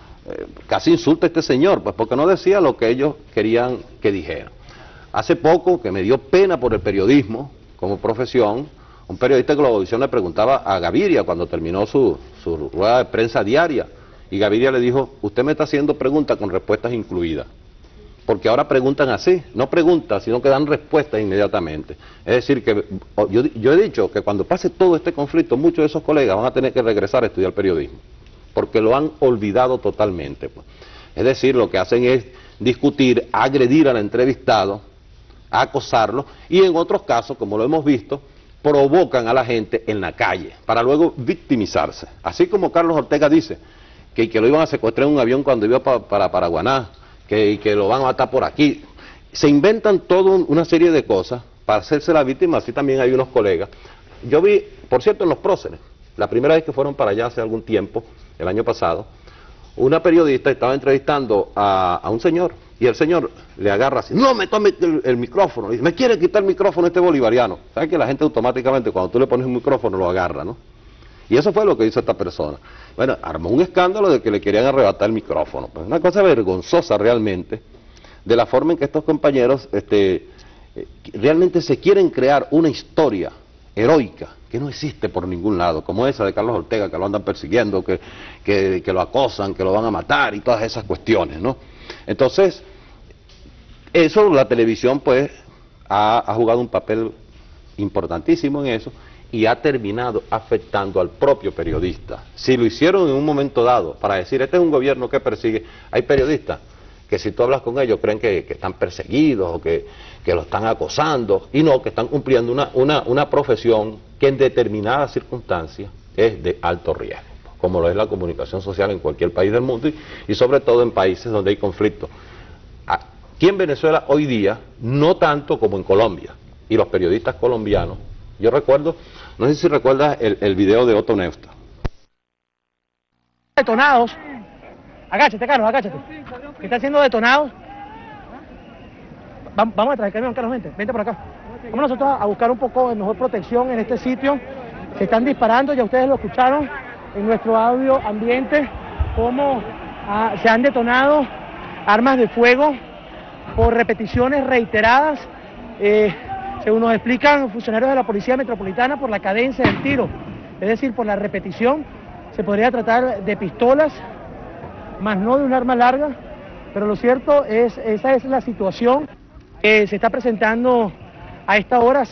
casi insulta a este señor, pues porque no decía lo que ellos querían que dijera. Hace poco, que me dio pena por el periodismo como profesión, un periodista de Globovisión le preguntaba a Gaviria cuando terminó su rueda de prensa diaria, y Gaviria le dijo, usted me está haciendo preguntas con respuestas incluidas, porque ahora preguntan así, no preguntan, sino que dan respuestas inmediatamente. Es decir, que yo he dicho que cuando pase todo este conflicto, muchos de esos colegas van a tener que regresar a estudiar periodismo, porque lo han olvidado totalmente, pues. Es decir, lo que hacen es discutir, agredir al entrevistado, acosarlo, y en otros casos, como lo hemos visto, provocan a la gente en la calle, para luego victimizarse. Así como Carlos Ortega dice que lo iban a secuestrar en un avión cuando iba para Paraguaná, que lo van a matar por aquí. Se inventan toda una serie de cosas para hacerse la víctima. Así también hay unos colegas. Yo vi, por cierto, en los próceres, la primera vez que fueron para allá hace algún tiempo, el año pasado, una periodista estaba entrevistando a un señor, y el señor le agarra así, no me tome el micrófono, dice, me quiere quitar el micrófono este bolivariano. ¿Sabes que la gente automáticamente cuando tú le pones un micrófono lo agarra, no? Y eso fue lo que hizo esta persona. Bueno, armó un escándalo de que le querían arrebatar el micrófono. Pues una cosa vergonzosa realmente, de la forma en que estos compañeros realmente se quieren crear una historia heroica que no existe por ningún lado, como esa de Carlos Ortega, que lo andan persiguiendo, que lo acosan, que lo van a matar y todas esas cuestiones, ¿no? Entonces, eso la televisión pues ha jugado un papel importantísimo en eso, y ha terminado afectando al propio periodista. Si lo hicieron en un momento dado para decir, este es un gobierno que persigue, hay periodistas que si tú hablas con ellos creen que están perseguidos o que lo están acosando, y no, que están cumpliendo una profesión que en determinadas circunstancias es de alto riesgo, como lo es la comunicación social en cualquier país del mundo y sobre todo en países donde hay conflictos. Aquí en Venezuela hoy día, no tanto como en Colombia, y los periodistas colombianos, yo recuerdo, no sé si recuerdas el video de Otto Neustadt. detonados. Agáchate, Carlos, agáchate. Que están siendo detonados. Vamos a traer el camión, Carlos, vente por acá. Vamos nosotros a buscar un poco de mejor protección en este sitio. Se están disparando, ya ustedes lo escucharon en nuestro audio ambiente, cómo se han detonado armas de fuego por repeticiones reiteradas, según nos explican funcionarios de la Policía Metropolitana, por la cadencia del tiro, es decir, por la repetición. Se podría tratar de pistolas, más no de un arma larga, pero lo cierto es, esa es la situación que se está presentando a esta hora.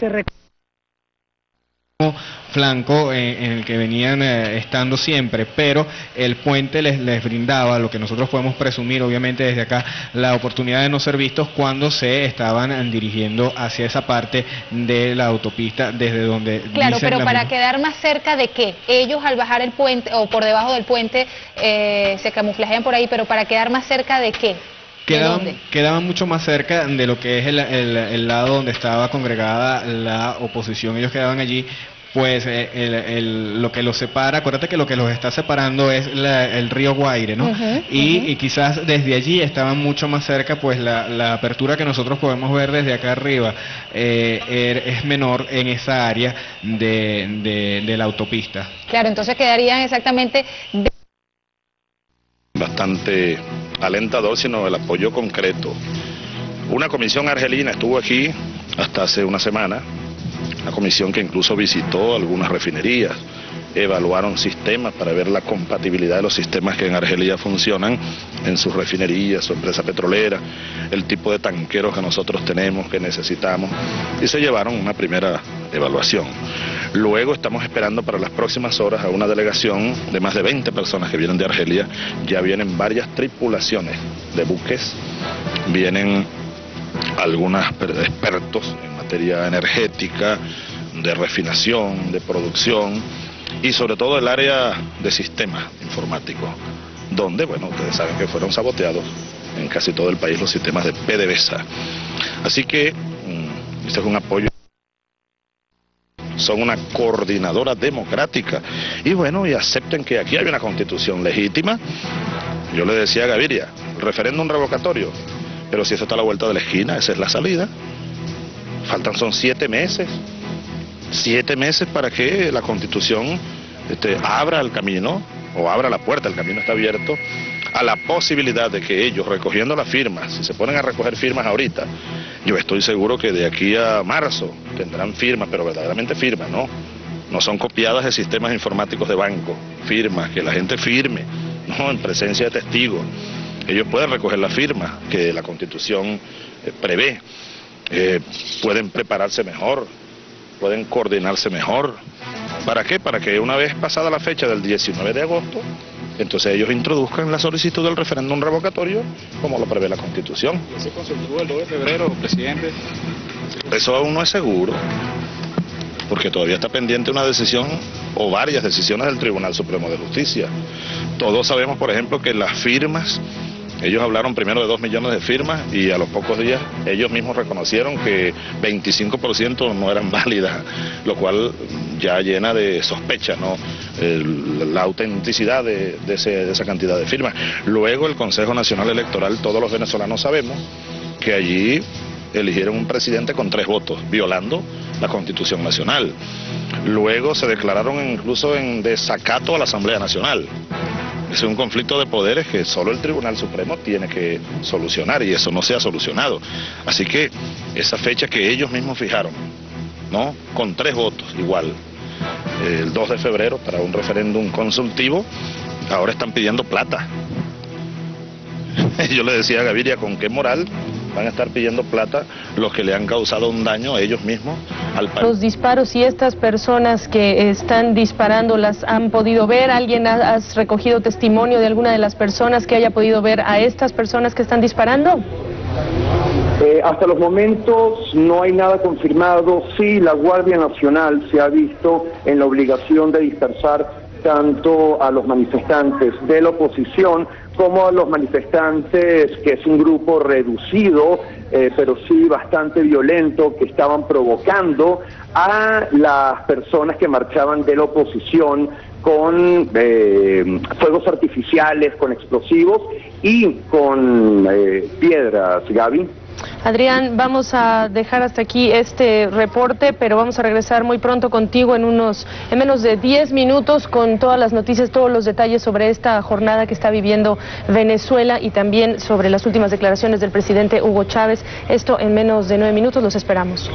Flanco en el que venían estando siempre, pero el puente les brindaba, lo que nosotros podemos presumir obviamente desde acá, la oportunidad de no ser vistos cuando se estaban dirigiendo hacia esa parte de la autopista desde donde... Claro, pero para quedar más cerca de qué, ellos al bajar el puente o por debajo del puente se camuflajean por ahí, pero para quedar más cerca de qué. Quedaban mucho más cerca de lo que es el lado donde estaba congregada la oposición. Ellos quedaban allí, pues lo que los separa, acuérdate que lo que los está separando es el río Guaire, ¿no? Y quizás desde allí estaban mucho más cerca, pues la apertura que nosotros podemos ver desde acá arriba es menor en esa área de la autopista. Claro, entonces quedarían exactamente... Bastante alentador, sino el apoyo concreto. Una comisión argelina estuvo aquí hasta hace una semana, una comisión que incluso visitó algunas refinerías, evaluaron sistemas para ver la compatibilidad de los sistemas que en Argelia funcionan en sus refinerías, su empresa petrolera, el tipo de tanqueros que nosotros tenemos, que necesitamos, y se llevaron una primera evaluación. Luego estamos esperando para las próximas horas a una delegación de más de 20 personas que vienen de Argelia. Ya vienen varias tripulaciones de buques, vienen algunos expertos en materia energética, de refinación, de producción y sobre todo el área de sistemas informáticos, donde, bueno, ustedes saben que fueron saboteados en casi todo el país los sistemas de PDVSA. Así que este es un apoyo. Son una coordinadora democrática y bueno, y acepten que aquí hay una constitución legítima. Yo le decía a Gaviria, el referéndum revocatorio, pero si eso está a la vuelta de la esquina, esa es la salida. Son 7 meses, 7 meses para que la constitución abra el camino, o abra la puerta, el camino está abierto, a la posibilidad de que ellos, recogiendo las firmas, si se ponen a recoger firmas ahorita, yo estoy seguro que de aquí a marzo tendrán firmas, pero verdaderamente firmas, ¿no? No son copiadas de sistemas informáticos de banco, firmas, que la gente firme, ¿no? En presencia de testigos. Ellos pueden recoger las firmas que la Constitución prevé, pueden prepararse mejor, pueden coordinarse mejor. ¿Para qué? Para que una vez pasada la fecha del 19 de agosto, entonces ellos introduzcan la solicitud del referéndum revocatorio como lo prevé la Constitución. ¿Se consultó el 2 de febrero, presidente? Eso aún no es seguro, porque todavía está pendiente una decisión o varias decisiones del Tribunal Supremo de Justicia. Todos sabemos, por ejemplo, que las firmas, ellos hablaron primero de 2 millones de firmas y a los pocos días ellos mismos reconocieron que 25% no eran válidas, lo cual ya llena de sospecha, ¿no? La autenticidad de esa cantidad de firmas. Luego el Consejo Nacional Electoral, todos los venezolanos sabemos que allí eligieron un presidente con 3 votos, violando la Constitución Nacional. Luego se declararon incluso en desacato a la Asamblea Nacional. Es un conflicto de poderes que solo el Tribunal Supremo tiene que solucionar y eso no se ha solucionado. Así que esa fecha que ellos mismos fijaron, ¿no? Con 3 votos igual, el 2 de febrero para un referéndum consultivo, ahora están pidiendo plata. Yo le decía a Gaviria, ¿con qué moral van a estar pidiendo plata los que le han causado un daño a ellos mismos al país? Los disparos y estas personas que están disparando, ¿las han podido ver? ¿Alguien has recogido testimonio de alguna de las personas que haya podido ver a estas personas que están disparando? Hasta los momentos no hay nada confirmado. Sí, la Guardia Nacional se ha visto en la obligación de dispersar tanto a los manifestantes de la oposición como los manifestantes, que es un grupo reducido, pero sí bastante violento, que estaban provocando a las personas que marchaban de la oposición con fuegos artificiales, con explosivos y con piedras, Gaby. Adrián, vamos a dejar hasta aquí este reporte, pero vamos a regresar muy pronto contigo en menos de 10 minutos con todas las noticias, todos los detalles sobre esta jornada que está viviendo Venezuela y también sobre las últimas declaraciones del presidente Hugo Chávez. Esto en menos de 9 minutos, los esperamos.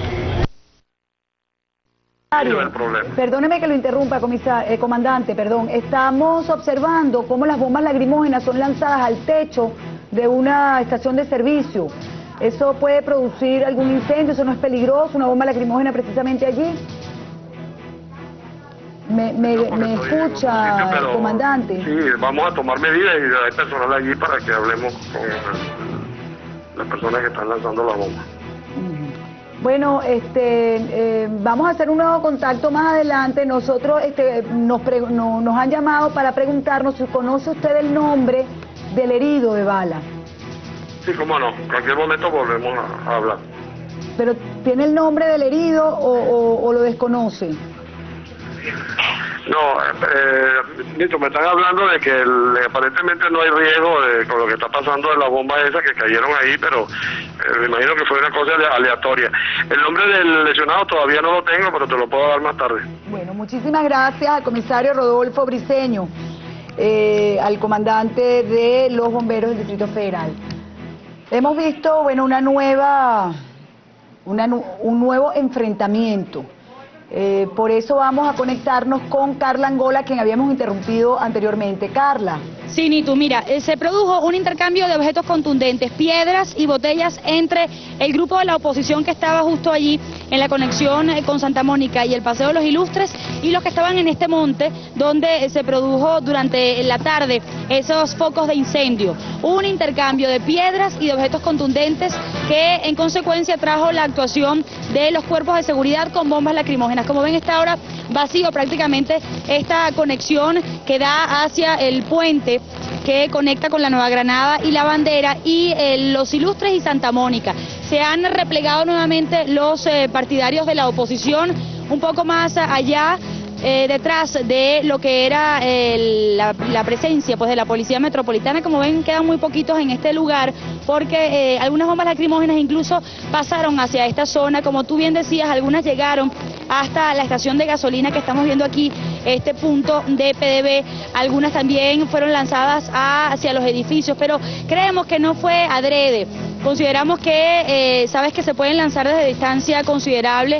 Perdóneme que lo interrumpa, comandante, perdón. Estamos observando cómo las bombas lacrimógenas son lanzadas al techo de una estación de servicio. ¿Eso puede producir algún incendio? ¿Eso no es peligroso? ¿Una bomba lacrimógena precisamente allí? ¿Me escucha, comandante? Sí, vamos a tomar medidas y hay personal allí para que hablemos con las personas que están lanzando la bomba. Bueno, vamos a hacer un nuevo contacto más adelante. Nosotros nos han llamado para preguntarnos si conoce usted el nombre del herido de bala. Sí, cómo no, en cualquier momento volvemos a hablar. ¿Pero tiene el nombre del herido o lo desconoce? No, Nito, me están hablando de que aparentemente no hay riesgo con lo que está pasando de la bomba esa que cayeron ahí, pero me imagino que fue una cosa aleatoria. El nombre del lesionado todavía no lo tengo, pero te lo puedo dar más tarde. Bueno, muchísimas gracias al comisario Rodolfo Briceño, al comandante de los bomberos del Distrito Federal. Hemos visto, bueno, un nuevo enfrentamiento. Por eso vamos a conectarnos con Carla Angola, quien habíamos interrumpido anteriormente. Carla. Sí, Nitu, mira, se produjo un intercambio de objetos contundentes, piedras y botellas entre el grupo de la oposición que estaba justo allí en la conexión con Santa Mónica y el Paseo de los Ilustres y los que estaban en este monte donde se produjo durante la tarde esos focos de incendio. Hubo un intercambio de piedras y de objetos contundentes que en consecuencia trajo la actuación de los cuerpos de seguridad con bombas lacrimógenas. Como ven, está ahora vacío prácticamente esta conexión que da hacia el puente que conecta con la Nueva Granada y la Bandera y los Ilustres y Santa Mónica. Se han replegado nuevamente los partidarios de la oposición un poco más allá, detrás de lo que era la presencia pues de la Policía Metropolitana. Como ven, quedan muy poquitos en este lugar porque algunas bombas lacrimógenas incluso pasaron hacia esta zona. Como tú bien decías, algunas llegaron hasta la estación de gasolina que estamos viendo aquí, este punto de PDB. Algunas también fueron lanzadas hacia los edificios, pero creemos que no fue adrede. Consideramos que, sabes que se pueden lanzar desde distancia considerable,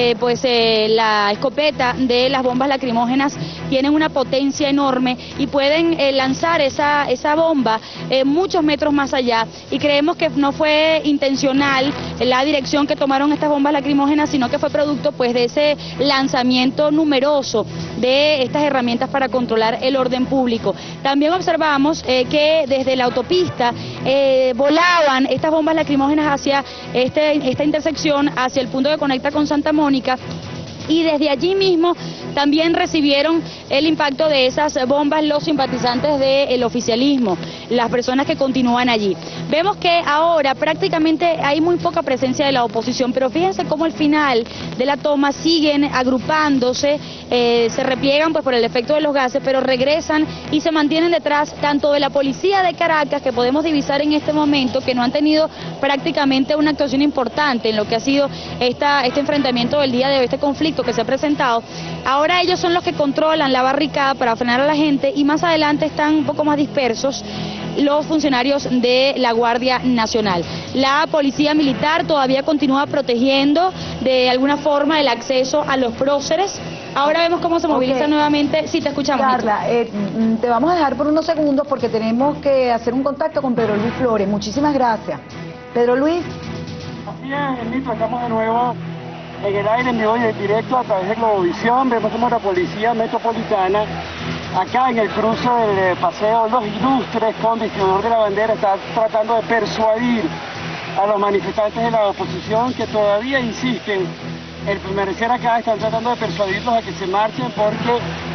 la escopeta de las bombas lacrimógenas tienen una potencia enorme y pueden lanzar esa bomba muchos metros más allá, y creemos que no fue intencional la dirección que tomaron estas bombas lacrimógenas, sino que fue producto pues de ese lanzamiento numeroso de estas herramientas para controlar el orden público. También observamos que desde la autopista volaban estas bombas lacrimógenas hacia esta intersección, hacia el punto que conecta con Santa Mónica, y desde allí mismo también recibieron el impacto de esas bombas los simpatizantes del oficialismo, las personas que continúan allí. Vemos que ahora prácticamente hay muy poca presencia de la oposición, pero fíjense cómo al final de la toma siguen agrupándose, se repliegan pues por el efecto de los gases, pero regresan y se mantienen detrás tanto de la policía de Caracas, que podemos divisar en este momento, que no han tenido prácticamente una actuación importante en lo que ha sido este enfrentamiento del día de hoy, este conflicto que se ha presentado. Ahora ellos son los que controlan la barricada para frenar a la gente, y más adelante están un poco más dispersos los funcionarios de la Guardia Nacional. La policía militar todavía continúa protegiendo de alguna forma el acceso a los próceres. Ahora vemos cómo se moviliza nuevamente. Sí, te escuchamos. Carla, te vamos a dejar por unos segundos porque tenemos que hacer un contacto con Pedro Luis Flores. Muchísimas gracias. Pedro Luis. Así es, Nito, estamos de nuevo en el aire, en vivo y en directo a través de Globovisión. Vemos como la Policía Metropolitana, acá en el cruce del Paseo Los Ilustres con Distribuidor de la Bandera, está tratando de persuadir a los manifestantes de la oposición que todavía insisten en permanecer acá. Están tratando de persuadirlos a que se marchen porque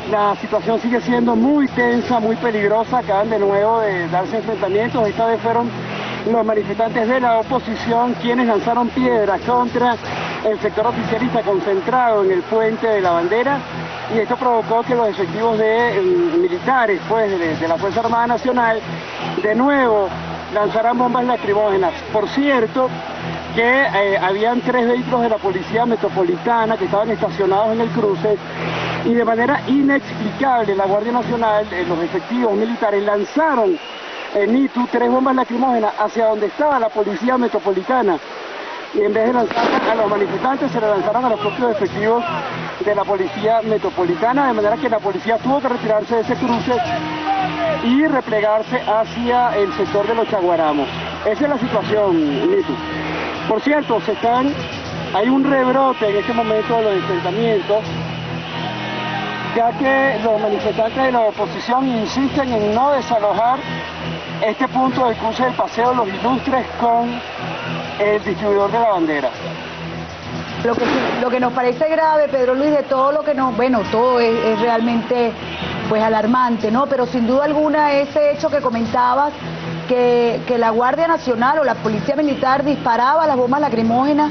La situación sigue siendo muy tensa, muy peligrosa, acaban de nuevo de darse enfrentamientos, esta vez fueron los manifestantes de la oposición quienes lanzaron piedras contra el sector oficialista concentrado en el puente de la Bandera, y esto provocó que los efectivos militares pues, de la Fuerza Armada Nacional de nuevo lanzaran bombas lacrimógenas. Por cierto, que habían 3 vehículos de la Policía Metropolitana que estaban estacionados en el cruce, y de manera inexplicable la Guardia Nacional, los efectivos militares lanzaron en Itu 3 bombas lacrimógenas hacia donde estaba la Policía Metropolitana, y en vez de lanzar a los manifestantes se le lanzaron a los propios efectivos de la Policía Metropolitana, de manera que la policía tuvo que retirarse de ese cruce y replegarse hacia el sector de los Chaguaramos. Esa es la situación, Itu. Por cierto, hay un rebrote en este momento de los enfrentamientos, ya que los manifestantes de la oposición insisten en no desalojar este punto del cruce del Paseo Los Ilustres con el distribuidor de la Bandera. Lo que nos parece grave, Pedro Luis, de todo lo que nos... Bueno, todo es realmente pues alarmante, ¿no? Pero sin duda alguna ese hecho que comentabas, que la Guardia Nacional o la Policía Militar disparaba las bombas lacrimógenas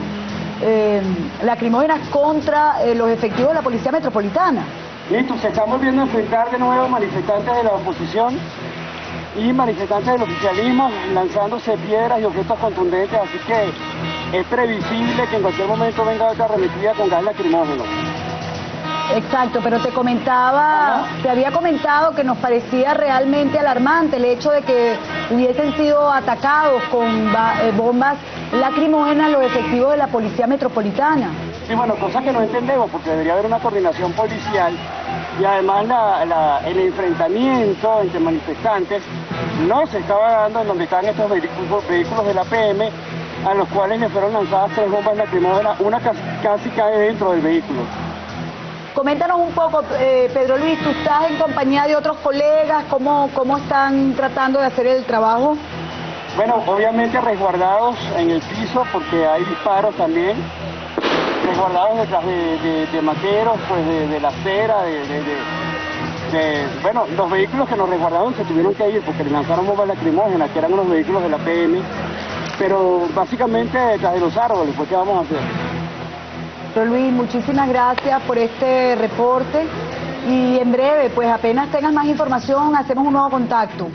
contra los efectivos de la Policía Metropolitana. Listo, se están volviendo a enfrentar de nuevo manifestantes de la oposición y manifestantes del oficialismo lanzándose piedras y objetos contundentes, así que es previsible que en cualquier momento venga otra arremetida con gas lacrimógeno. Exacto, pero te había comentado que nos parecía realmente alarmante el hecho de que hubiesen sido atacados con bombas lacrimógenas los efectivos de la Policía Metropolitana. Sí, bueno, cosa que no entendemos, porque debería haber una coordinación policial, y además el enfrentamiento entre manifestantes no se estaba dando en donde están estos vehículos de la PM, a los cuales le fueron lanzadas 3 bombas lacrimógenas, una casi cae dentro del vehículo. Coméntanos un poco, Pedro Luis, tú estás en compañía de otros colegas, ¿cómo están tratando de hacer el trabajo? Bueno, obviamente resguardados en el piso, porque hay disparos también, resguardados detrás de materos, pues de la acera, bueno, los vehículos que nos resguardaron se tuvieron que ir porque le lanzaron bombas lacrimógenas, que eran unos vehículos de la PM, pero básicamente detrás de los árboles, pues ¿qué vamos a hacer? Pedro Luis, muchísimas gracias por este reporte, y en breve, pues apenas tengas más información, hacemos un nuevo contacto.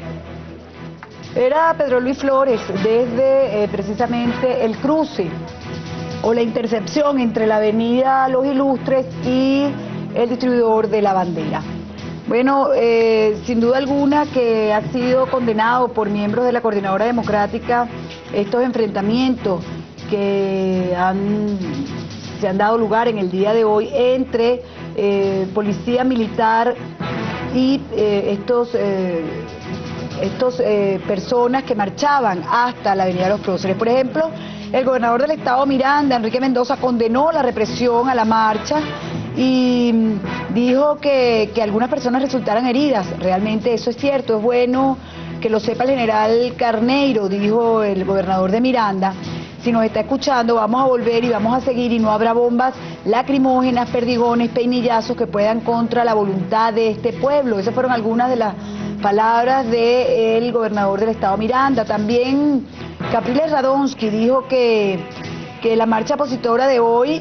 Era Pedro Luis Flores desde precisamente el cruce o la intercepción entre la avenida Los Ilustres y el distribuidor de la Bandera. Bueno, sin duda alguna que ha sido condenado por miembros de la Coordinadora Democrática estos enfrentamientos que se han dado lugar en el día de hoy entre policía militar y estos personas que marchaban hasta la avenida Los Próceres. Por ejemplo, el gobernador del estado Miranda, Enrique Mendoza, condenó la represión a la marcha y dijo que algunas personas resultaran heridas. Realmente eso es cierto, es bueno que lo sepa el general Carneiro, dijo el gobernador de Miranda. Si nos está escuchando, vamos a volver y vamos a seguir, y no habrá bombas lacrimógenas, perdigones, peinillazos que puedan contra la voluntad de este pueblo. Esas fueron algunas de las palabras del gobernador del estado Miranda. También Capriles Radonsky dijo que la marcha opositora de hoy,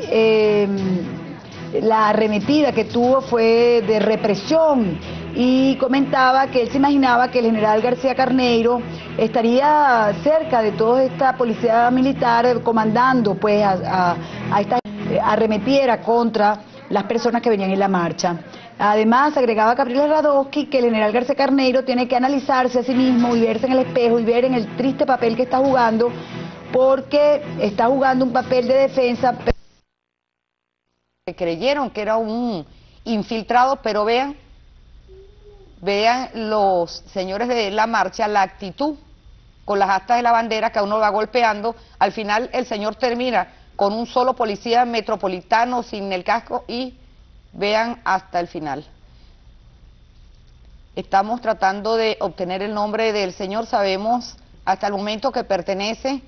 la arremetida que tuvo fue de represión, y comentaba que él se imaginaba que el general García Carneiro estaría cerca de toda esta policía militar comandando pues a esta arremetiera contra las personas que venían en la marcha. Además, agregaba Capriles Radonsky que el general García Carneiro tiene que analizarse a sí mismo y verse en el espejo y ver en el triste papel que está jugando, porque está jugando un papel de defensa. Creyeron que era un infiltrado, pero vean los señores de la marcha, la actitud con las astas de la bandera que a uno va golpeando. Al final el señor termina con un solo policía metropolitano sin el casco, y vean hasta el final. Estamos tratando de obtener el nombre del señor. Sabemos hasta el momento que pertenece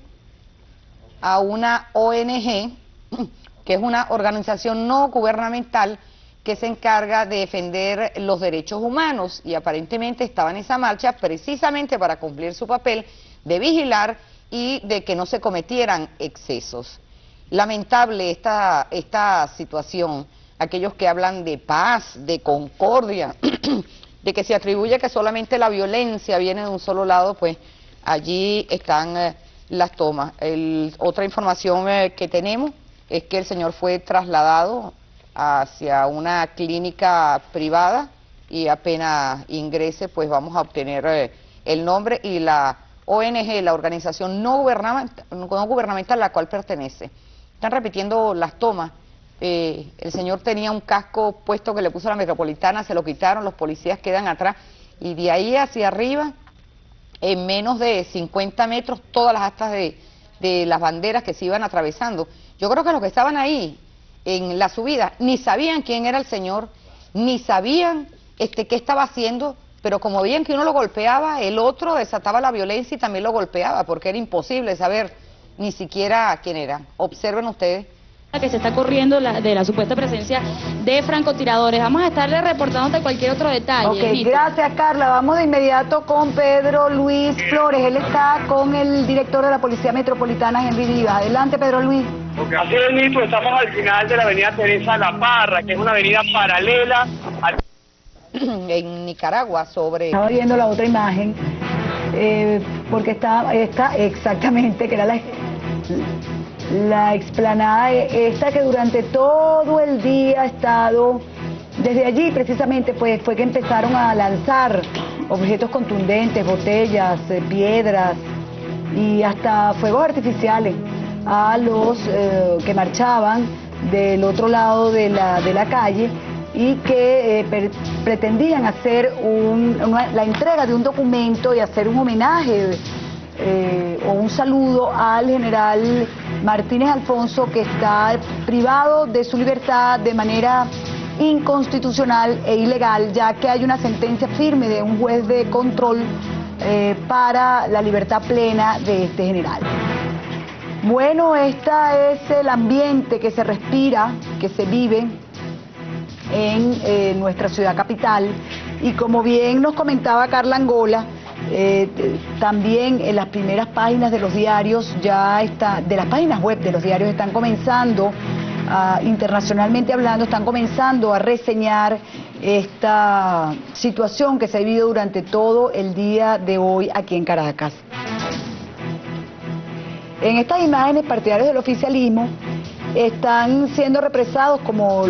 a una ONG, que es una organización no gubernamental que se encarga de defender los derechos humanos y aparentemente estaba en esa marcha precisamente para cumplir su papel de vigilar y de que no se cometieran excesos. Lamentable esta situación, aquellos que hablan de paz, de concordia, de que se atribuye que solamente la violencia viene de un solo lado, pues allí están las tomas. Otra información que tenemos es que el señor fue trasladado hacia una clínica privada y apenas ingrese pues vamos a obtener el nombre y la ONG, la organización no gubernamental a la cual pertenece. Están repitiendo las tomas. El señor tenía un casco puesto que le puso la Metropolitana, se lo quitaron, los policías quedan atrás y de ahí hacia arriba, en menos de 50 metros, todas las astas de las banderas que se iban atravesando. Yo creo que los que estaban ahí en la subida ni sabían quién era el señor, ni sabían qué estaba haciendo, pero como veían que uno lo golpeaba, el otro desataba la violencia y también lo golpeaba, porque era imposible saber ni siquiera quién era. Observen ustedes que se está corriendo de la supuesta presencia de francotiradores. Vamos a estarle reportando cualquier otro detalle. Ok, gracias Carla. Vamos de inmediato con Pedro Luis Flores. Él está con el director de la Policía Metropolitana, Henry Vivas. Adelante, Pedro Luis. Así es, Nito, estamos al final de la avenida Teresa La Parra, que es una avenida paralela al... en Nicaragua sobre... Estaba viendo la otra imagen, porque está exactamente, que era la explanada esta que durante todo el día ha estado, desde allí precisamente pues fue que empezaron a lanzar objetos contundentes, botellas, piedras y hasta fuegos artificiales a los que marchaban del otro lado de la calle y que pretendían hacer la entrega de un documento y hacer un homenaje o un saludo al general Martínez Alfonso, que está privado de su libertad de manera inconstitucional e ilegal, ya que hay una sentencia firme de un juez de control para la libertad plena de este general. Bueno, este es el ambiente que se respira, que se vive en nuestra ciudad capital, y como bien nos comentaba Carla Angola, también en las primeras páginas de los diarios de las páginas web de los diarios están comenzando, internacionalmente hablando, están comenzando a reseñar esta situación que se ha vivido durante todo el día de hoy aquí en Caracas. En estas imágenes, partidarios del oficialismo están siendo represados como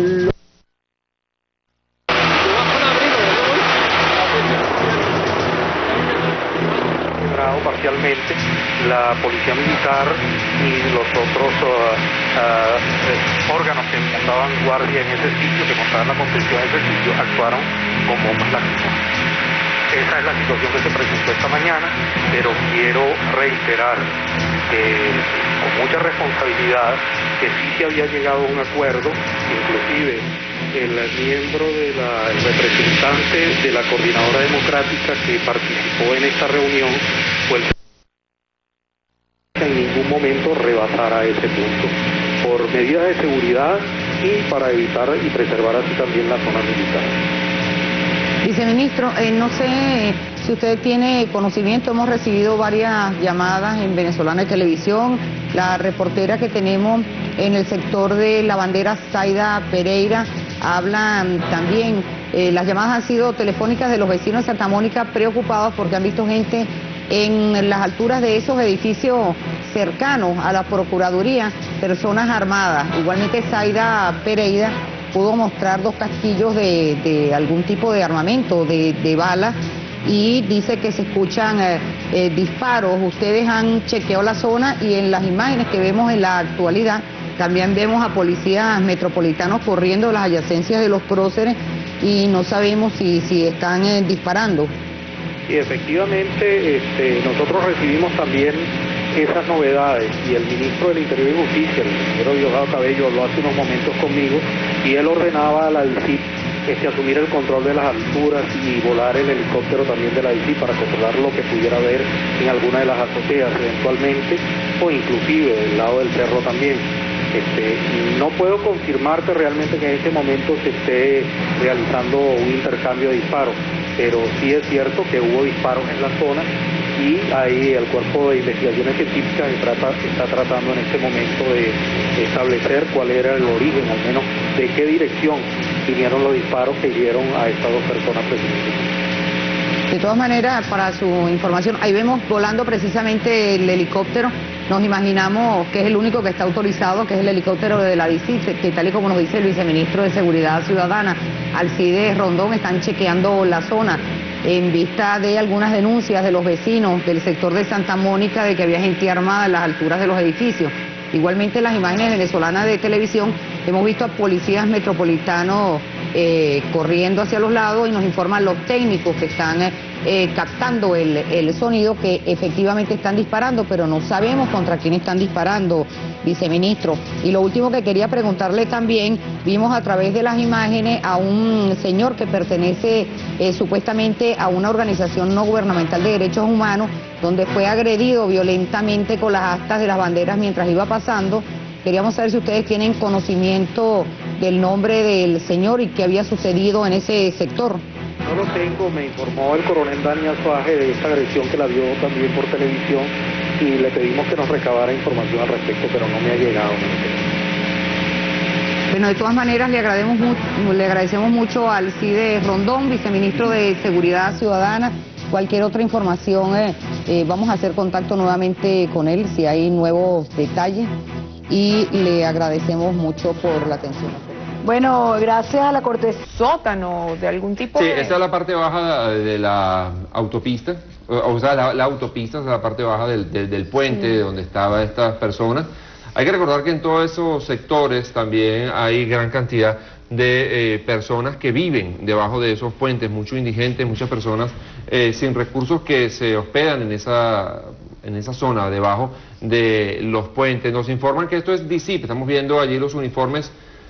parcialmente la policía militar y los otros órganos que montaban guardia en ese sitio, que montaban la contención en ese sitio, actuaron con bombas lacrimógenas. Esa es la situación que se presentó esta mañana, pero quiero reiterar con mucha responsabilidad que sí se había llegado a un acuerdo, inclusive el representante de la Coordinadora Democrática que participó en esta reunión fue el que en ningún momento rebasara ese punto, por medidas de seguridad y para evitar y preservar así también la zona militar. Viceministro, no sé si usted tiene conocimiento, hemos recibido varias llamadas en Venezolana de Televisión, la reportera que tenemos en el sector de la bandera, Zaida Pereira, hablan también, las llamadas han sido telefónicas de los vecinos de Santa Mónica preocupados porque han visto gente en las alturas de esos edificios cercanos a la Procuraduría, personas armadas. Igualmente Zaida Pereira pudo mostrar 2 casquillos de algún tipo de armamento, de balas, y dice que se escuchan disparos. Ustedes han chequeado la zona y en las imágenes que vemos en la actualidad también vemos a policías metropolitanos corriendo las adyacencias de los próceres y no sabemos si están disparando. Y efectivamente nosotros recibimos también esas novedades y el ministro del Interior y Justicia, el ingeniero Diosdado Cabello, habló hace unos momentos conmigo y él ordenaba a la DICIP asumir el control de las alturas y volar el helicóptero también de la DICIP para controlar lo que pudiera haber en alguna de las azoteas eventualmente, o inclusive del lado del cerro también. No puedo confirmarte realmente que en este momento se esté realizando un intercambio de disparos, pero sí es cierto que hubo disparos en la zona y ahí el Cuerpo de Investigaciones Científicas está tratando en este momento de establecer cuál era el origen, al menos de qué dirección vinieron los disparos que hirieron a estas dos personas presuntamente. De todas maneras, para su información, ahí vemos volando precisamente el helicóptero. Nos imaginamos que es el único que está autorizado, que es el helicóptero de la DICIT, que tal y como nos dice el viceministro de Seguridad Ciudadana, Alcides Rondón, están chequeando la zona en vista de algunas denuncias de los vecinos del sector de Santa Mónica de que había gente armada en las alturas de los edificios. Igualmente en las imágenes venezolanas de televisión hemos visto a policías metropolitanos corriendo hacia los lados y nos informan los técnicos que están captando el sonido, que efectivamente están disparando, pero no sabemos contra quién están disparando, viceministro. Y lo último que quería preguntarle también, vimos a través de las imágenes a un señor que pertenece supuestamente a una organización no gubernamental de derechos humanos, donde fue agredido violentamente con las astas de las banderas mientras iba pasando. Queríamos saber si ustedes tienen conocimiento del nombre del señor y qué había sucedido en ese sector. No lo tengo, me informó el coronel Dani Azuaje de esta agresión que la vio también por televisión y le pedimos que nos recabara información al respecto, pero no me ha llegado. Bueno, de todas maneras le agradecemos mucho al Alcides Rondón, viceministro de Seguridad Ciudadana. Cualquier otra información, vamos a hacer contacto nuevamente con él si hay nuevos detalles, y le agradecemos mucho por la atención. Bueno, gracias a la cortesía. ¿Sótano de algún tipo? Sí, esta es la parte baja de la autopista, o sea, la autopista es la parte baja del puente, sí, donde estaban estas personas. Hay que recordar que en todos esos sectores también hay gran cantidad de personas que viven debajo de esos puentes, muchos indigentes, muchas personas sin recursos que se hospedan en esa zona debajo de los puentes. Nos informan que esto es DICIP, estamos viendo allí los uniformes.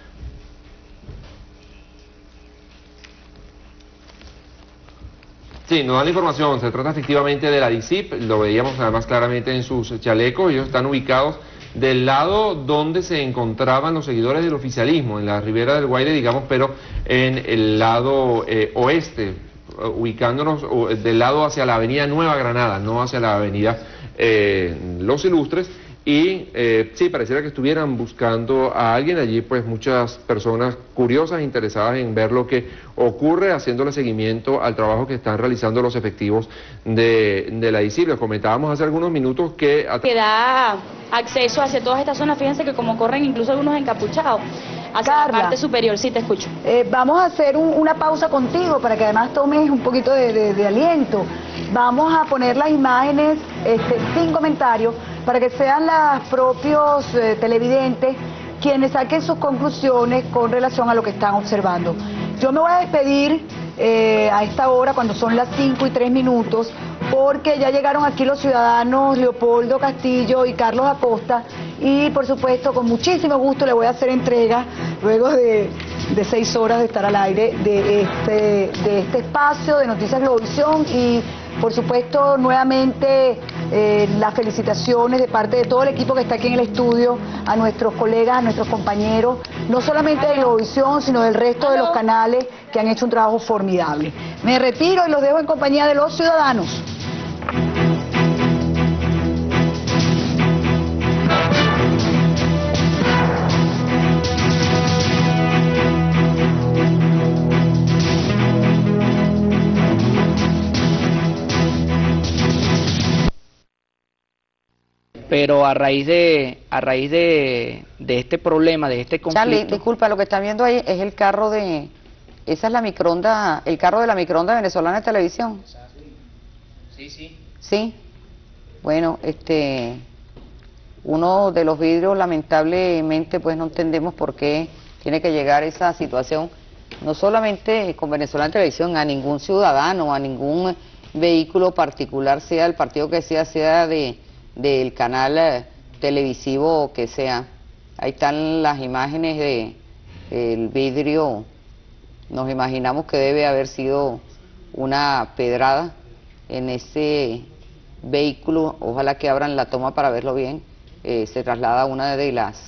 Sí, nos dan la información, se trata efectivamente de la DICIP, lo veíamos además claramente en sus chalecos. Ellos están ubicados del lado donde se encontraban los seguidores del oficialismo, en la ribera del Guaire, digamos, pero en el lado oeste, ubicándonos del lado hacia la avenida Nueva Granada, no hacia la avenida Los Ilustres. Y sí, pareciera que estuvieran buscando a alguien allí, pues muchas personas curiosas, interesadas en ver lo que ocurre, haciéndole seguimiento al trabajo que están realizando los efectivos de la DICIP. Les comentábamos hace algunos minutos que da acceso hacia todas estas zonas. Fíjense que como corren incluso algunos encapuchados hacia Carla, la parte superior. Sí, te escucho. Vamos a hacer una pausa contigo para que además tomes un poquito de aliento. Vamos a poner las imágenes sin comentarios para que sean los propios televidentes quienes saquen sus conclusiones con relación a lo que están observando. Yo me voy a despedir a esta hora, cuando son las 5:03, porque ya llegaron aquí los ciudadanos Leopoldo Castillo y Carlos Acosta, y por supuesto con muchísimo gusto le voy a hacer entrega, luego de 6 horas de estar al aire, de este espacio de Noticias Globovisión. Y por supuesto, nuevamente, las felicitaciones de parte de todo el equipo que está aquí en el estudio, a nuestros colegas, a nuestros compañeros, no solamente de Globovisión, sino del resto de los canales que han hecho un trabajo formidable. Me retiro y los dejo en compañía de los ciudadanos. Pero a raíz de este problema, de este conflicto... Charlie, disculpa, lo que están viendo ahí es el carro de... Esa es la microonda, el carro de la microonda venezolana de televisión. Sí, sí. Sí. Bueno, uno de los vidrios, lamentablemente, pues no entendemos por qué tiene que llegar esa situación, no solamente con Venezolana Televisión, a ningún ciudadano, a ningún vehículo particular, sea el partido que sea del canal televisivo que sea. Ahí están las imágenes del vidrio. Nos imaginamos que debe haber sido una pedrada en ese vehículo. Ojalá que abran la toma para verlo bien. Se traslada una de las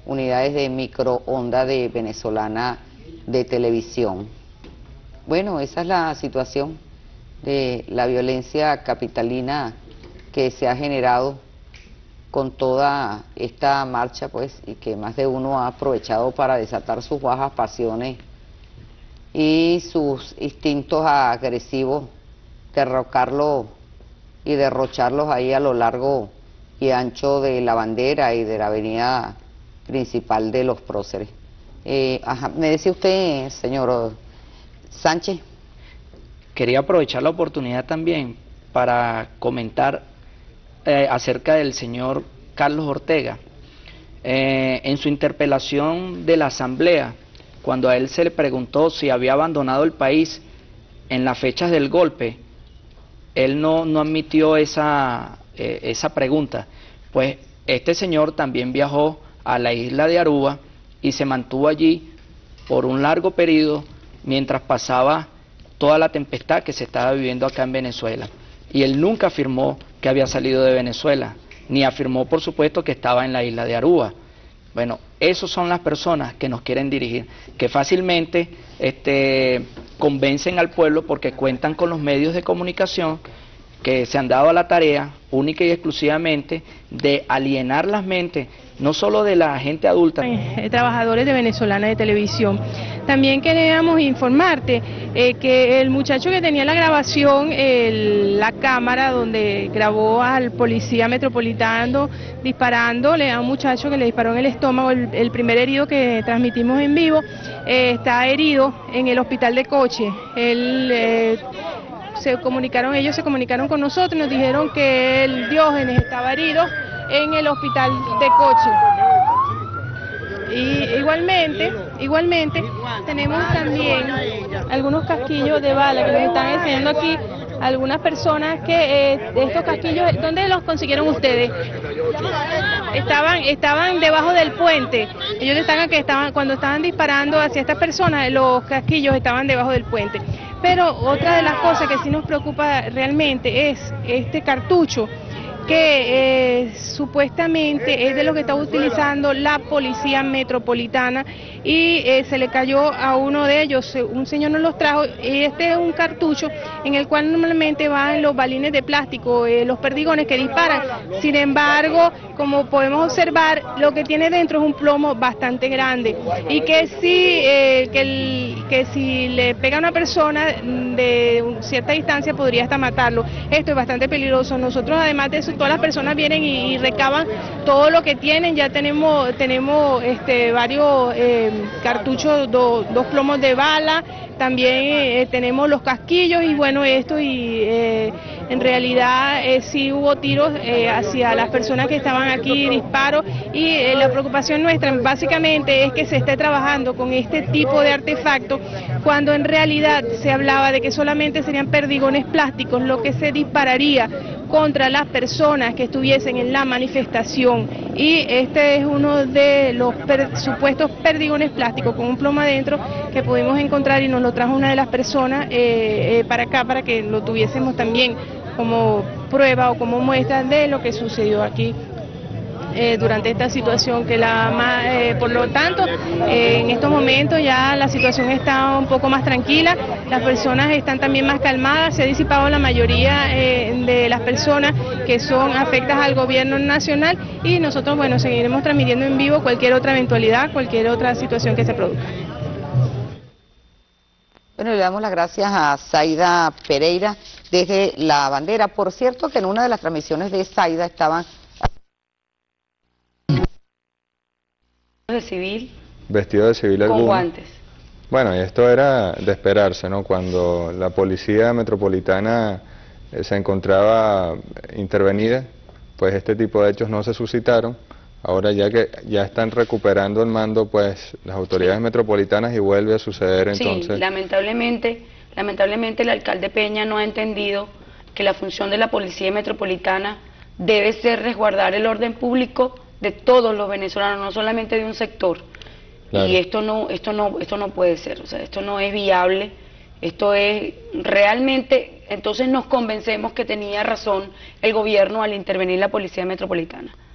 unidades de microonda de Venezolana de Televisión. Bueno, esa es la situación de la violencia capitalina que se ha generado con toda esta marcha, pues, y que más de uno ha aprovechado para desatar sus bajas pasiones y sus instintos agresivos, derrocarlos y derrocharlos ahí a lo largo y ancho de la bandera y de la avenida principal de los próceres. Me decía usted, señor Sánchez. Quería aprovechar la oportunidad también para comentar acerca del señor Carlos Ortega. En su interpelación de la Asamblea, cuando a él se le preguntó si había abandonado el país en las fechas del golpe, él no admitió esa pregunta. Pues este señor también viajó a la isla de Aruba y se mantuvo allí por un largo periodo mientras pasaba toda la tempestad que se estaba viviendo acá en Venezuela. Y él nunca afirmó que había salido de Venezuela, ni afirmó, por supuesto, que estaba en la isla de Aruba. Bueno, esos son las personas que nos quieren dirigir, que fácilmente convencen al pueblo porque cuentan con los medios de comunicación que se han dado a la tarea única y exclusivamente de alienar las mentes, no solo de la gente adulta. Trabajadores de Venezolana de Televisión. También queríamos informarte que el muchacho que tenía la grabación, la cámara donde grabó al policía metropolitano disparándole a un muchacho que le disparó en el estómago, el primer herido que transmitimos en vivo, está herido en el hospital de Coche. Ellos se comunicaron con nosotros y nos dijeron que el Diógenes estaba herido en el hospital de Coche. Y igualmente tenemos también algunos casquillos de bala que nos están enseñando aquí algunas personas que estos casquillos, ¿dónde los consiguieron ustedes? Estaban debajo del puente. Ellos destacan que cuando estaban disparando hacia estas personas, los casquillos estaban debajo del puente. Pero otra de las cosas que sí nos preocupa realmente es este cartucho que supuestamente es de lo que está utilizando la policía metropolitana y se le cayó a uno de ellos, un señor nos los trajo, y este es un cartucho en el cual normalmente van los balines de plástico, los perdigones que disparan. Sin embargo, como podemos observar, lo que tiene dentro es un plomo bastante grande y que si le pega a una persona de cierta distancia podría hasta matarlo. Esto es bastante peligroso. Nosotros, además de eso, todas las personas vienen y recaban todo lo que tienen. Ya tenemos varios cartuchos, dos plomos de bala, también tenemos los casquillos y bueno, esto en realidad sí hubo tiros hacia las personas que estaban aquí, disparos, y la preocupación nuestra básicamente es que se esté trabajando con este tipo de artefactos cuando en realidad se hablaba de que solamente serían perdigones plásticos lo que se dispararía contra las personas que estuviesen en la manifestación, y este es uno de los supuestos perdigones plásticos con un plomo adentro que pudimos encontrar y nos lo trajo una de las personas para acá para que lo tuviésemos también como prueba o como muestra de lo que sucedió aquí durante esta situación, por lo tanto en estos momentos ya la situación está un poco más tranquila, las personas están también más calmadas, se ha disipado la mayoría de las personas que son afectas al gobierno nacional, y nosotros bueno seguiremos transmitiendo en vivo cualquier otra eventualidad, cualquier otra situación que se produzca. Bueno, le damos las gracias a Zaida Pereira desde La Bandera. Por cierto que en una de las transmisiones de Zaida estaban de civil, vestido de civil con alguno. guantes. Bueno, y esto era de esperarse, ¿no? Cuando la policía metropolitana se encontraba intervenida, pues este tipo de hechos no se suscitaron. Ahora ya que ya están recuperando el mando, pues las autoridades metropolitanas, y vuelve a suceder entonces. Sí, lamentablemente el alcalde Peña no ha entendido que la función de la policía metropolitana debe ser resguardar el orden público de todos los venezolanos, no solamente de un sector. Claro. Y esto no puede ser, o sea, esto no es viable, esto es realmente, entonces nos convencemos que tenía razón el gobierno al intervenir la policía metropolitana.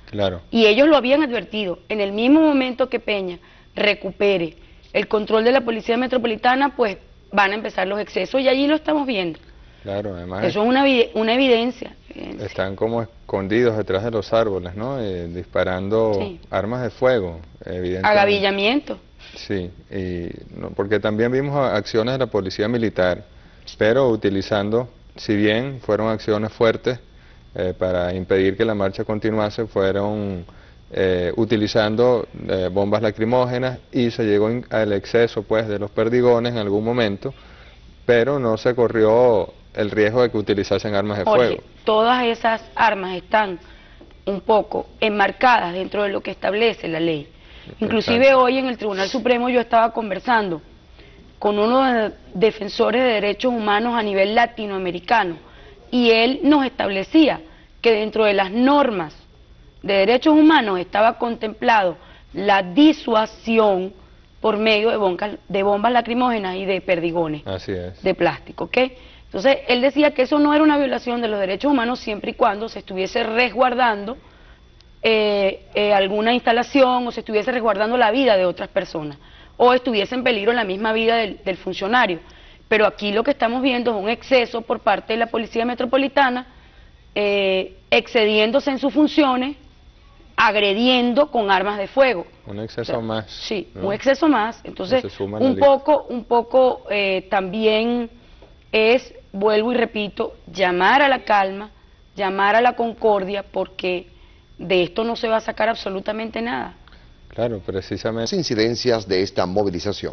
Claro. Y ellos lo habían advertido. En el mismo momento que Peña recupere el control de la Policía Metropolitana, pues van a empezar los excesos y allí lo estamos viendo. Claro, además eso es una evidencia. Están como escondidos detrás de los árboles, ¿no? Disparando Sí. armas de fuego, evidentemente. Agavillamiento. Sí, porque también vimos acciones de la policía militar, pero utilizando, si bien fueron acciones fuertes para impedir que la marcha continuase, fueron utilizando bombas lacrimógenas y se llegó al exceso pues de los perdigones en algún momento, pero no se corrió el riesgo de que utilizasen armas de fuego. Todas esas armas están un poco enmarcadas dentro de lo que establece la ley. Inclusive hoy en el Tribunal Supremo yo estaba conversando con uno de los defensores de derechos humanos a nivel latinoamericano y él nos establecía que dentro de las normas de derechos humanos estaba contemplado la disuasión por medio de bombas lacrimógenas y de perdigones. Así es. De plástico, ¿ok? Entonces él decía que eso no era una violación de los derechos humanos siempre y cuando se estuviese resguardando alguna instalación o se estuviese resguardando la vida de otras personas o estuviese en peligro la misma vida del funcionario. Pero aquí lo que estamos viendo es un exceso por parte de la Policía Metropolitana, excediéndose en sus funciones, agrediendo con armas de fuego. Un exceso más. Sí, ¿no? un exceso más. Entonces, un poco también es, vuelvo y repito, llamar a la calma, llamar a la concordia, porque de esto no se va a sacar absolutamente nada. Claro, precisamente. Las incidencias de esta movilización.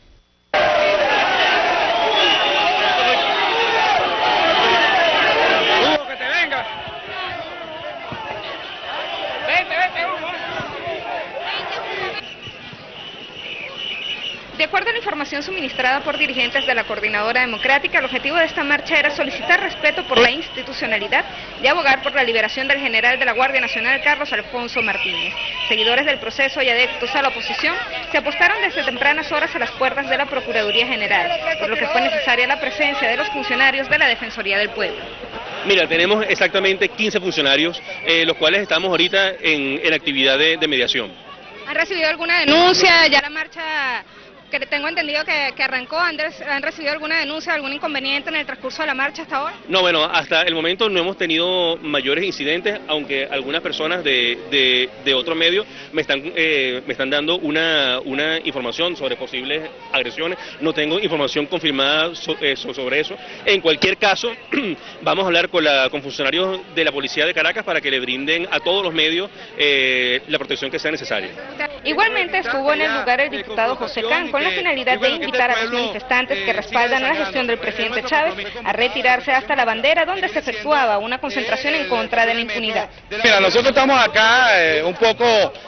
De acuerdo a la información suministrada por dirigentes de la Coordinadora Democrática, el objetivo de esta marcha era solicitar respeto por la institucionalidad y abogar por la liberación del general de la Guardia Nacional, Carlos Alfonso Martínez. Seguidores del proceso y adeptos a la oposición se apostaron desde tempranas horas a las puertas de la Procuraduría General, por lo que fue necesaria la presencia de los funcionarios de la Defensoría del Pueblo. Mira, tenemos exactamente 15 funcionarios, los cuales estamos ahorita en actividad de mediación. ¿Han recibido alguna denuncia? Ya la marcha, que tengo entendido que arrancó, ¿han recibido alguna denuncia, algún inconveniente en el transcurso de la marcha hasta ahora? No, bueno, hasta el momento no hemos tenido mayores incidentes, aunque algunas personas de otro medio me están dando una información sobre posibles agresiones. No tengo información confirmada sobre eso. En cualquier caso, vamos a hablar con funcionarios de la Policía de Caracas para que le brinden a todos los medios la protección que sea necesaria. Igualmente estuvo en el lugar el diputado José Can, con la finalidad de invitar a los manifestantes que respaldan a la gestión del presidente Chávez a retirarse hasta la bandera, donde se efectuaba una concentración en contra de la impunidad. Mira, nosotros estamos acá un poco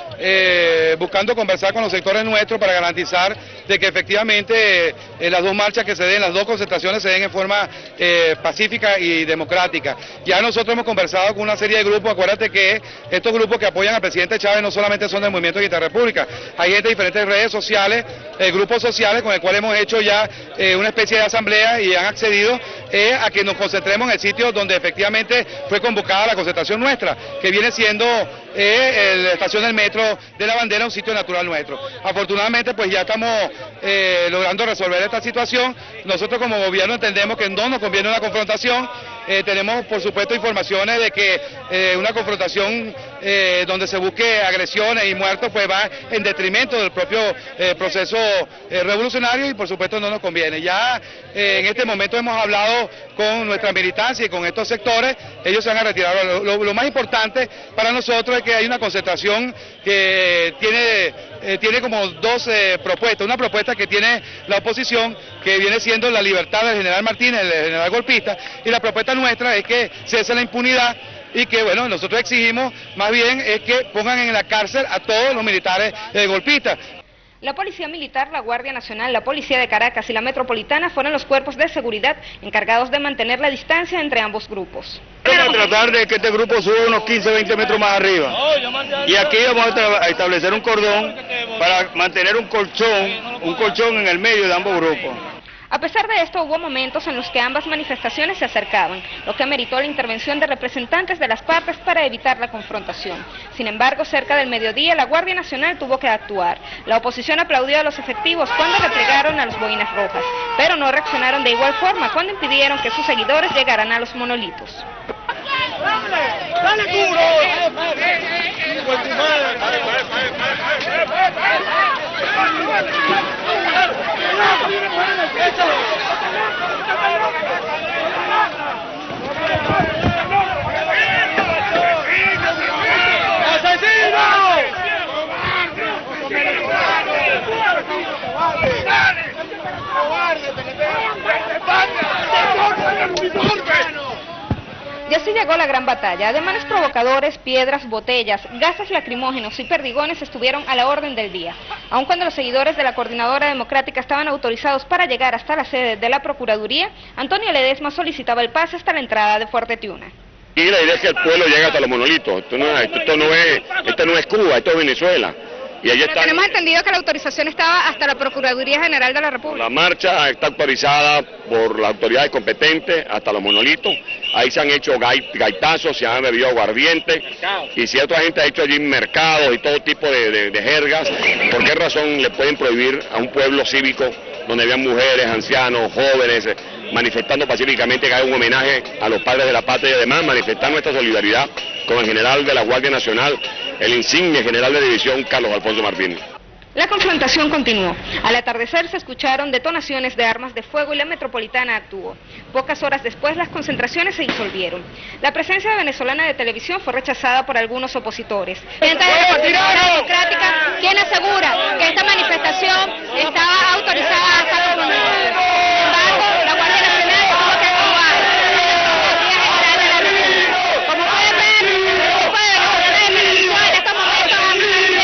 buscando conversar con los sectores nuestros para garantizar de que efectivamente las dos marchas que se den, las dos concentraciones se den en forma pacífica y democrática. Ya nosotros hemos conversado con una serie de grupos. Acuérdate que estos grupos que apoyan al presidente Chávez no solamente son del Movimiento de Unidad República, hay gente de diferentes redes sociales, grupos sociales con el cual hemos hecho ya una especie de asamblea y han accedido a que nos concentremos en el sitio donde efectivamente fue convocada la concentración nuestra, que viene siendo la estación del metro de la Bandera, un sitio natural nuestro. Afortunadamente pues ya estamos logrando resolver esta situación. Nosotros como gobierno entendemos que no nos conviene una confrontación. Tenemos por supuesto informaciones de que una confrontación donde se busque agresiones y muertos pues va en detrimento del propio proceso revolucionario y por supuesto no nos conviene. Ya en este momento hemos hablado con nuestra militancia y con estos sectores, ellos se van a retirar. Lo más importante para nosotros es que hay una concentración que tiene como dos propuestas. Una propuesta que tiene la oposición, que viene siendo la libertad del general Martínez, el general golpista, y la propuesta nuestra es que cese la impunidad y que, bueno, nosotros exigimos más bien es que pongan en la cárcel a todos los militares golpistas. La Policía Militar, la Guardia Nacional, la Policía de Caracas y la Metropolitana fueron los cuerpos de seguridad encargados de mantener la distancia entre ambos grupos. Vamos a tratar de que este grupo suba unos 15-20 metros más arriba. Y aquí vamos a establecer un cordón para mantener un colchón en el medio de ambos grupos. A pesar de esto, hubo momentos en los que ambas manifestaciones se acercaban, lo que ameritó la intervención de representantes de las partes para evitar la confrontación. Sin embargo, cerca del mediodía, la Guardia Nacional tuvo que actuar. La oposición aplaudió a los efectivos cuando replegaron a los boinas rojas, pero no reaccionaron de igual forma cuando impidieron que sus seguidores llegaran a los monolitos. ¡Dale duro! Y así llegó la gran batalla. Ademanes provocadores, piedras, botellas, gases lacrimógenos y perdigones estuvieron a la orden del día. Aun cuando los seguidores de la Coordinadora Democrática estaban autorizados para llegar hasta la sede de la Procuraduría, Antonio Ledesma solicitaba el pase hasta la entrada de Fuerte Tiuna. Y la idea es que el pueblo llegue hasta los monolitos. Esto no es Cuba, esto es Venezuela. Y allí están. Tenemos entendido que la autorización estaba hasta la Procuraduría General de la República. La marcha está autorizada por las autoridades competentes hasta los monolitos. Ahí se han hecho gaitazos, se han bebido aguardiente y si otra gente ha hecho allí mercados y todo tipo de jergas, ¿por qué razón le pueden prohibir a un pueblo cívico donde habían mujeres, ancianos, jóvenes, manifestando pacíficamente que haga un homenaje a los padres de la patria y además manifestar nuestra solidaridad con el general de la Guardia Nacional, el insigne general de división Carlos Alfonso Martínez? La confrontación continuó. Al atardecer se escucharon detonaciones de armas de fuego y la metropolitana actuó. Pocas horas después las concentraciones se disolvieron. La presencia venezolana de televisión fue rechazada por algunos opositores. Presidenta de la Coordinadora Democrática, quien asegura que esta manifestación estaba autorizada hasta los monolitos. Sin embargo, la Guardia Nacional tuvo que actuar. Como pueden ver, el grupo de venezolanos de televisión en estos momentos han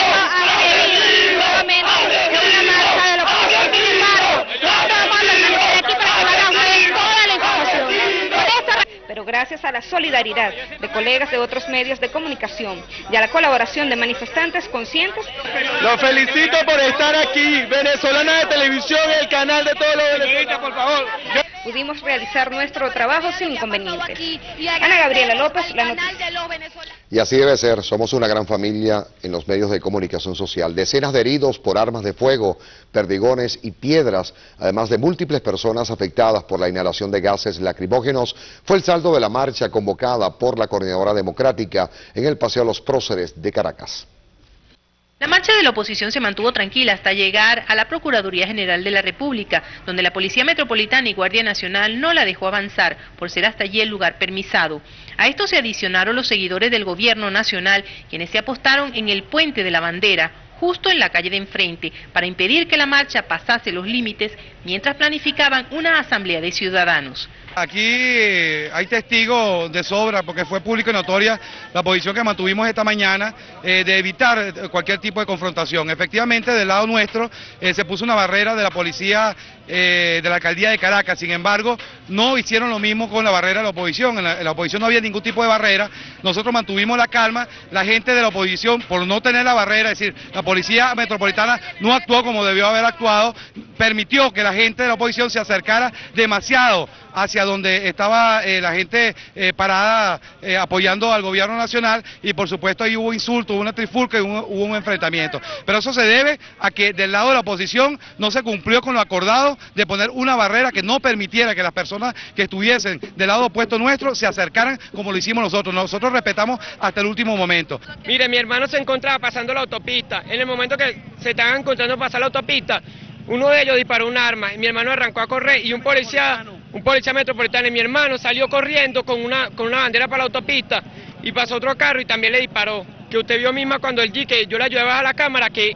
pero gracias a la solidaridad de colegas de otros medios de comunicación y a la colaboración de manifestantes conscientes. Los felicito por estar aquí, Venezolana de Televisión, el canal de todos los venezolanos, por favor. Pudimos realizar nuestro trabajo sin inconvenientes. Ana Gabriela López, La Noticia. Y así debe ser, somos una gran familia en los medios de comunicación social. Decenas de heridos por armas de fuego, perdigones y piedras, además de múltiples personas afectadas por la inhalación de gases lacrimógenos, fue el saldo de la marcha convocada por la Coordinadora Democrática en el Paseo Los Próceres de Caracas. La marcha de la oposición se mantuvo tranquila hasta llegar a la Procuraduría General de la República, donde la Policía Metropolitana y Guardia Nacional no la dejó avanzar, por ser hasta allí el lugar permisado. A esto se adicionaron los seguidores del Gobierno Nacional, quienes se apostaron en el Puente de la Bandera, justo en la calle de enfrente, para impedir que la marcha pasase los límites, mientras planificaban una asamblea de ciudadanos. Aquí hay testigos de sobra, porque fue público y notoria la posición que mantuvimos esta mañana de evitar cualquier tipo de confrontación. Efectivamente, del lado nuestro se puso una barrera de la policía de la alcaldía de Caracas. Sin embargo, no hicieron lo mismo con la barrera de la oposición. En la oposición no había ningún tipo de barrera. Nosotros mantuvimos la calma. La gente de la oposición, por no tener la barrera, es decir, la policía metropolitana no actuó como debió haber actuado, permitió que la gente de la oposición se acercara demasiado hacia donde estaba la gente parada apoyando al gobierno nacional, y por supuesto ahí hubo insultos, hubo una trifulca y hubo un enfrentamiento. Pero eso se debe a que del lado de la oposición no se cumplió con lo acordado de poner una barrera que no permitiera que las personas que estuviesen del lado opuesto nuestro se acercaran como lo hicimos nosotros. Nosotros respetamos hasta el último momento. Mire, mi hermano se encontraba pasando la autopista. En el momento que se estaban encontrando pasar la autopista, uno de ellos disparó un arma y mi hermano arrancó a correr y un policía metropolitano y mi hermano salió corriendo con una bandera para la autopista y pasó otro carro y también le disparó. Que usted vio misma cuando el G, que yo le ayudé a bajar la cámara, que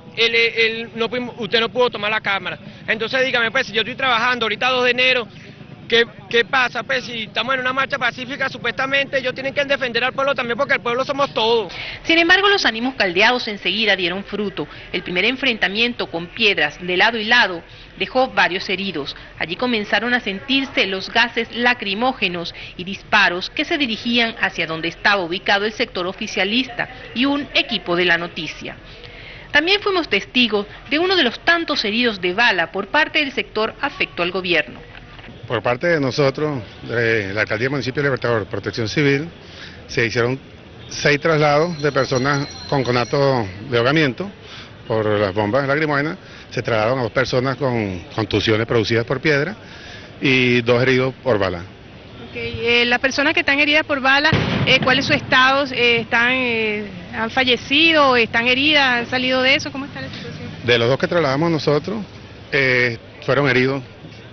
usted no pudo tomar la cámara. Entonces dígame, pues, si yo estoy trabajando ahorita 2 de enero, ¿qué pasa? Pues si estamos en una marcha pacífica, supuestamente ellos tienen que defender al pueblo también, porque el pueblo somos todos. Sin embargo, los ánimos caldeados enseguida dieron fruto. El primer enfrentamiento con piedras de lado y lado dejó varios heridos. Allí comenzaron a sentirse los gases lacrimógenos y disparos que se dirigían hacia donde estaba ubicado el sector oficialista y un equipo de La Noticia. También fuimos testigos de uno de los tantos heridos de bala por parte del sector afecto al gobierno. Por parte de nosotros, de la Alcaldía Municipio de Libertador, Protección Civil, se hicieron 6 traslados de personas con conato de ahogamiento por las bombas lacrimógenas. Se trasladaron a 2 personas con contusiones producidas por piedra y 2 heridos por bala. Las personas que están heridas por bala, ¿cuál es su estado? ¿Han fallecido? ¿Están heridas? ¿Han salido de eso? ¿Cómo está la situación? De los 2 que trasladamos nosotros, fueron heridos.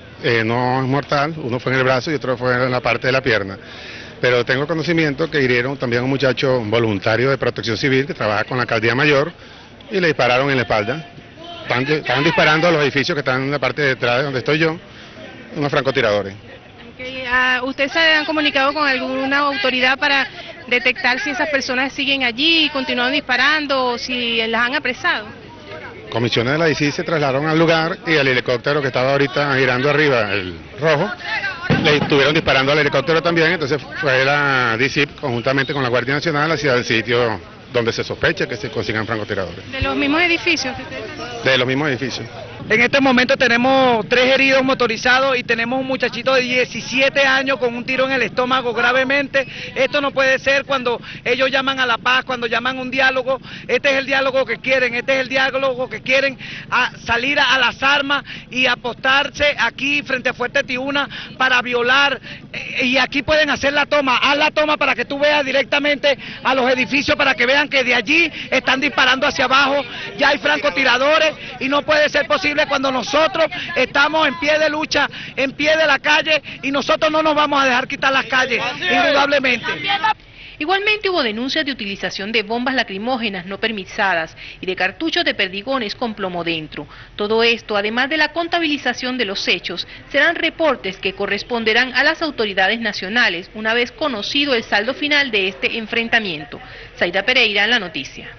No es mortal, uno fue en el brazo y otro fue en la parte de la pierna. Pero tengo conocimiento que hirieron también a un muchacho voluntario de Protección Civil que trabaja con la Alcaldía Mayor y le dispararon en la espalda. Estaban disparando a los edificios que están en la parte de detrás de donde estoy yo, unos francotiradores. ¿Ustedes se han comunicado con alguna autoridad para detectar si esas personas siguen allí y continúan disparando o si las han apresado? Comisiones de la DICIP se trasladaron al lugar y al helicóptero que estaba ahorita girando arriba, el rojo, le estuvieron disparando al helicóptero también, entonces fue la DICIP conjuntamente con la Guardia Nacional hacia el sitio donde se sospecha que se consigan francotiradores. ¿De los mismos edificios? De los mismos edificios. En este momento tenemos 3 heridos motorizados y tenemos un muchachito de 17 años con un tiro en el estómago gravemente. Esto no puede ser cuando ellos llaman a la paz, cuando llaman a un diálogo. Este es el diálogo que quieren, este es el diálogo que quieren, salir a las armas y apostarse aquí frente a Fuerte Tiuna para violar. Y aquí pueden hacer la toma, haz la toma para que tú veas directamente a los edificios, para que vean que de allí están disparando hacia abajo, ya hay francotiradores y no puede ser posible cuando nosotros estamos en pie de lucha, en pie de la calle, y nosotros no nos vamos a dejar quitar las calles, indudablemente. Igualmente hubo denuncias de utilización de bombas lacrimógenas no permisadas y de cartuchos de perdigones con plomo dentro. Todo esto, además de la contabilización de los hechos, serán reportes que corresponderán a las autoridades nacionales una vez conocido el saldo final de este enfrentamiento. Zaida Pereira en La Noticia.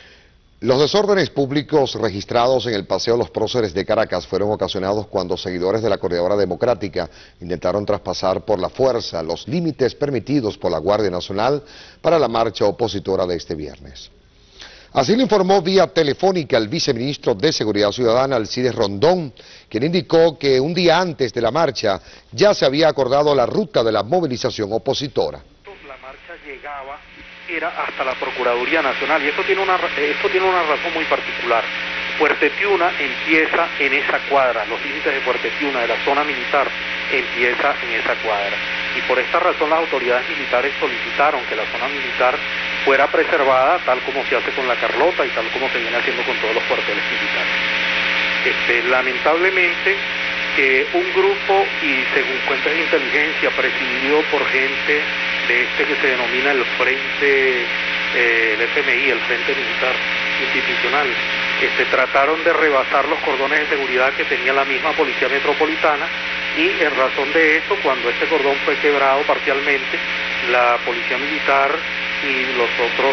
Los desórdenes públicos registrados en el Paseo Los Próceres de Caracas fueron ocasionados cuando seguidores de la Coordinadora Democrática intentaron traspasar por la fuerza los límites permitidos por la Guardia Nacional para la marcha opositora de este viernes. Así lo informó vía telefónica el viceministro de Seguridad Ciudadana, Alcides Rondón, quien indicó que un día antes de la marcha ya se había acordado la ruta de la movilización opositora. La marcha llegaba era hasta la Procuraduría Nacional y esto tiene una razón muy particular. Fuerte Tiuna empieza en esa cuadra, los límites de Fuerte Tiuna, de la zona militar, empieza en esa cuadra. Y por esta razón las autoridades militares solicitaron que la zona militar fuera preservada tal como se hace con la Carlota y tal como se viene haciendo con todos los cuarteles militares. Lamentablemente, un grupo, y según cuentas de inteligencia, presidido por gente de que se denomina el Frente, el FMI, el Frente Militar Institucional, trataron de rebasar los cordones de seguridad que tenía la misma Policía Metropolitana, y en razón de eso, cuando este cordón fue quebrado parcialmente, la Policía Militar y los otros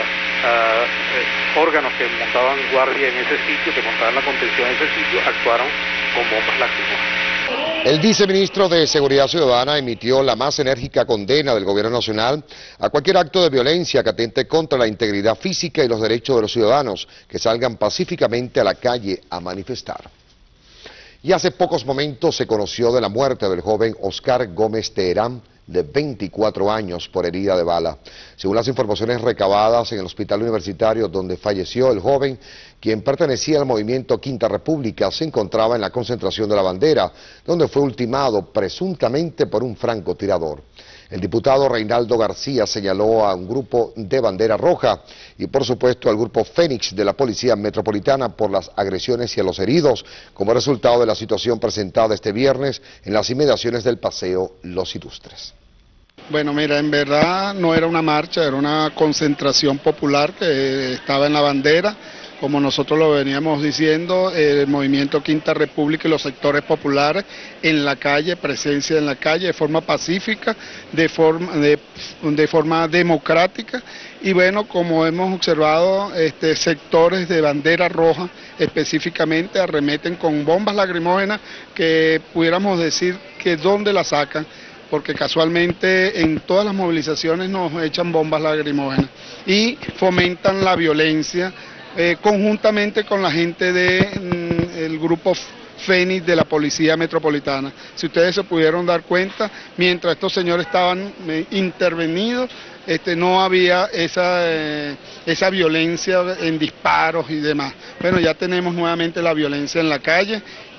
órganos que montaban guardia en ese sitio, que montaban la contención en ese sitio, actuaron con bombas lacrimógenas. El viceministro de Seguridad Ciudadana emitió la más enérgica condena del Gobierno Nacional a cualquier acto de violencia que atente contra la integridad física y los derechos de los ciudadanos que salgan pacíficamente a la calle a manifestar. Y hace pocos momentos se conoció de la muerte del joven Oscar Gómez Teherán, de 24 años, por herida de bala. Según las informaciones recabadas en el hospital universitario donde falleció el joven, quien pertenecía al movimiento Quinta República, se encontraba en la concentración de la Bandera, donde fue ultimado presuntamente por un francotirador. El diputado Reinaldo García señaló a un grupo de Bandera Roja y por supuesto al grupo Fénix de la Policía Metropolitana por las agresiones y a los heridos como resultado de la situación presentada este viernes en las inmediaciones del Paseo Los Ilustres. Bueno, mira, en verdad no era una marcha, era una concentración popular que estaba en la Bandera. Como nosotros lo veníamos diciendo, el movimiento Quinta República y los sectores populares en la calle, presencia en la calle de forma pacífica, de forma democrática. Y bueno, como hemos observado, sectores de Bandera Roja específicamente arremeten con bombas lacrimógenas que pudiéramos decir que dónde las sacan, porque casualmente en todas las movilizaciones nos echan bombas lacrimógenas y fomentan la violencia conjuntamente con la gente del grupo Fénix de la Policía Metropolitana. Si ustedes se pudieron dar cuenta, mientras estos señores estaban intervenidos, no había esa violencia en disparos y demás. Bueno, ya tenemos nuevamente la violencia en la calle.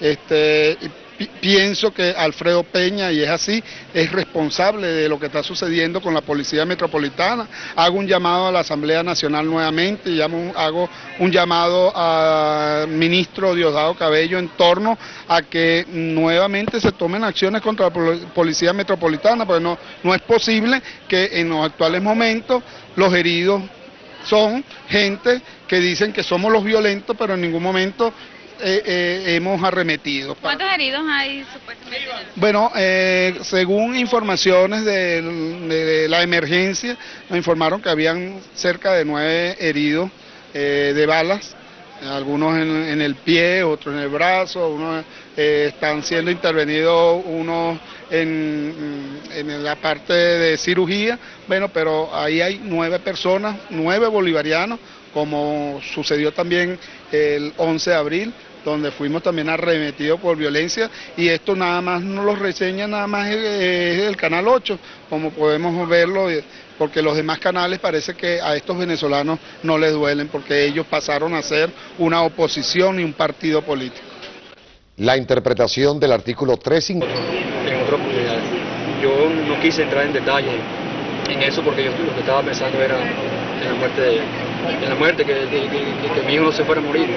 Pienso que Alfredo Peña, y es así, es responsable de lo que está sucediendo con la Policía Metropolitana. Hago un llamado a la Asamblea Nacional nuevamente, y hago un llamado al ministro Diosdado Cabello en torno a que nuevamente se tomen acciones contra la Policía Metropolitana, porque no es posible que en los actuales momentos los heridos son gente que dicen que somos los violentos, pero en ningún momento hemos arremetido. ¿Cuántos heridos hay supuestamente? Bueno, según informaciones de la emergencia, nos informaron que habían cerca de 9 heridos de balas, algunos en el pie, otros en el brazo, unos están siendo intervenidos, unos en la parte de cirugía. Bueno, pero ahí hay 9 personas, 9 bolivarianos, como sucedió también el 11 de abril, donde fuimos también arremetidos por violencia, y esto nada más no lo reseña, nada más es el Canal 8, como podemos verlo, porque los demás canales parece que a estos venezolanos no les duelen, porque ellos pasaron a ser una oposición y un partido político. La interpretación del artículo 350. En otra oportunidad. Yo no quise entrar en detalle en eso, porque yo lo que estaba pensando era en la muerte, que mi hijo no se fuera a morir.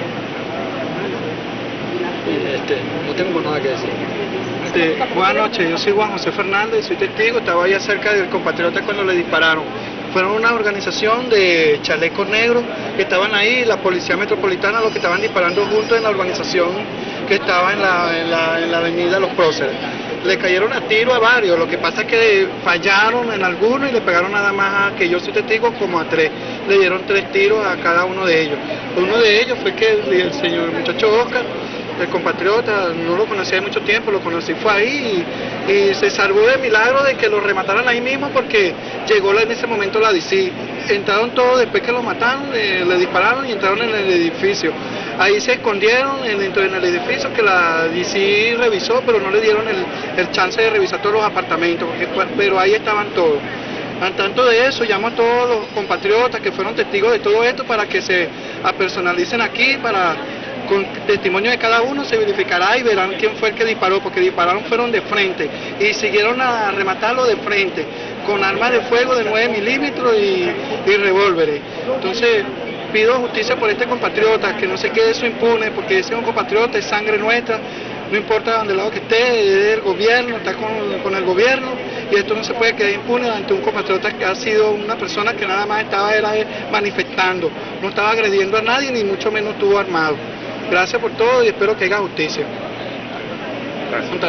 No tengo nada que decir. Buenas noches, yo soy Juan José Fernández, soy testigo, estaba allá cerca del compatriota cuando le dispararon. Fueron una organización de chalecos negros que estaban ahí, la Policía Metropolitana, los que estaban disparando juntos en la urbanización que estaba en la avenida Los Próceres. Le cayeron a tiro a varios, lo que pasa es que fallaron en algunos y le pegaron nada más a, que yo soy testigo, como a 3. Le dieron 3 tiros a cada uno de ellos. Uno de ellos fue que el señor muchacho Oscar, el compatriota, no lo conocía de mucho tiempo, lo conocí, fue ahí y se salvó de milagro de que lo remataran ahí mismo, porque llegó en ese momento la DC. Entraron todos después que lo mataron, le dispararon y entraron en el edificio. Ahí se escondieron dentro del edificio, que la DC revisó, pero no le dieron el chance de revisar todos los apartamentos, pero ahí estaban todos. Al tanto de eso, llamo a todos los compatriotas que fueron testigos de todo esto para que se apersonalicen aquí, con testimonio de cada uno se verificará y verán quién fue el que disparó, porque fueron de frente y siguieron a rematarlo de frente, con armas de fuego de 9 milímetros y revólveres. Entonces, pido justicia por este compatriota, que no se quede eso impune, porque ese es un compatriota, es sangre nuestra, no importa dónde lado que esté, es del gobierno, está con el gobierno, y esto no se puede quedar impune ante un compatriota que ha sido una persona que nada más estaba manifestando, no estaba agrediendo a nadie, ni mucho menos estuvo armado. Gracias por todo y espero que haya justicia. Gracias.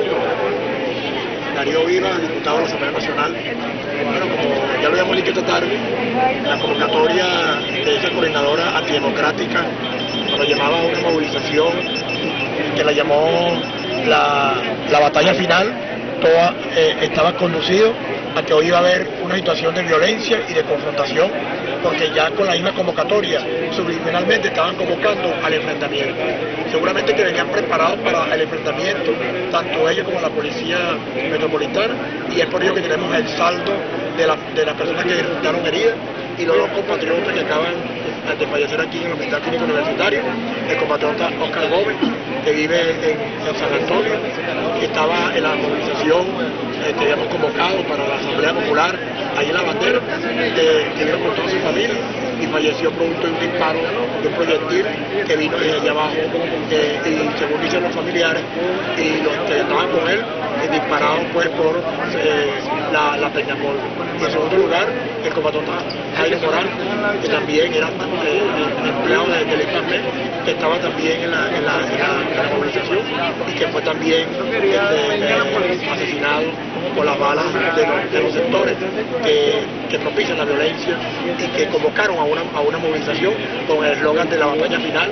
Darío Vivas, diputado de la Asamblea Nacional. Bueno, como ya lo habíamos dicho esta tarde, la convocatoria de esa coordinadora antidemocrática nos llamaba a una movilización que la llamó la batalla final, estaba conducido a que hoy iba a haber una situación de violencia y de confrontación, porque ya con la misma convocatoria subliminalmente estaban convocando al enfrentamiento. Seguramente que venían preparados para el enfrentamiento, tanto ellos como la Policía Metropolitana, y es por ello que tenemos el saldo de las personas que resultaron heridas y los 2 compatriotas que acaban de fallecer aquí en el Hospital Clínico Universitario, el compatriota Oscar Gómez, que vive en San Antonio, que estaba en la movilización que habíamos convocado para la Asamblea Popular, ahí en La Bandera, que vino con toda su familia y falleció producto de un disparo de un proyectil que vino desde allá abajo, y según dicen los familiares y los que estaban con él, disparado pues por la Peñamol. Y en segundo lugar, el compatriota Jairo Morán, que también era empleado del IPAME, que estaba también en la movilización y que fue también asesinado con las balas de los sectores que propician la violencia y que convocaron a una movilización con el eslogan de la batalla final,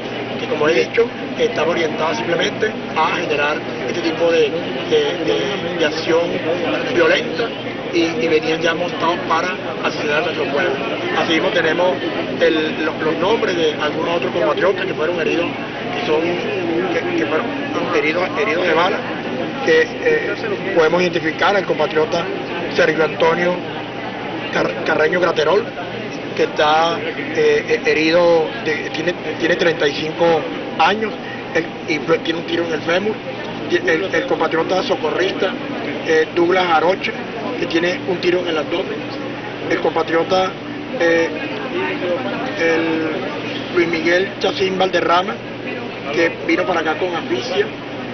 que, como he dicho, estaba orientada simplemente a generar este tipo de acción violenta y venían ya montados para asesinar a nuestro pueblo. Así mismo tenemos los nombres de algunos otros compatriotas que fueron heridos, que fueron heridos de bala, que podemos identificar al compatriota Sergio Antonio Carreño Graterol, que está herido, tiene 35 años y tiene un tiro en el fémur. El compatriota socorrista Douglas Aroche, que tiene un tiro en el abdomen. El compatriota Luis Miguel Chacín Valderrama, que vino para acá con asfixia.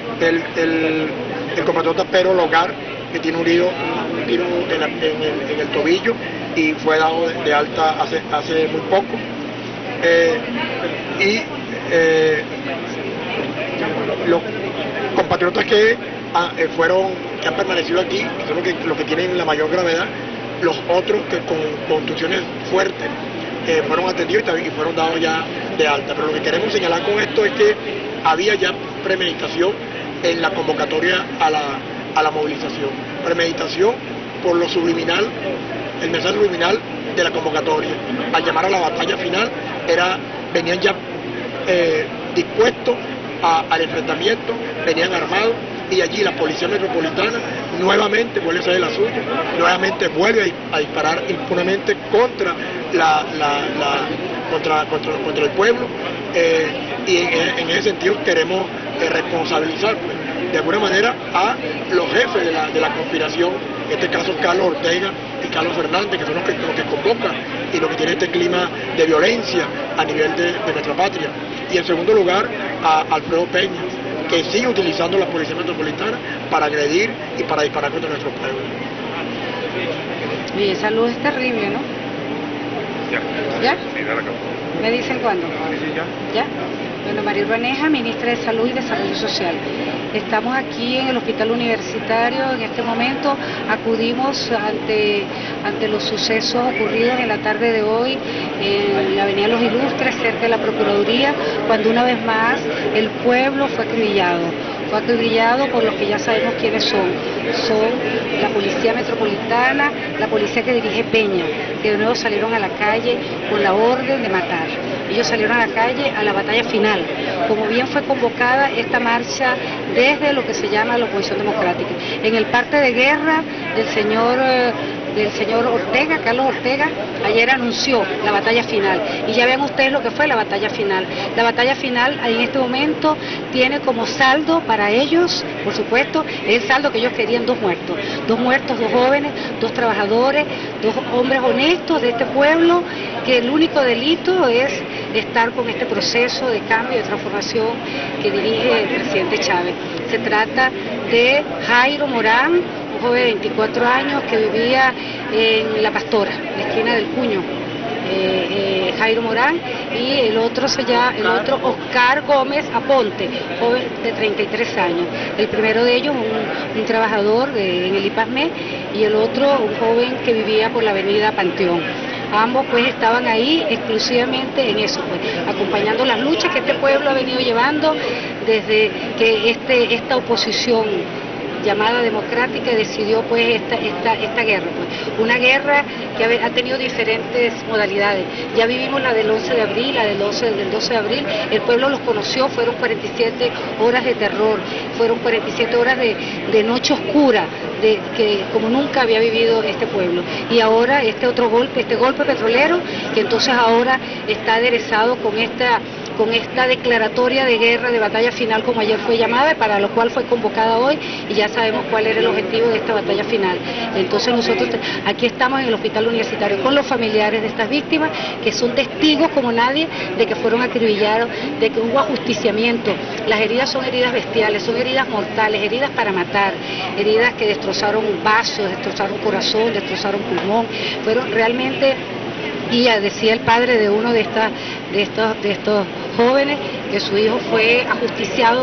El compatriota Pedro Logar, que tiene un tiro en el tobillo y fue dado de alta hace muy poco. Los compatriotas que han permanecido aquí, que son los que tienen la mayor gravedad, los otros que con contusiones fuertes fueron atendidos y fueron dados ya de alta. Pero lo que queremos señalar con esto es que había ya premeditación en la convocatoria a la movilización. Premeditación por lo subliminal, el mensaje subliminal de la convocatoria. Al llamar a la batalla final, venían ya dispuestos al enfrentamiento, venían armados, y allí la Policía Metropolitana nuevamente vuelve a hacer la suya, nuevamente vuelve a disparar impunemente contra contra el pueblo, y en ese sentido queremos responsabilizar de alguna manera a los jefes de la conspiración, en este caso Carlos Ortega y Carlos Fernández, que son los que convocan y los que tienen este clima de violencia a nivel de nuestra patria. Y en segundo lugar a Alfredo Peña, que sigue utilizando la Policía Metropolitana para agredir y para disparar contra nuestro pueblo. Y esa luz es terrible, ¿no? ¿Ya? Sí, dale acá. ¿Me dicen cuándo? Sí, ¿Ya? Bueno, María Urbaneja, ministra de Salud y Desarrollo Social. Estamos aquí en el Hospital Universitario. En este momento acudimos ante los sucesos ocurridos en la tarde de hoy en la Avenida Los Ilustres, cerca de la Procuraduría, cuando una vez más el pueblo fue acribillado. Fue acribillado por los que ya sabemos quiénes son. Son la Policía Metropolitana, la policía que dirige Peña, que de nuevo salieron a la calle con la orden de matar. Ellos salieron a la calle a la batalla final, como bien fue convocada esta marcha desde lo que se llama la oposición democrática. En el parte de guerra del señor Ortega, Carlos Ortega, ayer anunció la batalla final. Y ya ven ustedes lo que fue la batalla final. La batalla final en este momento tiene como saldo para ellos, por supuesto, el saldo que ellos querían: 2 muertos. 2 muertos, 2 jóvenes, 2 trabajadores, 2 hombres honestos de este pueblo, que el único delito es estar con este proceso de cambio y de transformación que dirige el presidente Chávez. Se trata de Jairo Morán, un joven de 24 años que vivía en La Pastora, la esquina del Cuño. Jairo Morán, y el otro Oscar Gómez Aponte, joven de 33 años. El primero de ellos un trabajador en el IPASME, y el otro un joven que vivía por la avenida Panteón. Ambos pues estaban ahí exclusivamente en eso, pues, acompañando las luchas que este pueblo ha venido llevando desde que esta oposición llamada democrática decidió pues esta guerra, pues una guerra que ha tenido diferentes modalidades. Ya vivimos la del 11 de abril, la del 12 de abril, el pueblo los conoció, fueron 47 horas de terror, fueron 47 horas de noche oscura, que como nunca había vivido este pueblo. Y ahora este golpe petrolero, que entonces ahora está aderezado con esta declaratoria de guerra, de batalla final, como ayer fue llamada, para lo cual fue convocada hoy, y ya sabemos cuál era el objetivo de esta batalla final. Entonces nosotros aquí estamos en el Hospital Universitario con los familiares de estas víctimas, que son testigos como nadie de que fueron acribillados, de que hubo ajusticiamiento. Las heridas son heridas bestiales, son heridas mortales, heridas para matar, heridas que destrozaron vasos, destrozaron corazón, destrozaron pulmón. Fueron realmente... Y ya decía el padre de uno de estos jóvenes que su hijo fue ajusticiado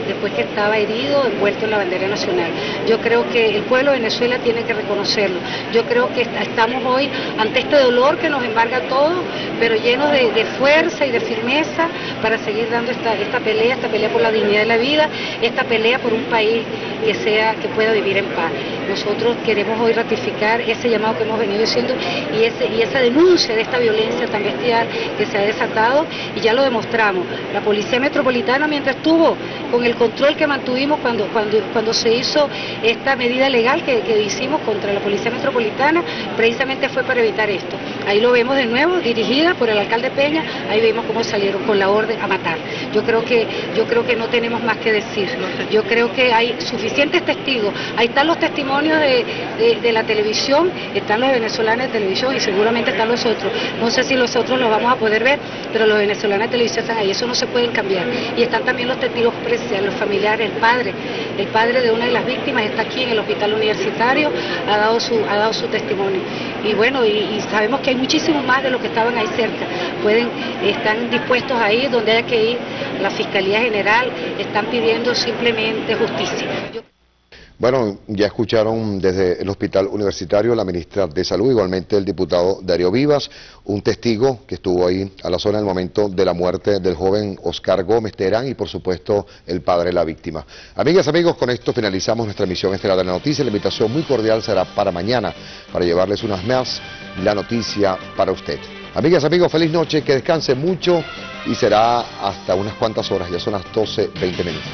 después que estaba herido, envuelto en la bandera nacional. Yo creo que el pueblo de Venezuela tiene que reconocerlo. Yo creo que estamos hoy ante este dolor que nos embarga a todos, pero llenos de fuerza y de firmeza para seguir dando esta pelea por la dignidad de la vida, esta pelea por un país que pueda vivir en paz. Nosotros queremos hoy ratificar ese llamado que hemos venido diciendo y esa denuncia de esta violencia tan bestial que se ha desatado, y ya lo demostramos. La Policía Metropolitana, mientras estuvo con el control que mantuvimos cuando se hizo esta medida legal que hicimos contra la Policía Metropolitana, precisamente fue para evitar esto. Ahí lo vemos de nuevo, dirigida por el alcalde Peña, ahí vemos cómo salieron con la orden a matar. Yo creo que no tenemos más que decir. Yo creo que hay suficientes testigos. Ahí están los testimonios de la televisión, están los venezolanos de televisión y seguramente están los otros. No sé si los otros los vamos a poder ver, pero los venezolanos de televisión están ahí, eso no se pueden cambiar. Y están también los testigos presenciales, los familiares, el padre de una de las víctimas está aquí en el hospital universitario, ha dado su testimonio. Y bueno, y sabemos que hay muchísimos más de los que estaban ahí cerca. Están dispuestos a ir donde haya que ir. La Fiscalía General están pidiendo simplemente justicia. Bueno, ya escucharon desde el hospital universitario la ministra de Salud, igualmente el diputado Darío Vivas, un testigo que estuvo ahí a la zona en el momento de la muerte del joven Oscar Gómez Terán y por supuesto el padre de la víctima. Amigas, amigos, con esto finalizamos nuestra emisión estelar de la noticia. La invitación muy cordial será para mañana, para llevarles unas más la noticia para usted. Amigas, amigos, feliz noche, que descanse mucho y será hasta unas cuantas horas, ya son las 12:20 minutos.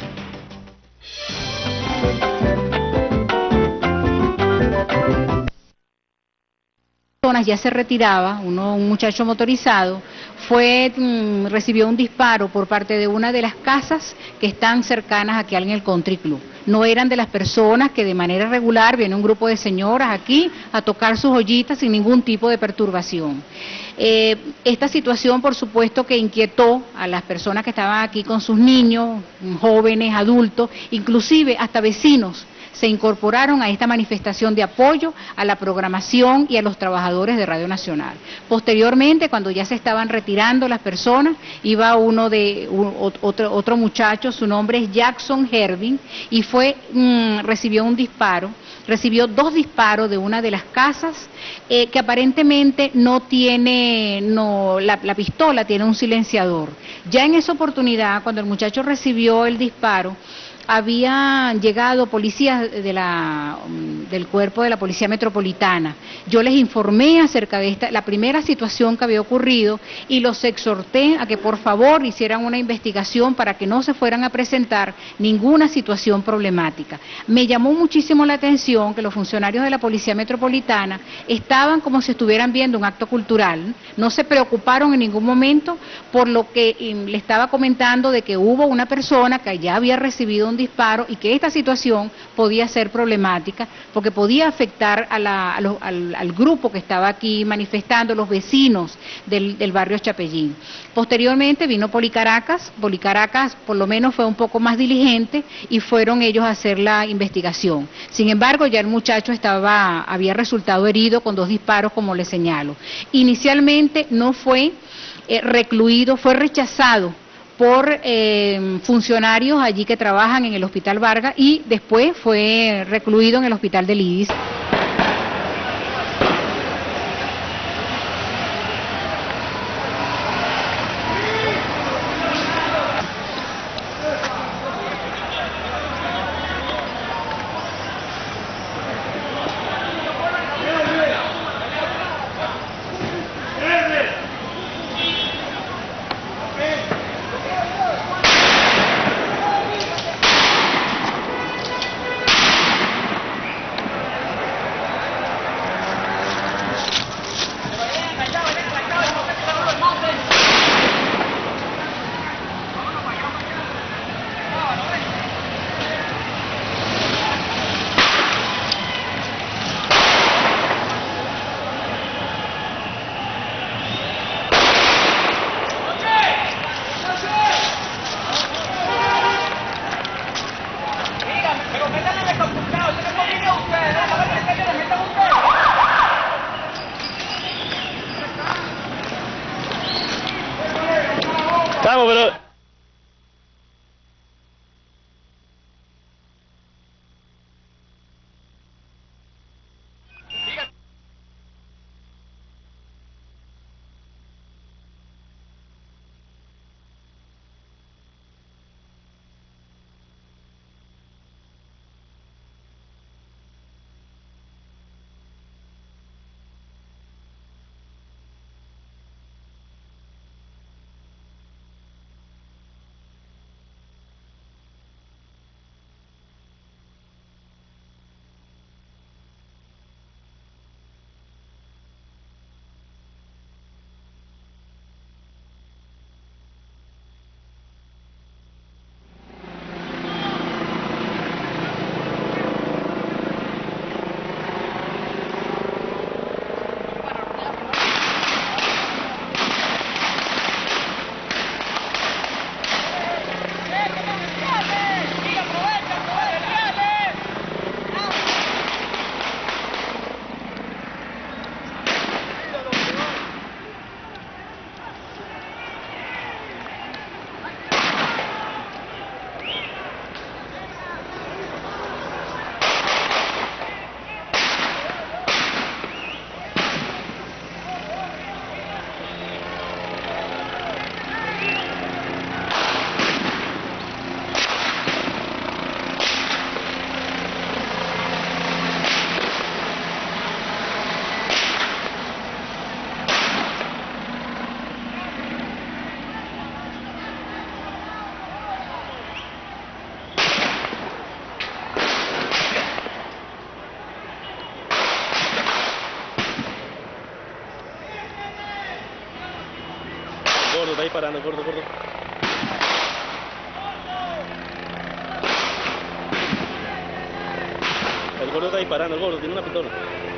Ya se retiraba, un muchacho motorizado, recibió un disparo por parte de una de las casas que están cercanas aquí en el Country Club. No eran de las personas que de manera regular viene un grupo de señoras aquí a tocar sus ollitas sin ningún tipo de perturbación. Esta situación, por supuesto, que inquietó a las personas que estaban aquí con sus niños, jóvenes, adultos, inclusive hasta vecinos. Se incorporaron a esta manifestación de apoyo a la programación y a los trabajadores de Radio Nacional. Posteriormente, cuando ya se estaban retirando las personas, iba otro muchacho, su nombre es Jackson Hervin, y recibió un disparo. Recibió 2 disparos de una de las casas que aparentemente la pistola tiene un silenciador. Ya en esa oportunidad, cuando el muchacho recibió el disparo, habían llegado policías del cuerpo de la Policía Metropolitana. Yo les informé acerca de la primera situación que había ocurrido y los exhorté a que por favor hicieran una investigación para que no se fueran a presentar ninguna situación problemática. Me llamó muchísimo la atención que los funcionarios de la Policía Metropolitana estaban como si estuvieran viendo un acto cultural, no se preocuparon en ningún momento por lo que le estaba comentando de que hubo una persona que ya había recibido un disparo y que esta situación podía ser problemática porque podía afectar al grupo que estaba aquí manifestando, los vecinos del barrio Chapellín. Posteriormente vino Policaracas por lo menos fue un poco más diligente y fueron ellos a hacer la investigación. Sin embargo, ya el muchacho había resultado herido con 2 disparos, como le señalo. Inicialmente no fue recluido, fue rechazado por funcionarios allí que trabajan en el Hospital Vargas y después fue recluido en el Hospital del IDIS. está disparando, el gordo. El gordo está disparando, el gordo tiene una pistola.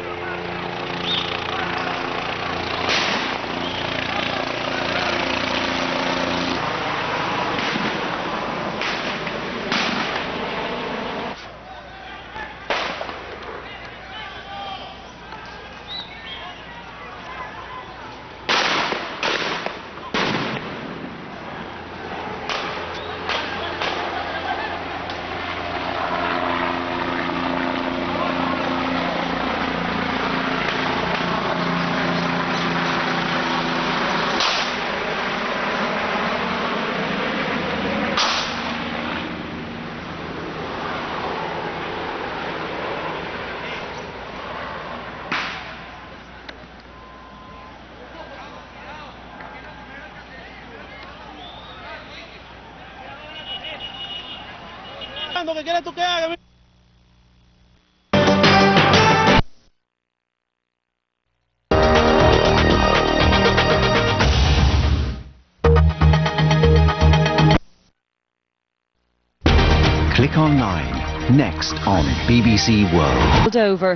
¿Qué quieres tú que haga? Click online, next on BBC World. Over.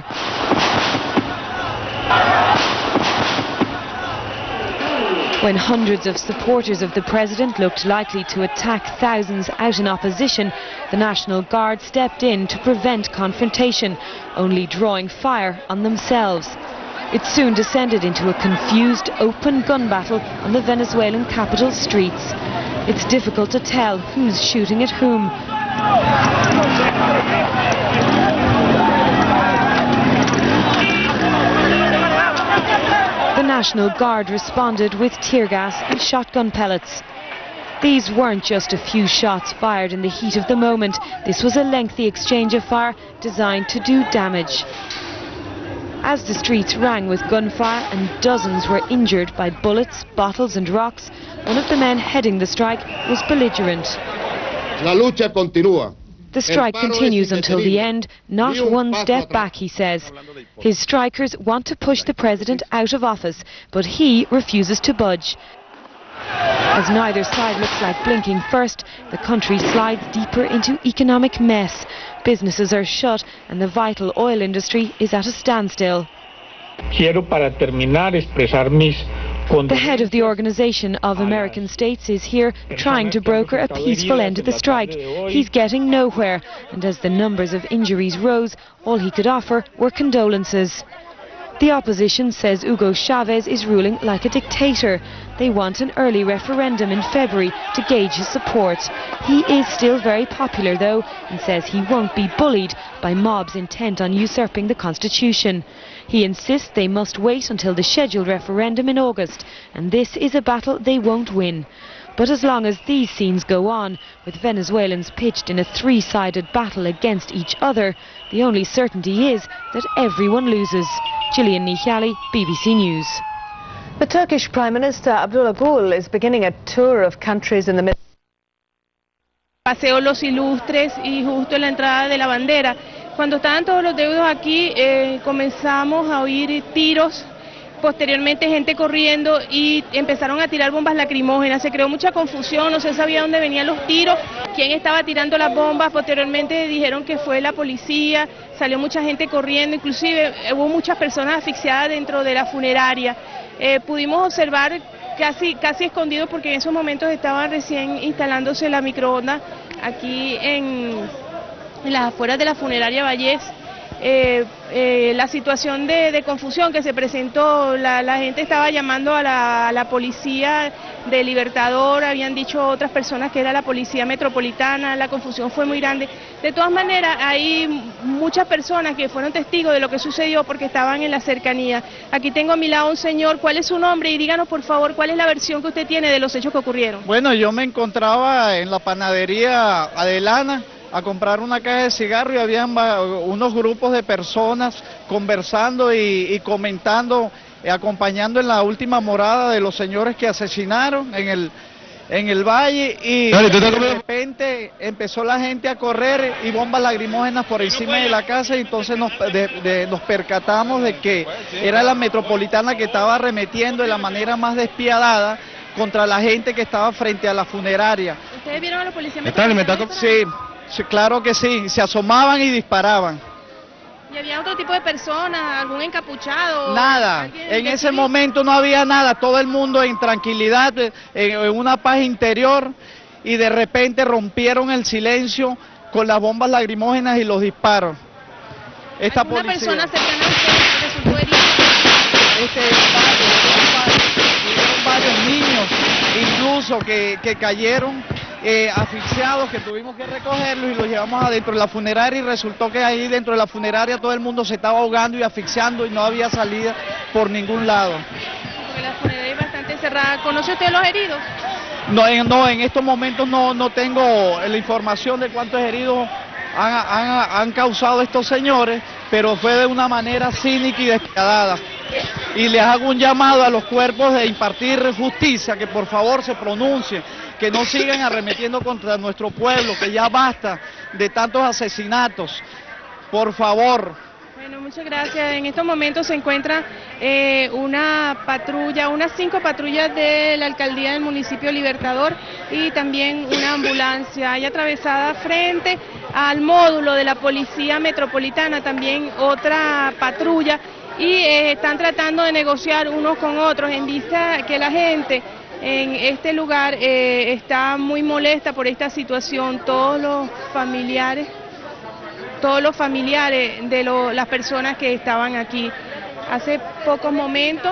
When hundreds of supporters of the president looked likely to attack thousands out in opposition, the National Guard stepped in to prevent confrontation, only drawing fire on themselves. It soon descended into a confused, open gun battle on the Venezuelan capital's streets. It's difficult to tell who's shooting at whom. The National Guard responded with tear gas and shotgun pellets. These weren't just a few shots fired in the heat of the moment. This was a lengthy exchange of fire designed to do damage. As the streets rang with gunfire and dozens were injured by bullets, bottles and rocks, one of the men heading the strike was belligerent. La lucha continúa. The strike continues until the end, not one step back, he says. His strikers want to push the president out of office, but he refuses to budge. As neither side looks like blinking first, the country slides deeper into economic mess. Businesses are shut and the vital oil industry is at a standstill. Quiero para terminar expresar mis The head of the Organization of American States is here trying to broker a peaceful end to the strike. He's getting nowhere, and as the numbers of injuries rose, all he could offer were condolences. The opposition says Hugo Chavez is ruling like a dictator. They want an early referendum in February to gauge his support. He is still very popular, though, and says he won't be bullied by mobs intent on usurping the constitution. He insists they must wait until the scheduled referendum in August, and this is a battle they won't win. But as long as these scenes go on, with Venezuelans pitched in a three-sided battle against each other, the only certainty is that everyone loses. Gillian Nihali, BBC News. The Turkish Prime Minister Abdullah Gül is beginning a tour of countries in the Middle Paseo Los Ilustres y justo en la entrada de la bandera. Cuando estaban todos los deudos aquí, comenzamos a oír tiros, posteriormente gente corriendo y empezaron a tirar bombas lacrimógenas. Se creó mucha confusión, no se sabía dónde venían los tiros, quién estaba tirando las bombas. Posteriormente dijeron que fue la policía, salió mucha gente corriendo, inclusive hubo muchas personas asfixiadas dentro de la funeraria. Pudimos observar casi escondidos porque en esos momentos estaban recién instalándose la microondas aquí en las afueras de la funeraria Vallés. La situación de confusión que se presentó, la gente estaba llamando a la policía de Libertador, habían dicho otras personas que era la policía metropolitana, la confusión fue muy grande. De todas maneras, hay muchas personas que fueron testigos de lo que sucedió porque estaban en la cercanía. Aquí tengo a mi lado un señor. ¿Cuál es su nombre? Y díganos por favor, ¿cuál es la versión que usted tiene de los hechos que ocurrieron? Bueno, yo me encontraba en la panadería Adelana a comprar una caja de cigarros y habían unos grupos de personas conversando y comentando, acompañando en la última morada de los señores que asesinaron en el valle, y de repente empezó la gente a correr y bombas lacrimógenas por encima de la casa, y entonces nos percatamos de que era la metropolitana que estaba arremetiendo de la manera más despiadada contra la gente que estaba frente a la funeraria. ¿Ustedes vieron a los policías? Sí, claro que sí, se asomaban y disparaban. ¿Y había otro tipo de personas, algún encapuchado? Nada, en ese momento no había nada, todo el mundo en tranquilidad, en una paz interior, y de repente rompieron el silencio con las bombas lacrimógenas y los disparos. Esta ¿Alguna policía, persona cercana a usted resultó herida? Hubieron varios niños incluso que cayeron asfixiados, que tuvimos que recogerlos y los llevamos adentro de la funeraria, y resultó que ahí dentro de la funeraria todo el mundo se estaba ahogando y asfixiando y no había salida por ningún lado. Porque la funeraria es bastante cerrada. ¿Conoce usted los heridos? No, en estos momentos no tengo la información de cuántos heridos han causado estos señores, pero fue de una manera cínica y despiadada. Y les hago un llamado a los cuerpos de impartir justicia, que por favor se pronuncien, que no sigan arremetiendo contra nuestro pueblo, que ya basta de tantos asesinatos. Por favor. Bueno, muchas gracias. En estos momentos se encuentra una patrulla, unas 5 patrullas de la alcaldía del municipio Libertador y también una ambulancia. Hay atravesada frente al módulo de la Policía Metropolitana, también otra patrulla, y están tratando de negociar unos con otros en vista que la gente en este lugar está muy molesta por esta situación. Todos los familiares de las personas que estaban aquí. Hace pocos momentos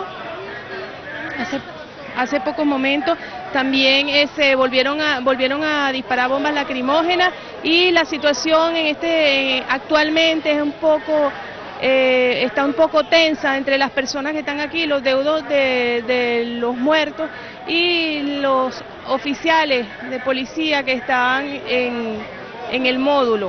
también se volvieron a disparar bombas lacrimógenas, y la situación actualmente es está un poco tensa entre las personas que están aquí, los deudos de los muertos y los oficiales de policía que estaban en el módulo.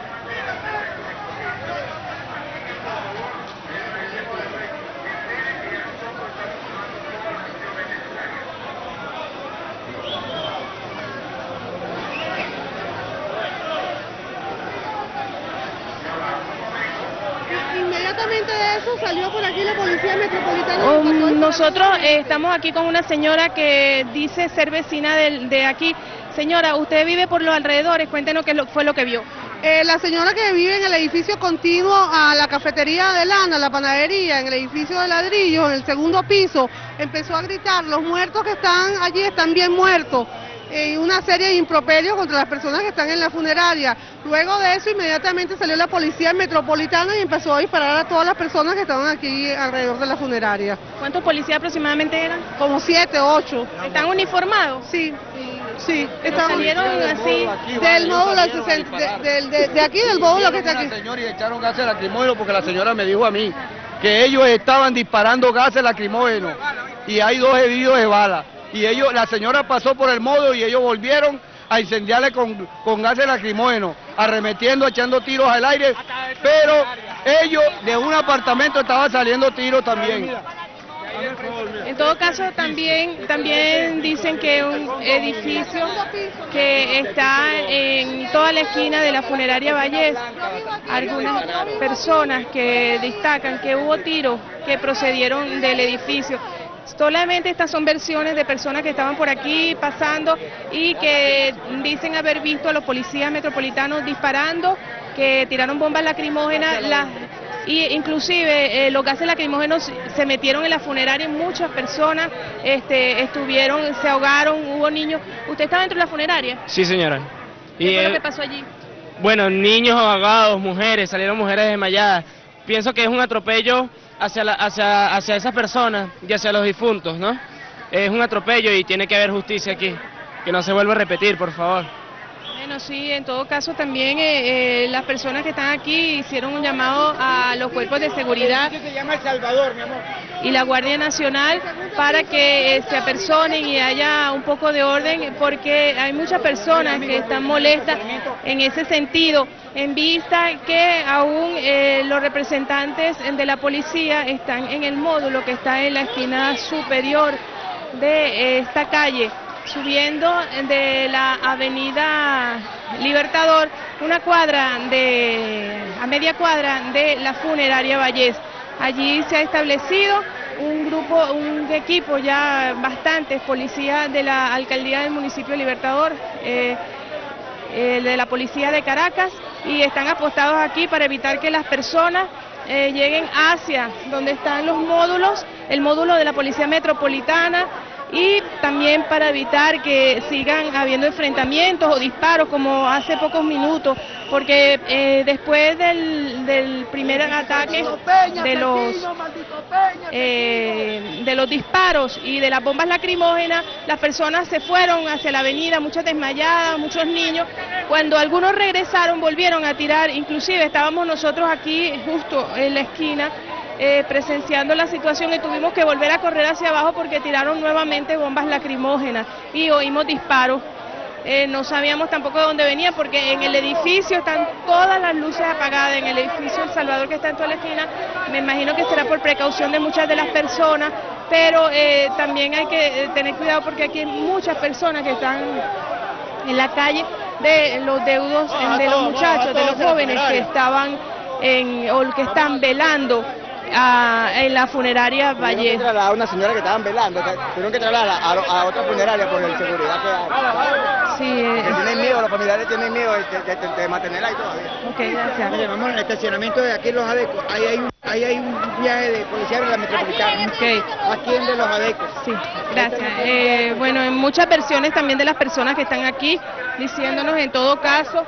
Inmediatamente de eso salió por aquí la Policía Metropolitana. Nosotros estamos aquí con una señora que dice ser vecina de aquí. Señora, usted vive por los alrededores, cuéntenos qué fue lo que vio. La señora que vive en el edificio contiguo a la cafetería de lana, la panadería, en el edificio de ladrillo, en el segundo piso, empezó a gritar: los muertos que están allí están bien muertos. Una serie de improperios contra las personas que están en la funeraria. Luego de eso, inmediatamente salió la Policía Metropolitana y empezó a disparar a todas las personas que estaban aquí alrededor de la funeraria. ¿Cuántos policías aproximadamente eran? Como 7, 8. ¿Están uniformados? Sí. Salieron así del módulo de aquí, del módulo que está aquí. Señor, y echaron gases lacrimógenos porque la señora me dijo a mí que ellos estaban disparando gases lacrimógenos y hay 2 heridos de bala. Y la señora pasó por el módulo y ellos volvieron a incendiarle con gases lacrimógenos, arremetiendo, echando tiros al aire, pero ellos de un apartamento estaban saliendo tiros también. En todo caso, también dicen que un edificio que está en toda la esquina de la funeraria Vallés, algunas personas que destacan que hubo tiros que procedieron del edificio. Solamente estas son versiones de personas que estaban por aquí pasando y que dicen haber visto a los policías metropolitanos disparando, que tiraron bombas lacrimógenas, y inclusive los gases lacrimógenos se metieron en la funeraria y muchas personas se ahogaron, hubo niños. ¿Usted estaba dentro de la funeraria? Sí, señora. ¿Qué fue lo que pasó allí? Bueno, niños ahogados, mujeres, salieron mujeres desmayadas. Pienso que es un atropello hacia esas personas y hacia los difuntos, ¿no? Es un atropello y tiene que haber justicia aquí, que no se vuelva a repetir, por favor. Bueno, sí, en todo caso también las personas que están aquí hicieron un llamado a los cuerpos de seguridad y la Guardia Nacional para que se apersonen y haya un poco de orden, porque hay muchas personas que están molestas en ese sentido, en vista que aún los representantes de la policía están en el módulo que está en la esquina superior de esta calle, subiendo de la avenida Libertador, a media cuadra de la funeraria Vallés. Allí se ha establecido un equipo ya bastantes policías de la alcaldía del municipio Libertador, de la policía de Caracas, y están apostados aquí para evitar que las personas lleguen hacia donde están los módulos, el módulo de la Policía Metropolitana, y también para evitar que sigan habiendo enfrentamientos o disparos como hace pocos minutos, porque después del primer ataque de los disparos y de las bombas lacrimógenas, las personas se fueron hacia la avenida, muchas desmayadas, muchos niños. Cuando algunos regresaron, volvieron a tirar, inclusive estábamos nosotros aquí justo en la esquina, presenciando la situación, y tuvimos que volver a correr hacia abajo porque tiraron nuevamente bombas lacrimógenas y oímos disparos. No sabíamos tampoco de dónde venía, porque en el edificio están todas las luces apagadas, en el edificio El Salvador que está en toda la esquina. Me imagino que será por precaución de muchas de las personas, pero también hay que tener cuidado porque aquí hay muchas personas que están en la calle, de los deudos de los muchachos, de los jóvenes que estaban o que están velando en la funeraria Valle. Tuvieron que trasladar a una señora que estaban velando, tuvieron que trasladarla a otra funeraria por la seguridad que hay. Sí, tienen miedo, los familiares tienen miedo de mantenerla ahí todavía. Ok, gracias. Oye, vamos al estacionamiento de aquí Los Adecos, ahí hay un viaje de policía en la metropolitana. Okay. Aquí en de Los Adecos. Sí, gracias. Bueno, en muchas versiones también de las personas que están aquí, diciéndonos en todo caso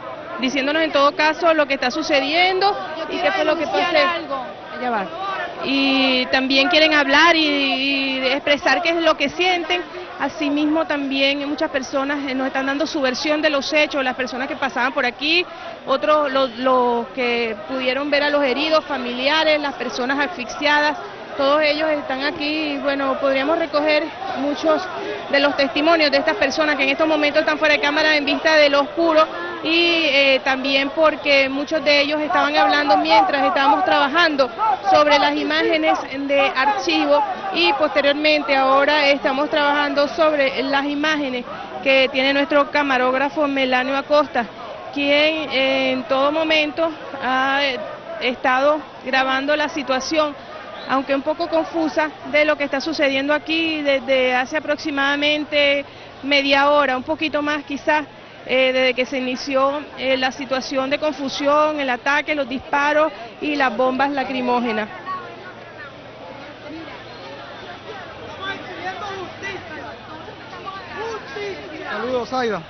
lo que está sucediendo y qué fue lo que pasó. Ya va. Y también quieren hablar y expresar qué es lo que sienten. Asimismo también muchas personas nos están dando su versión de los hechos, las personas que pasaban por aquí, otros los que pudieron ver a los heridos, familiares, las personas asfixiadas. Todos ellos están aquí y bueno, podríamos recoger muchos de los testimonios de estas personas que en estos momentos están fuera de cámara en vista de lo oscuro, y también porque muchos de ellos estaban hablando mientras estábamos trabajando sobre las imágenes de archivo, y posteriormente ahora estamos trabajando sobre las imágenes que tiene nuestro camarógrafo Melanio Acosta, quien en todo momento ha estado grabando la situación, aunque un poco confusa, de lo que está sucediendo aquí desde hace aproximadamente media hora, un poquito más quizás, desde que se inició la situación de confusión, el ataque, los disparos y las bombas lacrimógenas. Saludos, Zaida.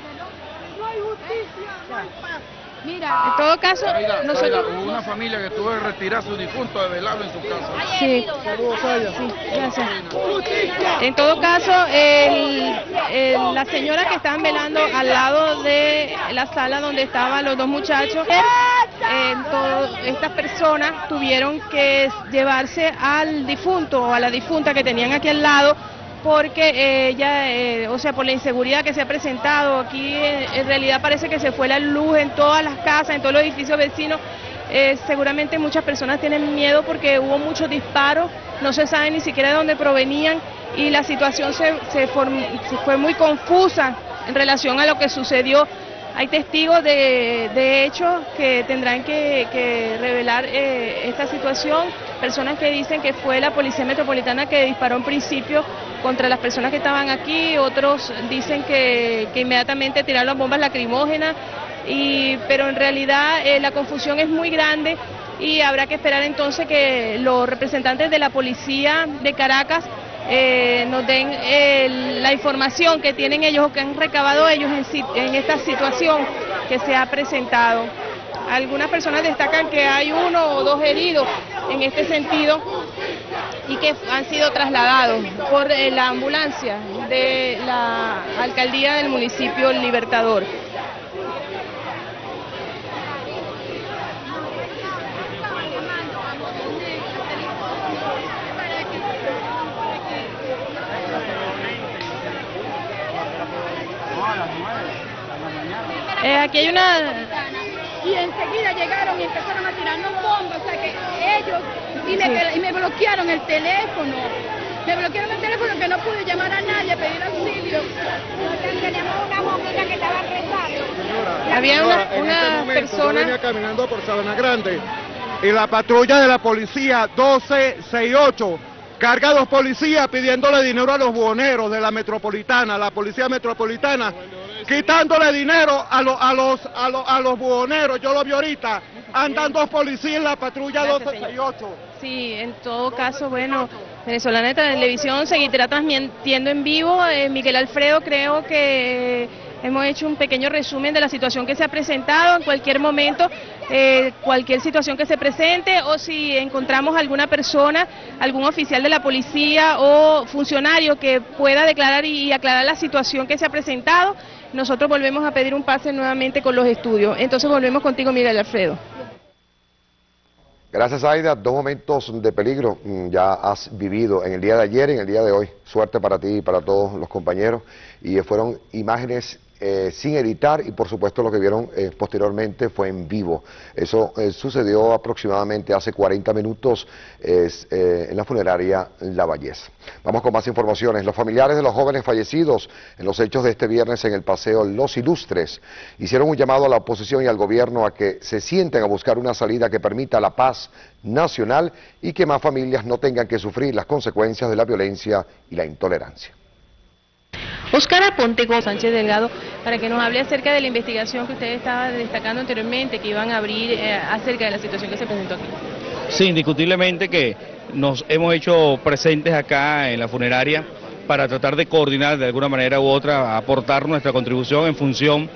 Mira, en todo caso, nosotros... Hubo una familia que tuvo que retirar a su difunto de velarlo en su casa. Sí, saludos, Zaida. Sí, gracias. En todo caso, la señora que estaban velando al lado de la sala donde estaban los dos muchachos, estas personas tuvieron que llevarse al difunto o a la difunta que tenían aquí al lado, porque ella, o sea, por la inseguridad que se ha presentado aquí, en realidad parece que se fue la luz en todas las casas, en todos los edificios vecinos. Seguramente muchas personas tienen miedo porque hubo muchos disparos, no se sabe ni siquiera de dónde provenían, y la situación se fue muy confusa en relación a lo que sucedió. Hay testigos de hechos que tendrán que revelar esta situación, personas que dicen que fue la Policía Metropolitana que disparó en principio contra las personas que estaban aquí, otros dicen que inmediatamente tiraron las bombas lacrimógenas, pero en realidad la confusión es muy grande y habrá que esperar entonces que los representantes de la Policía de Caracas nos den la información que tienen ellos o que han recabado ellos en esta situación que se ha presentado. Algunas personas destacan que hay 1 o 2 heridos en este sentido y que han sido trasladados por la ambulancia de la alcaldía del municipio Libertador. Aquí hay una... Y enseguida llegaron y empezaron a tirarnos bombas, o sea que ellos, y me bloquearon el teléfono. Me bloquearon el teléfono que no pude llamar a nadie a pedir auxilio. Teníamos una bombilla que estaba rezando. Había una persona... Yo venía caminando por Sabana Grande y la patrulla de la policía 1268 carga 2 policías pidiéndole dinero a los buhoneros de la metropolitana, la policía metropolitana, quitándole dinero a los buhoneros. Yo lo vi ahorita, andan 2 policías en la patrulla 268. Sí, en todo caso, bueno, Venezolana de Televisión seguirá transmitiendo en vivo. Miguel Alfredo, creo que hemos hecho un pequeño resumen de la situación que se ha presentado. En cualquier momento, cualquier situación que se presente, o si encontramos alguna persona, algún oficial de la policía o funcionario que pueda declarar y aclarar la situación que se ha presentado, nosotros volvemos a pedir un pase nuevamente con los estudios. Entonces volvemos contigo, Miguel Alfredo. Gracias, Aida. 2 momentos de peligro ya has vivido en el día de ayer y en el día de hoy. Suerte para ti y para todos los compañeros. Y fueron imágenes sin editar, y por supuesto lo que vieron posteriormente fue en vivo. Eso sucedió aproximadamente hace 40 minutos en la funeraria Lavallés. Vamos con más informaciones. Los familiares de los jóvenes fallecidos en los hechos de este viernes en el Paseo Los Ilustres hicieron un llamado a la oposición y al gobierno a que se sienten a buscar una salida que permita la paz nacional y que más familias no tengan que sufrir las consecuencias de la violencia y la intolerancia. Óscar Aponte Sánchez Delgado, para que nos hable acerca de la investigación que usted estaba destacando anteriormente, que iban a abrir acerca de la situación que se presentó aquí. Sí, indiscutiblemente que nos hemos hecho presentes acá en la funeraria para tratar de coordinar de alguna manera u otra, aportar nuestra contribución en función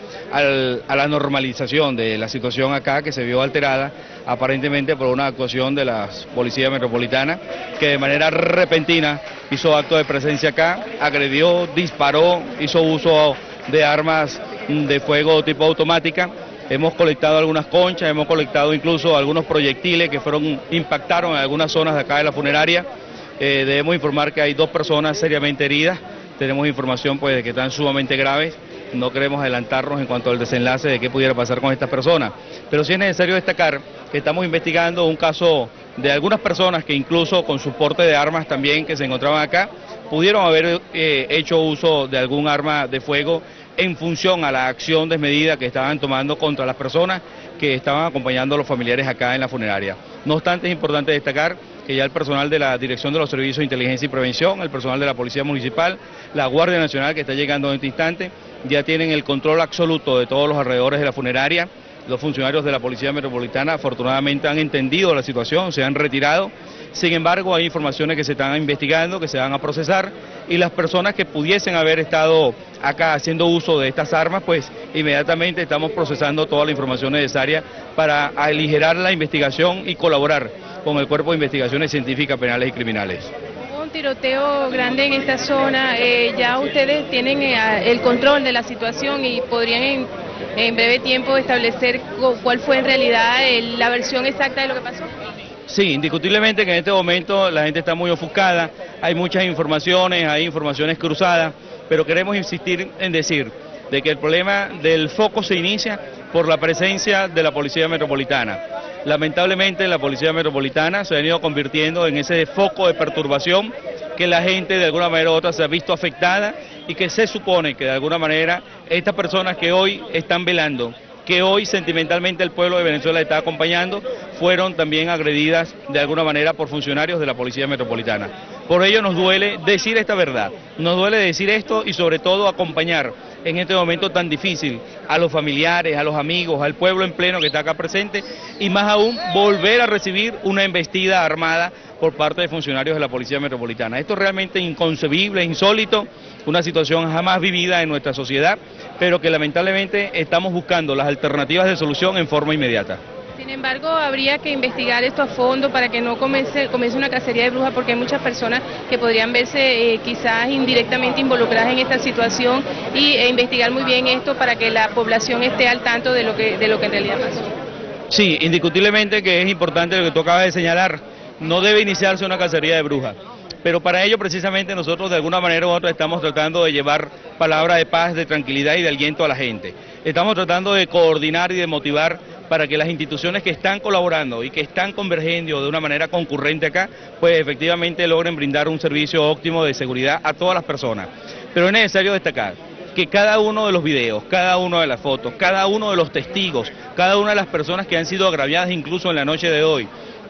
a la normalización de la situación acá, que se vio alterada aparentemente por una actuación de la Policía Metropolitana, que de manera repentina hizo acto de presencia acá, agredió, disparó, hizo uso de armas de fuego tipo automática. Hemos colectado algunas conchas, hemos colectado incluso algunos proyectiles que impactaron en algunas zonas de acá de la funeraria. Debemos informar que hay 2 personas seriamente heridas. Tenemos información pues de que están sumamente graves. No queremos adelantarnos en cuanto al desenlace de qué pudiera pasar con estas personas. Pero sí es necesario destacar que estamos investigando un caso de algunas personas que incluso con su porte de armas también que se encontraban acá, pudieron haber hecho uso de algún arma de fuego en función a la acción desmedida que estaban tomando contra las personas que estaban acompañando a los familiares acá en la funeraria. No obstante, es importante destacar que ya el personal de la Dirección de los Servicios de Inteligencia y Prevención, el personal de la Policía Municipal, la Guardia Nacional que está llegando en este instante, ya tienen el control absoluto de todos los alrededores de la funeraria. Los funcionarios de la Policía Metropolitana afortunadamente han entendido la situación, se han retirado. Sin embargo, hay informaciones que se están investigando, que se van a procesar, y las personas que pudiesen haber estado acá haciendo uso de estas armas, pues inmediatamente estamos procesando toda la información necesaria para aligerar la investigación y colaborar con el Cuerpo de Investigaciones Científicas, Penales y Criminales. Hubo un tiroteo grande en esta zona, ya ustedes tienen el control de la situación y podrían en breve tiempo establecer cuál fue en realidad la versión exacta de lo que pasó. Sí, indiscutiblemente que en este momento la gente está muy ofuscada, hay muchas informaciones, hay informaciones cruzadas, pero queremos insistir en decir de que el problema del foco se inicia por la presencia de la Policía Metropolitana. Lamentablemente la Policía Metropolitana se ha venido convirtiendo en ese foco de perturbación que la gente de alguna manera u otra se ha visto afectada y que se supone que de alguna manera estas personas que hoy están velando, que hoy sentimentalmente el pueblo de Venezuela está acompañando, fueron también agredidas de alguna manera por funcionarios de la Policía Metropolitana. Por ello nos duele decir esta verdad, nos duele decir esto y sobre todo acompañar en este momento tan difícil a los familiares, a los amigos, al pueblo en pleno que está acá presente y más aún volver a recibir una embestida armada por parte de funcionarios de la Policía Metropolitana. Esto es realmente inconcebible, insólito, una situación jamás vivida en nuestra sociedad, pero que lamentablemente estamos buscando las alternativas de solución en forma inmediata. Sin embargo, habría que investigar esto a fondo para que no comience una cacería de brujas, porque hay muchas personas que podrían verse quizás indirectamente involucradas en esta situación e investigar muy bien esto para que la población esté al tanto de lo que en realidad pasó. Sí, indiscutiblemente que es importante lo que tú acabas de señalar, no debe iniciarse una cacería de brujas. Pero para ello precisamente nosotros de alguna manera u otra estamos tratando de llevar palabras de paz, de tranquilidad y de aliento a la gente. Estamos tratando de coordinar y de motivar para que las instituciones que están colaborando y que están convergiendo de una manera concurrente acá, pues efectivamente logren brindar un servicio óptimo de seguridad a todas las personas. Pero es necesario destacar que cada uno de los videos, cada una de las fotos, cada uno de los testigos, cada una de las personas que han sido agraviadas incluso en la noche de hoy,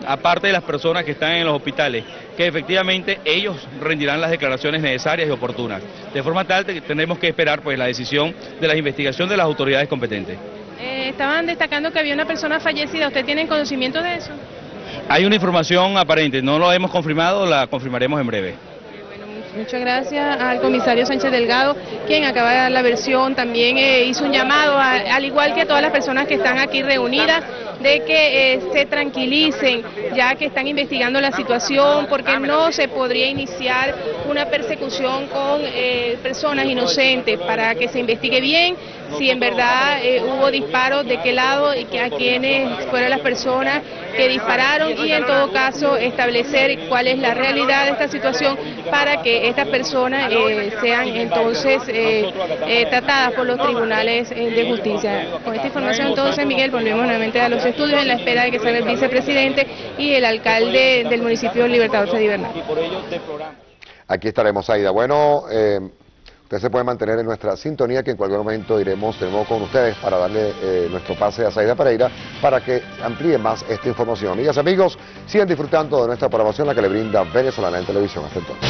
aparte de las personas que están en los hospitales, que efectivamente ellos rendirán las declaraciones necesarias y oportunas. De forma tal que tenemos que esperar pues la decisión de la investigación de las autoridades competentes. Estaban destacando que había una persona fallecida. ¿Usted tiene conocimiento de eso? Hay una información aparente, no lo hemos confirmado, la confirmaremos en breve. Muchas gracias al comisario Sánchez Delgado, quien acaba de dar la versión. También hizo un llamado, al igual que todas las personas que están aquí reunidas, de que se tranquilicen, ya que están investigando la situación, porque no se podría iniciar una persecución con personas inocentes, para que se investigue bien si en verdad hubo disparos, de qué lado y a quiénes fueron las personas que dispararon, y en todo caso establecer cuál es la realidad de esta situación para que estas personas sean entonces tratadas por los tribunales de justicia. Con esta información entonces, Miguel, volvemos nuevamente a los estudios en la espera de que salga el vicepresidente y el alcalde del municipio Libertador Cedí Bernal. Aquí estaremos, Aida. Bueno, usted se puede mantener en nuestra sintonía, que en cualquier momento iremos de nuevo con ustedes para darle nuestro pase a Saida Pereira para que amplíe más esta información. Amigas y amigos, sigan disfrutando de nuestra programación, la que le brinda Venezolana en Televisión. Hasta entonces.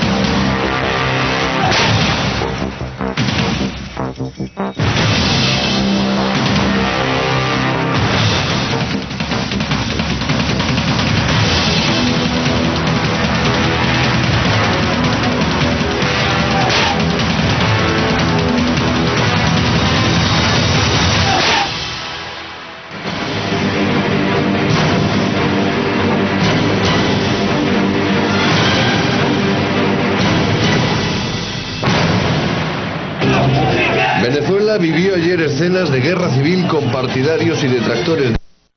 Venezuela vivió ayer escenas de guerra civil con partidarios y detractores.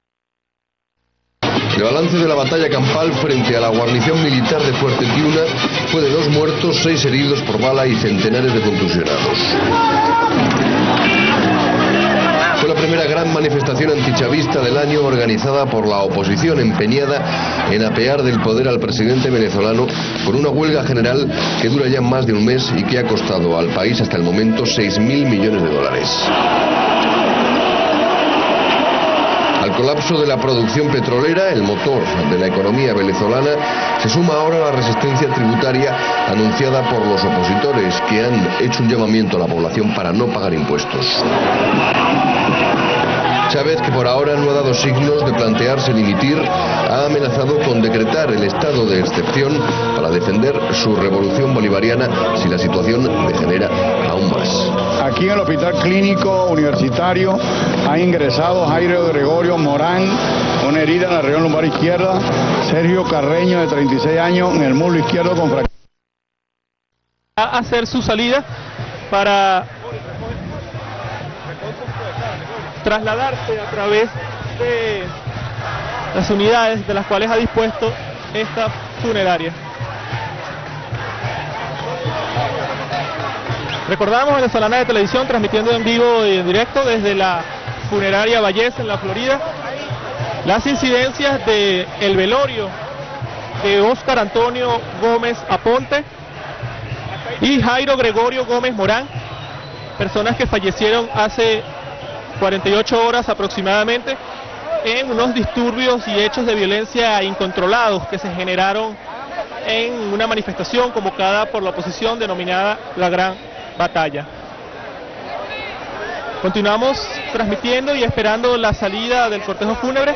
El balance de la batalla campal frente a la guarnición militar de Fuerte Tiuna fue de 2 muertos, 6 heridos por bala y centenares de contusionados. Fue la primera gran manifestación antichavista del año organizada por la oposición, empeñada en apear del poder al presidente venezolano por una huelga general que dura ya más de un mes y que ha costado al país hasta el momento $6.000 millones. Al colapso de la producción petrolera, el motor de la economía venezolana, se suma ahora la resistencia tributaria anunciada por los opositores, que han hecho un llamamiento a la población para no pagar impuestos. Chávez, que por ahora no ha dado signos de plantearse dimitir, ha amenazado con decretar el estado de excepción para defender su revolución bolivariana si la situación degenera aún más. Aquí en el Hospital Clínico Universitario ha ingresado Jairo Gregorio Morán, una herida en la región lumbar izquierda, Sergio Carreño, de 36 años, en el muslo izquierdo con fractura. A hacer su salida para trasladarse a través de las unidades de las cuales ha dispuesto esta funeraria. Recordamos Venezolana de Televisión transmitiendo en vivo y en directo desde la funeraria Vallés en la Florida las incidencias del velorio de Óscar Antonio Gómez Aponte y Jairo Gregorio Gómez Morán, personas que fallecieron hace 48 horas aproximadamente en unos disturbios y hechos de violencia incontrolados que se generaron en una manifestación convocada por la oposición denominada La Gran Batalla. Continuamos transmitiendo y esperando la salida del cortejo fúnebre.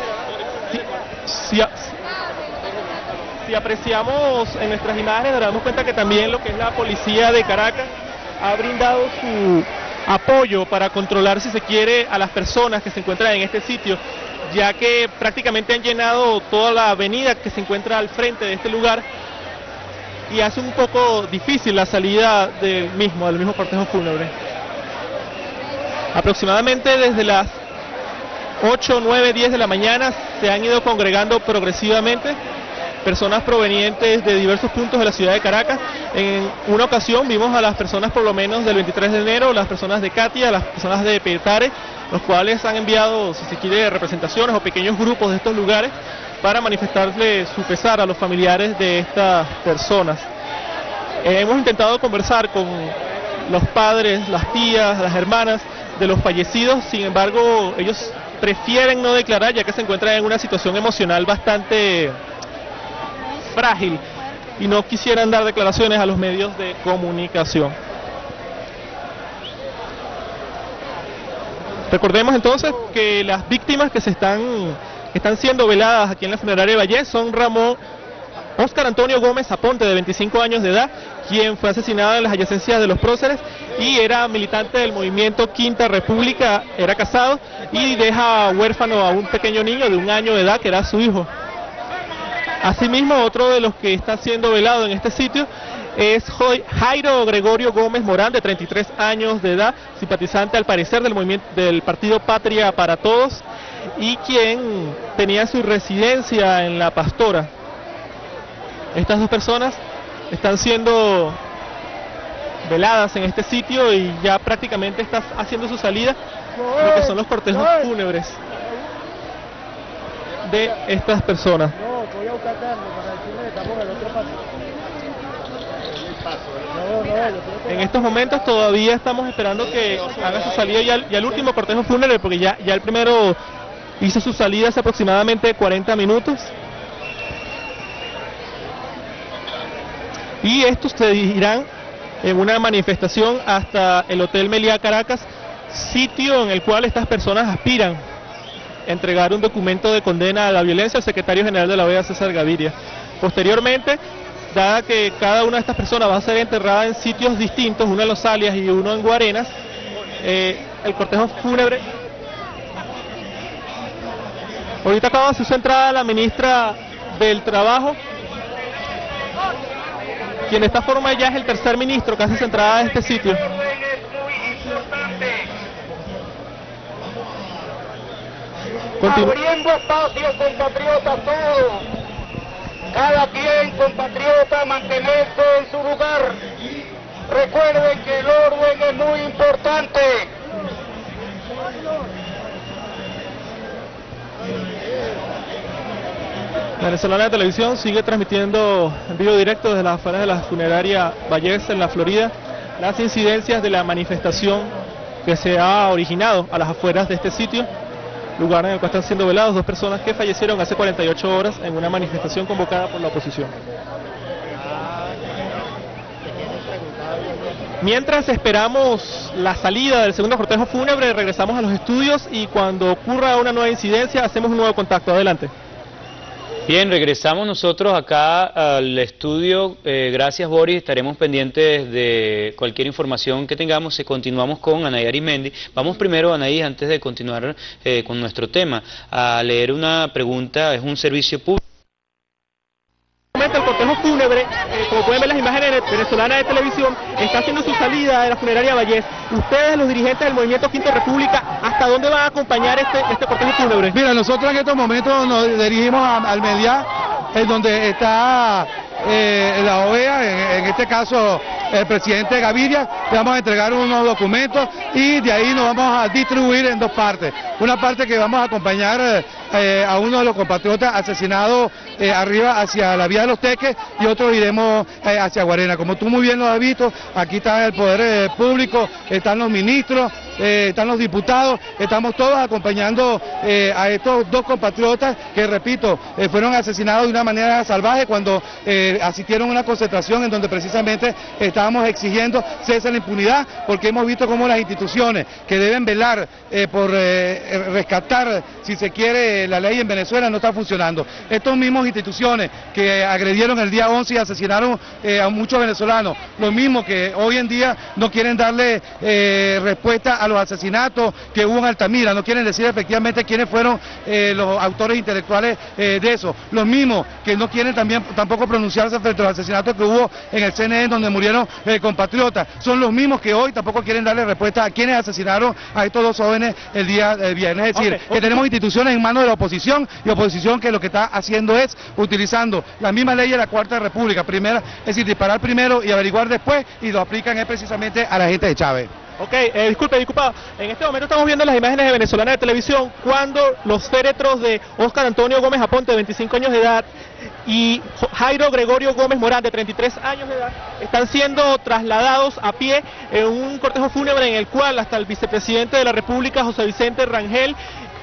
Si apreciamos en nuestras imágenes, nos damos cuenta que también lo que es la policía de Caracas ha brindado su apoyo para controlar, si se quiere, a las personas que se encuentran en este sitio, ya que prácticamente han llenado toda la avenida que se encuentra al frente de este lugar y hace un poco difícil la salida del mismo cortejo fúnebre. Aproximadamente desde las 8, 9, 10 de la mañana se han ido congregando progresivamente personas provenientes de diversos puntos de la ciudad de Caracas. En una ocasión vimos a las personas por lo menos del 23 de enero, las personas de Catia, las personas de Petare, los cuales han enviado, si se quiere, representaciones o pequeños grupos de estos lugares para manifestarle su pesar a los familiares de estas personas. Hemos intentado conversar con los padres, las tías, las hermanas de los fallecidos, sin embargo ellos prefieren no declarar, ya que se encuentran en una situación emocional bastante frágil y no quisieran dar declaraciones a los medios de comunicación. Recordemos entonces que las víctimas que están siendo veladas aquí en la funeraria de Vallés son Óscar Antonio Gómez Aponte, de 25 años de edad, quien fue asesinado en las adyacencias de Los Próceres y era militante del movimiento Quinta República, era casado y deja huérfano a un pequeño niño de 1 año de edad que era su hijo. Asimismo, otro de los que está siendo velado en este sitio es Jairo Gregorio Gómez Morán, de 33 años de edad, simpatizante al parecer del partido Patria para Todos y quien tenía su residencia en La Pastora. Estas dos personas están siendo veladas en este sitio y ya prácticamente está haciendo su salida lo que son los cortejos fúnebres de estas personas. En estos momentos todavía estamos esperando que haga su salida ya el último cortejo fúnebre, porque ya el primero hizo su salida hace aproximadamente 40 minutos. Y estos se dirigirán en una manifestación hasta el Hotel Meliá Caracas, sitio en el cual estas personas aspiran a entregar un documento de condena a la violencia al secretario general de la OEA, César Gaviria. Posteriormente, dada que cada una de estas personas va a ser enterrada en sitios distintos, uno en Los Alias y uno en Guarenas, el cortejo fúnebre. Ahorita acaba de hacer su entrada la ministra del Trabajo, quien de esta forma ya es el tercer ministro que hace su entrada a este sitio. Abriendo espacio, compatriotas todos. Cada quien, compatriota, mantenerse en su lugar. Recuerden que el orden es muy importante. Venezolana de Televisión sigue transmitiendo en vivo directo desde las afueras de la funeraria Vallés en la Florida las incidencias de la manifestación que se ha originado a las afueras de este sitio, lugar en el cual están siendo velados dos personas que fallecieron hace 48 horas en una manifestación convocada por la oposición. Mientras esperamos la salida del segundo cortejo fúnebre, regresamos a los estudios y cuando ocurra una nueva incidencia hacemos un nuevo contacto. Adelante. Bien, regresamos nosotros acá al estudio. Gracias, Boris. Estaremos pendientes de cualquier información que tengamos. Continuamos con Anaí Arismendi. Vamos primero, Anaí, antes de continuar con nuestro tema, a leer una pregunta. Es un servicio público. El cortejo fúnebre, como pueden ver las imágenes de Venezolana de Televisión, está haciendo su salida de la funeraria Vallés. Ustedes, los dirigentes del movimiento Quinta República, ¿hasta dónde van a acompañar este cortejo fúnebre? Mira, nosotros en estos momentos nos dirigimos al Meliá, en donde está la OEA, en este caso el presidente Gaviria. Le vamos a entregar unos documentos y de ahí nos vamos a distribuir en dos partes. Una parte que vamos a acompañar a uno de los compatriotas asesinados arriba hacia la vía de los Teques y otro iremos hacia Guarena. Como tú muy bien lo has visto, aquí está el poder público, están los ministros, están los diputados, estamos todos acompañando a estos dos compatriotas que, repito, fueron asesinados de una manera salvaje cuando asistieron a una concentración en donde precisamente estábamos exigiendo cese la impunidad, porque hemos visto cómo las instituciones que deben velar por rescatar, si se quiere, la ley en Venezuela no están funcionando. Estas mismas instituciones que agredieron el día 11 y asesinaron a muchos venezolanos, los mismos que hoy en día no quieren darle respuesta a los asesinatos que hubo en Altamira, no quieren decir efectivamente quiénes fueron los autores intelectuales de eso, los mismos que no quieren tampoco pronunciarse frente a los asesinatos que hubo en el CNN donde murieron compatriotas, son los mismos que hoy tampoco quieren darle respuesta a quienes asesinaron a estos dos jóvenes el día viernes. Es decir, que tenemos instituciones en manos de la oposición y oposición que lo que está haciendo es utilizando la misma ley de la Cuarta República, primera, es decir, disparar primero y averiguar después, y lo aplican precisamente a la gente de Chávez. Ok, disculpa, en este momento estamos viendo las imágenes de Venezolana de Televisión cuando los féretros de Óscar Antonio Gómez Aponte, de 25 años de edad, y Jairo Gregorio Gómez Morán, de 33 años de edad, están siendo trasladados a pie en un cortejo fúnebre en el cual hasta el vicepresidente de la República, José Vicente Rangel,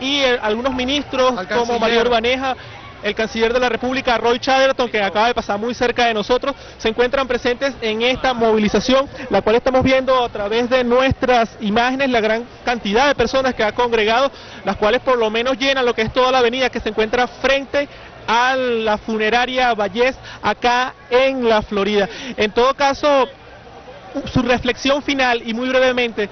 y algunos ministros como María Urbaneja, el canciller de la República, Roy Chatterton, que acaba de pasar muy cerca de nosotros, se encuentran presentes en esta movilización, la cual estamos viendo a través de nuestras imágenes, la gran cantidad de personas que ha congregado, las cuales por lo menos llenan lo que es toda la avenida que se encuentra frente a la funeraria Vallés, acá en la Florida. En todo caso, su reflexión final y muy brevemente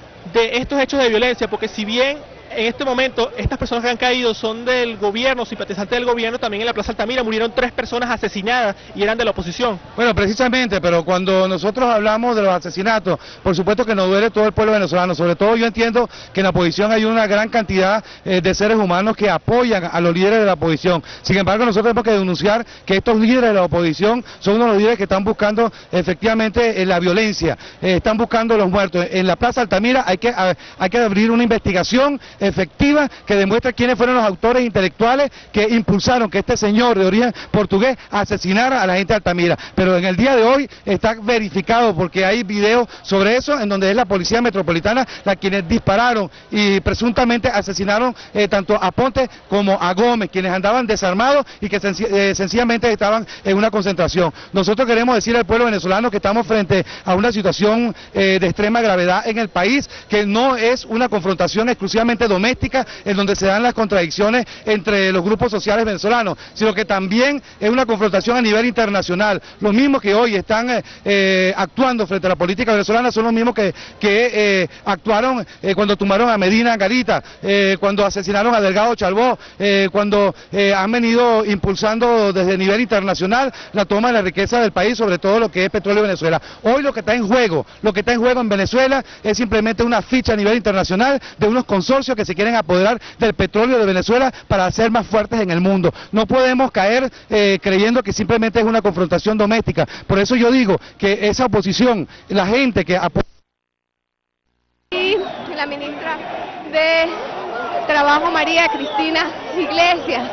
de estos hechos de violencia, porque si bien en este momento estas personas que han caído son del gobierno, simpatizantes del gobierno, también en la Plaza Altamira murieron 3 personas asesinadas y eran de la oposición. Bueno, precisamente, pero cuando nosotros hablamos de los asesinatos, por supuesto que nos duele todo el pueblo venezolano, sobre todo yo entiendo que en la oposición hay una gran cantidad de seres humanos que apoyan a los líderes de la oposición. Sin embargo, nosotros tenemos que denunciar que estos líderes de la oposición son uno de los líderes que están buscando efectivamente la violencia, están buscando los muertos. En la Plaza Altamira hay que abrir una investigación efectiva que demuestre quiénes fueron los autores intelectuales que impulsaron que este señor de origen portugués asesinara a la gente de Altamira. Pero en el día de hoy está verificado porque hay videos sobre eso en donde es la Policía Metropolitana la quienes dispararon y presuntamente asesinaron tanto a Ponte como a Gómez, quienes andaban desarmados y que sencillamente estaban en una concentración. Nosotros queremos decir al pueblo venezolano que estamos frente a una situación de extrema gravedad en el país, que no es una confrontación exclusivamente doméstica en donde se dan las contradicciones entre los grupos sociales venezolanos, sino que también es una confrontación a nivel internacional. Los mismos que hoy están actuando frente a la política venezolana son los mismos que actuaron cuando tumbaron a Medina Garita, cuando asesinaron a Delgado Chalbó, cuando han venido impulsando desde el nivel internacional la toma de la riqueza del país, sobre todo lo que es petróleo de Venezuela. Hoy lo que está en juego en Venezuela es simplemente una ficha a nivel internacional de unos consorcios que se quieren apoderar del petróleo de Venezuela para ser más fuertes en el mundo. No podemos caer creyendo que simplemente es una confrontación doméstica. Por eso yo digo que esa oposición, la gente que apoya... Y la ministra de Trabajo, María Cristina Iglesias.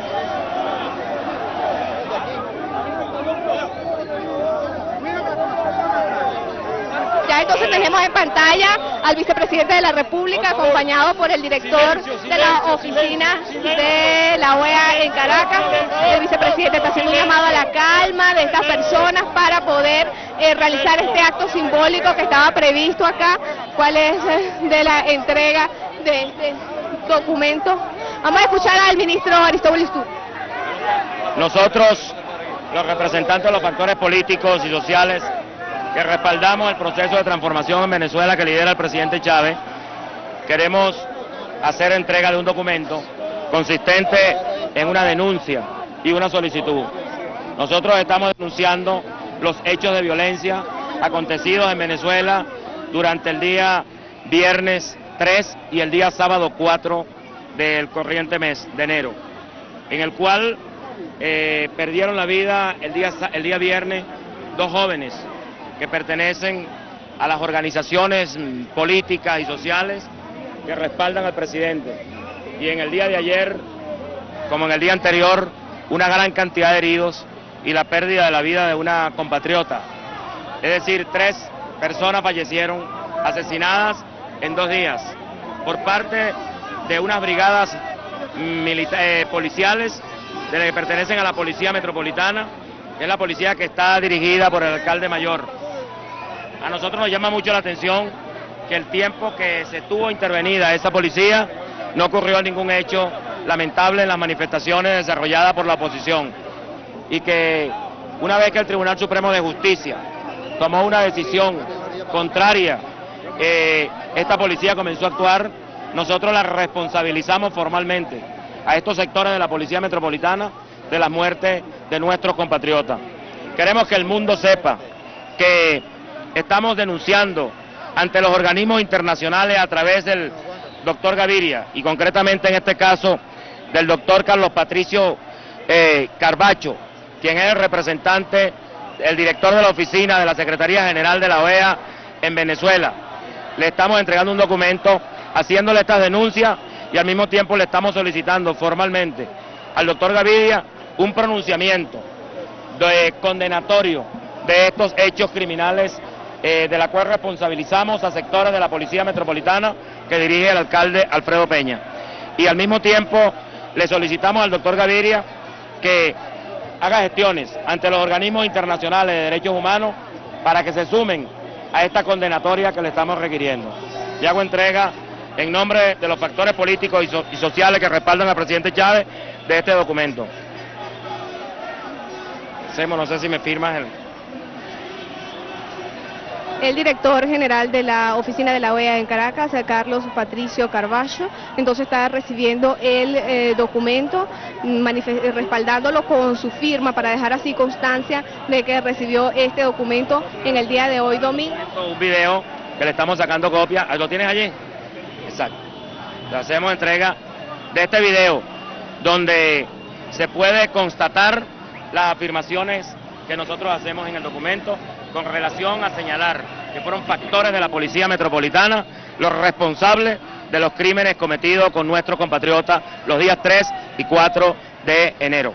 Ya entonces tenemos en pantalla al vicepresidente de la República, acompañado por el director de la oficina de la OEA en Caracas. El vicepresidente está haciendo un llamado a la calma de estas personas para poder realizar este acto simbólico que estaba previsto acá, cuál es de la entrega de este documento. Vamos a escuchar al ministro Aristóbulo Tú. Nosotros, los representantes de los factores políticos y sociales, que respaldamos el proceso de transformación en Venezuela que lidera el presidente Chávez, queremos hacer entrega de un documento consistente en una denuncia y una solicitud. Nosotros estamos denunciando los hechos de violencia acontecidos en Venezuela durante el día viernes 3 y el día sábado 4 del corriente mes de enero, en el cual perdieron la vida el día viernes 2 jóvenes que pertenecen a las organizaciones políticas y sociales que respaldan al presidente. Y en el día de ayer, como en el día anterior, una gran cantidad de heridos y la pérdida de la vida de una compatriota. Es decir, 3 personas fallecieron asesinadas en 2 días por parte de unas brigadas policiales de las que pertenecen a la Policía Metropolitana, que es la policía que está dirigida por el alcalde mayor. A nosotros nos llama mucho la atención que el tiempo que se tuvo intervenida esa policía no ocurrió ningún hecho lamentable en las manifestaciones desarrolladas por la oposición, y que una vez que el Tribunal Supremo de Justicia tomó una decisión contraria, esta policía comenzó a actuar. Nosotros la responsabilizamos formalmente a estos sectores de la Policía Metropolitana de la muerte de nuestros compatriotas. Queremos que el mundo sepa que estamos denunciando ante los organismos internacionales a través del doctor Gaviria y concretamente en este caso del doctor Carlos Patricio Carbacho, quien es el representante, el director de la oficina de la Secretaría General de la OEA en Venezuela. Le estamos entregando un documento haciéndole estas denuncias y al mismo tiempo le estamos solicitando formalmente al doctor Gaviria un pronunciamiento condenatorio de estos hechos criminales de la cual responsabilizamos a sectores de la Policía Metropolitana que dirige el alcalde Alfredo Peña. y al mismo tiempo le solicitamos al doctor Gaviria que haga gestiones ante los organismos internacionales de derechos humanos para que se sumen a esta condenatoria que le estamos requiriendo. Y hago entrega en nombre de los factores políticos y sociales que respaldan al presidente Chávez de este documento. No sé si me firmas el director general de la oficina de la OEA en Caracas, Carlos Patricio Carballo, entonces está recibiendo el documento, respaldándolo con su firma para dejar así constancia de que recibió este documento en el día de hoy domingo. Un video que le estamos sacando copia, ¿lo tienes allí? Exacto. Le hacemos entrega de este video donde se puede constatar las afirmaciones que nosotros hacemos en el documento con relación a señalar que fueron factores de la Policía Metropolitana los responsables de los crímenes cometidos con nuestros compatriotas los días 3 y 4 de enero.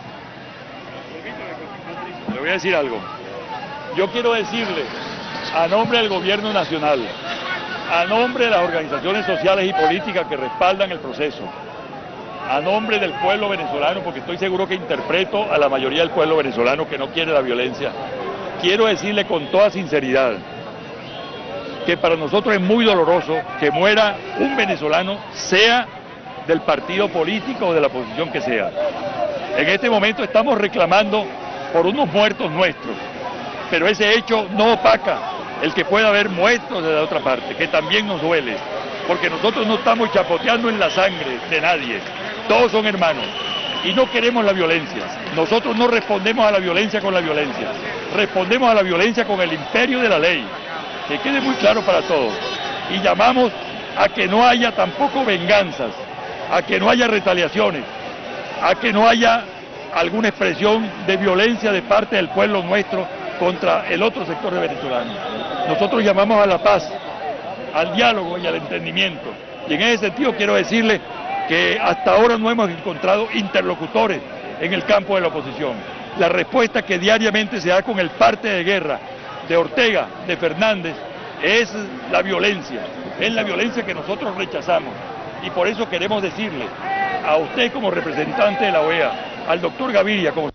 Le voy a decir algo. Yo quiero decirle, a nombre del Gobierno Nacional, a nombre de las organizaciones sociales y políticas que respaldan el proceso, a nombre del pueblo venezolano, porque estoy seguro que interpreto a la mayoría del pueblo venezolano que no quiere la violencia, quiero decirle con toda sinceridad que para nosotros es muy doloroso que muera un venezolano, sea del partido político o de la posición que sea. En este momento estamos reclamando por unos muertos nuestros, pero ese hecho no opaca el que pueda haber muertos de la otra parte, que también nos duele, porque nosotros no estamos chapoteando en la sangre de nadie, todos son hermanos. Y no queremos la violencia. Nosotros no respondemos a la violencia con la violencia. Respondemos a la violencia con el imperio de la ley. Que quede muy claro para todos. Y llamamos a que no haya tampoco venganzas, a que no haya retaliaciones, a que no haya alguna expresión de violencia de parte del pueblo nuestro contra el otro sector de venezolanos. Nosotros llamamos a la paz, al diálogo y al entendimiento. Y en ese sentido quiero decirle que hasta ahora no hemos encontrado interlocutores en el campo de la oposición. La respuesta que diariamente se da con el parte de guerra de Ortega, de Fernández, es la violencia que nosotros rechazamos. Y por eso queremos decirle a usted como representante de la OEA, al doctor Gaviria como...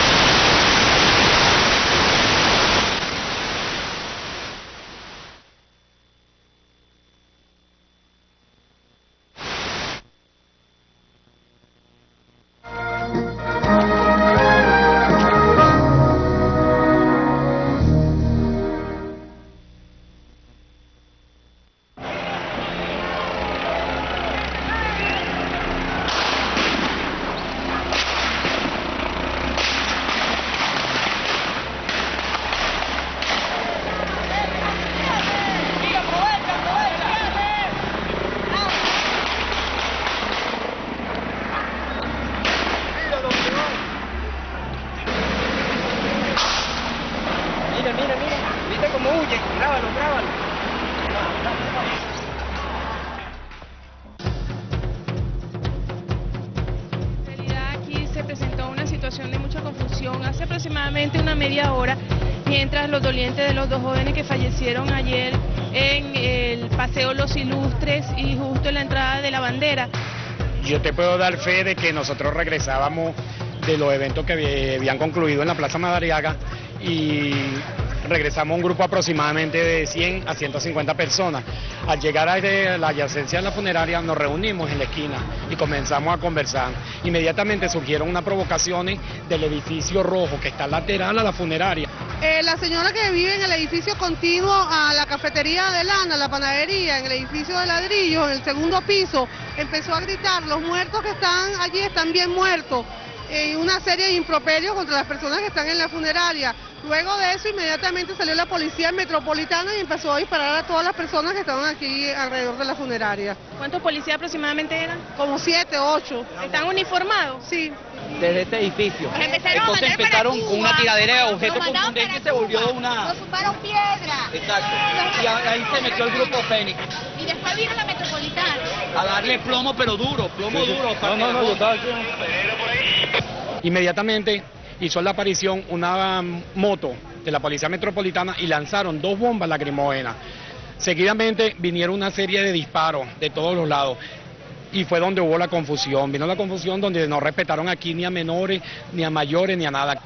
¿Viste cómo huye? Grábalo. En realidad aquí se presentó una situación de mucha confusión hace aproximadamente una media hora, mientras los dolientes de los dos jóvenes que fallecieron ayer en el Paseo Los Ilustres y justo en la entrada de la Bandera. Yo te puedo dar fe de que nosotros regresábamos de los eventos que habían concluido en la Plaza Madariaga y regresamos un grupo aproximadamente de 100 a 150 personas. Al llegar a la adyacencia de la funeraria nos reunimos en la esquina y comenzamos a conversar. Inmediatamente surgieron unas provocaciones del edificio rojo que está lateral a la funeraria. La señora que vive en el edificio continuo a la cafetería de lana, la panadería, en el edificio de ladrillo, en el segundo piso, empezó a gritar: los muertos que están allí están bien muertos. Y una serie de improperios contra las personas que están en la funeraria. Luego de eso, inmediatamente salió la policía metropolitana y empezó a disparar a todas las personas que estaban aquí alrededor de la funeraria. ¿Cuántos policías aproximadamente eran? Como 7, 8. ¿Están uniformados? Sí. Desde este edificio. Entonces empezaron con una tiradera de objetos contundentes y se volvió una... Nos zumbaron piedra. Exacto. Y ahí se metió el grupo Fénix. Y después vino la metropolitana. A darle plomo, pero duro, plomo duro. No, yo estaba aquí. Inmediatamente hizo la aparición una moto de la Policía Metropolitana y lanzaron 2 bombas lacrimógenas. Seguidamente vinieron una serie de disparos de todos los lados. y fue donde hubo la confusión. Vino la confusión donde no respetaron aquí ni a menores, ni a mayores, ni a nada.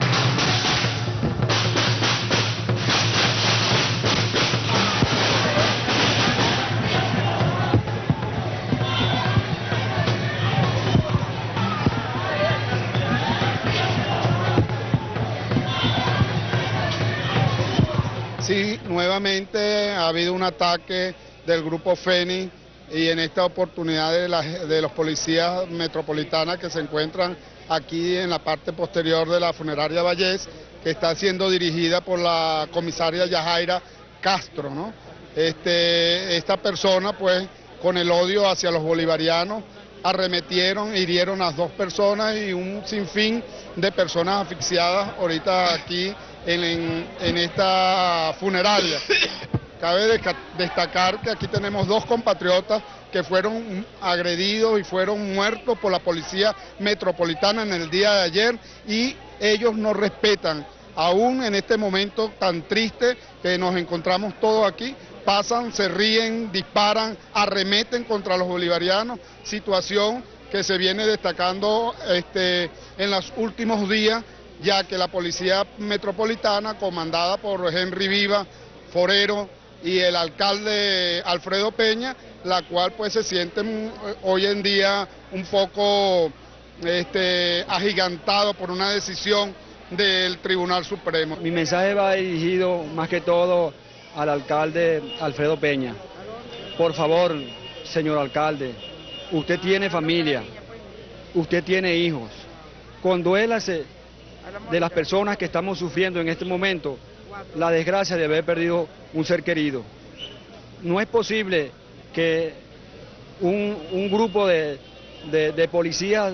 Sí, nuevamente ha habido un ataque del grupo Fénix y en esta oportunidad de los policías metropolitanas que se encuentran aquí en la parte posterior de la funeraria Vallés, que está siendo dirigida por la comisaria Yajaira Castro, ¿no? Esta persona, pues, con el odio hacia los bolivarianos, arremetieron, hirieron a 2 personas y un sinfín de personas asfixiadas ahorita aquí en esta funeraria. Cabe destacar que aquí tenemos 2 compatriotas que fueron agredidos y fueron muertos por la policía metropolitana en el día de ayer y ellos no respetan, aún en este momento tan triste que nos encontramos todos aquí, pasan, se ríen, disparan, arremeten contra los bolivarianos, situación que se viene destacando en los últimos días, ya que la policía metropolitana, comandada por Henry Viva, Forero y el alcalde Alfredo Peña, la cual pues se sienten hoy en día un poco agigantado por una decisión del Tribunal Supremo. Mi mensaje va dirigido más que todo al alcalde Alfredo Peña. Por favor, señor alcalde, usted tiene familia, usted tiene hijos, conduélase de las personas que estamos sufriendo en este momento la desgracia de haber perdido un ser querido. No es posible que un grupo de policías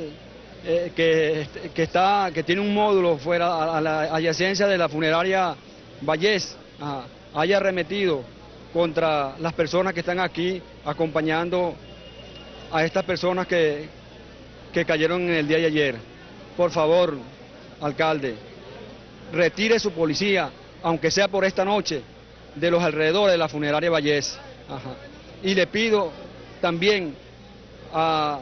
que tiene un módulo fuera a la adyacencia de la funeraria Vallés haya arremetido contra las personas que están aquí acompañando a estas personas que cayeron en el día de ayer. Por favor, alcalde, retire su policía, aunque sea por esta noche, de los alrededores de la funeraria Vallés. Y le pido también a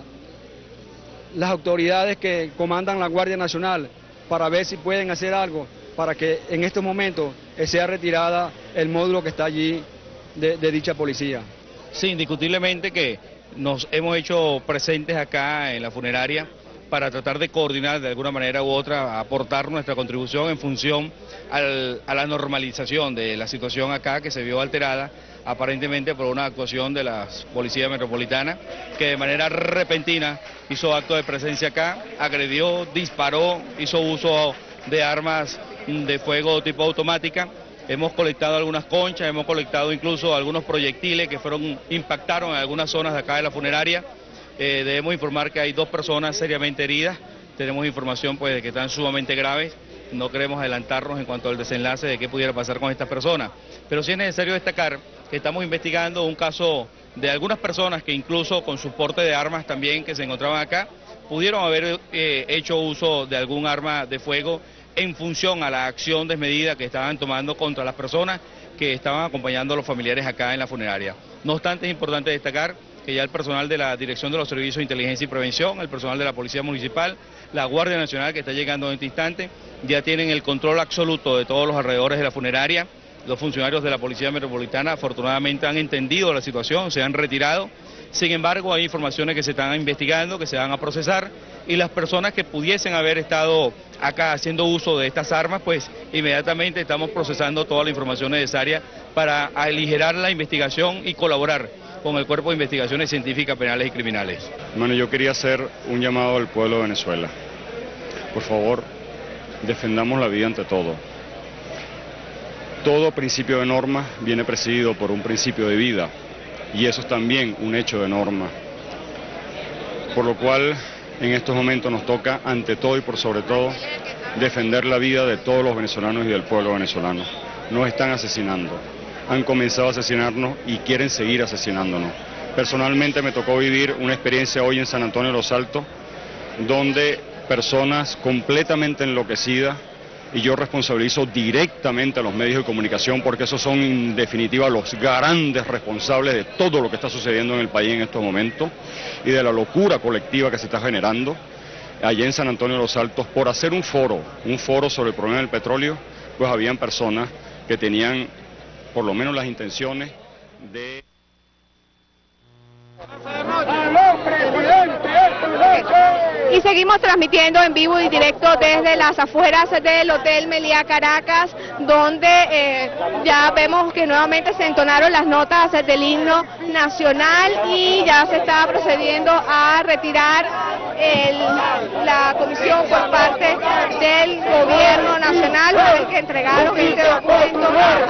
las autoridades que comandan la Guardia Nacional para ver si pueden hacer algo para que en estos momentos sea retirada el módulo que está allí de dicha policía. Sí, indiscutiblemente que nos hemos hecho presentes acá en la funeraria para tratar de coordinar de alguna manera u otra, aportar nuestra contribución en función a la normalización de la situación acá que se vio alterada aparentemente por una actuación de la Policía Metropolitana que de manera repentina hizo acto de presencia acá, agredió, disparó, hizo uso de armas de fuego tipo automática. Hemos colectado algunas conchas, hemos colectado incluso algunos proyectiles que impactaron en algunas zonas de acá de la funeraria. Debemos informar que hay 2 personas seriamente heridas, tenemos información pues de que están sumamente graves, no queremos adelantarnos en cuanto al desenlace de qué pudiera pasar con estas personas, pero sí es necesario destacar que estamos investigando un caso de algunas personas que incluso con su porte de armas también que se encontraban acá, pudieron haber hecho uso de algún arma de fuego en función a la acción desmedida que estaban tomando contra las personas que estaban acompañando a los familiares acá en la funeraria. No obstante, es importante destacar que ya el personal de la Dirección de los Servicios de Inteligencia y Prevención, el personal de la Policía Municipal, la Guardia Nacional que está llegando en este instante, ya tienen el control absoluto de todos los alrededores de la funeraria. Los funcionarios de la Policía Metropolitana afortunadamente han entendido la situación, se han retirado. Sin embargo, hay informaciones que se están investigando, que se van a procesar, y las personas que pudiesen haber estado acá haciendo uso de estas armas, pues inmediatamente estamos procesando toda la información necesaria para aligerar la investigación y colaborar con el Cuerpo de Investigaciones Científicas, Penales y Criminales. Bueno, yo quería hacer un llamado al pueblo de Venezuela. Por favor, defendamos la vida ante todo. Todo principio de norma viene presidido por un principio de vida, y eso es también un hecho de norma. Por lo cual, en estos momentos nos toca, ante todo y por sobre todo, defender la vida de todos los venezolanos y del pueblo venezolano. Nos están asesinando, han comenzado a asesinarnos y quieren seguir asesinándonos. Personalmente me tocó vivir una experiencia hoy en San Antonio de los Altos, donde personas completamente enloquecidas y yo responsabilizo directamente a los medios de comunicación porque esos son en definitiva los grandes responsables de todo lo que está sucediendo en el país en estos momentos y de la locura colectiva que se está generando allá en San Antonio de los Altos por hacer un foro sobre el problema del petróleo. Pues habían personas que tenían por lo menos las intenciones de... Y seguimos transmitiendo en vivo y directo desde las afueras del Hotel Meliá Caracas, donde ya vemos que nuevamente se entonaron las notas del himno nacional y ya se está procediendo a retirar la comisión por parte del gobierno nacional, una vez que entregaron este documento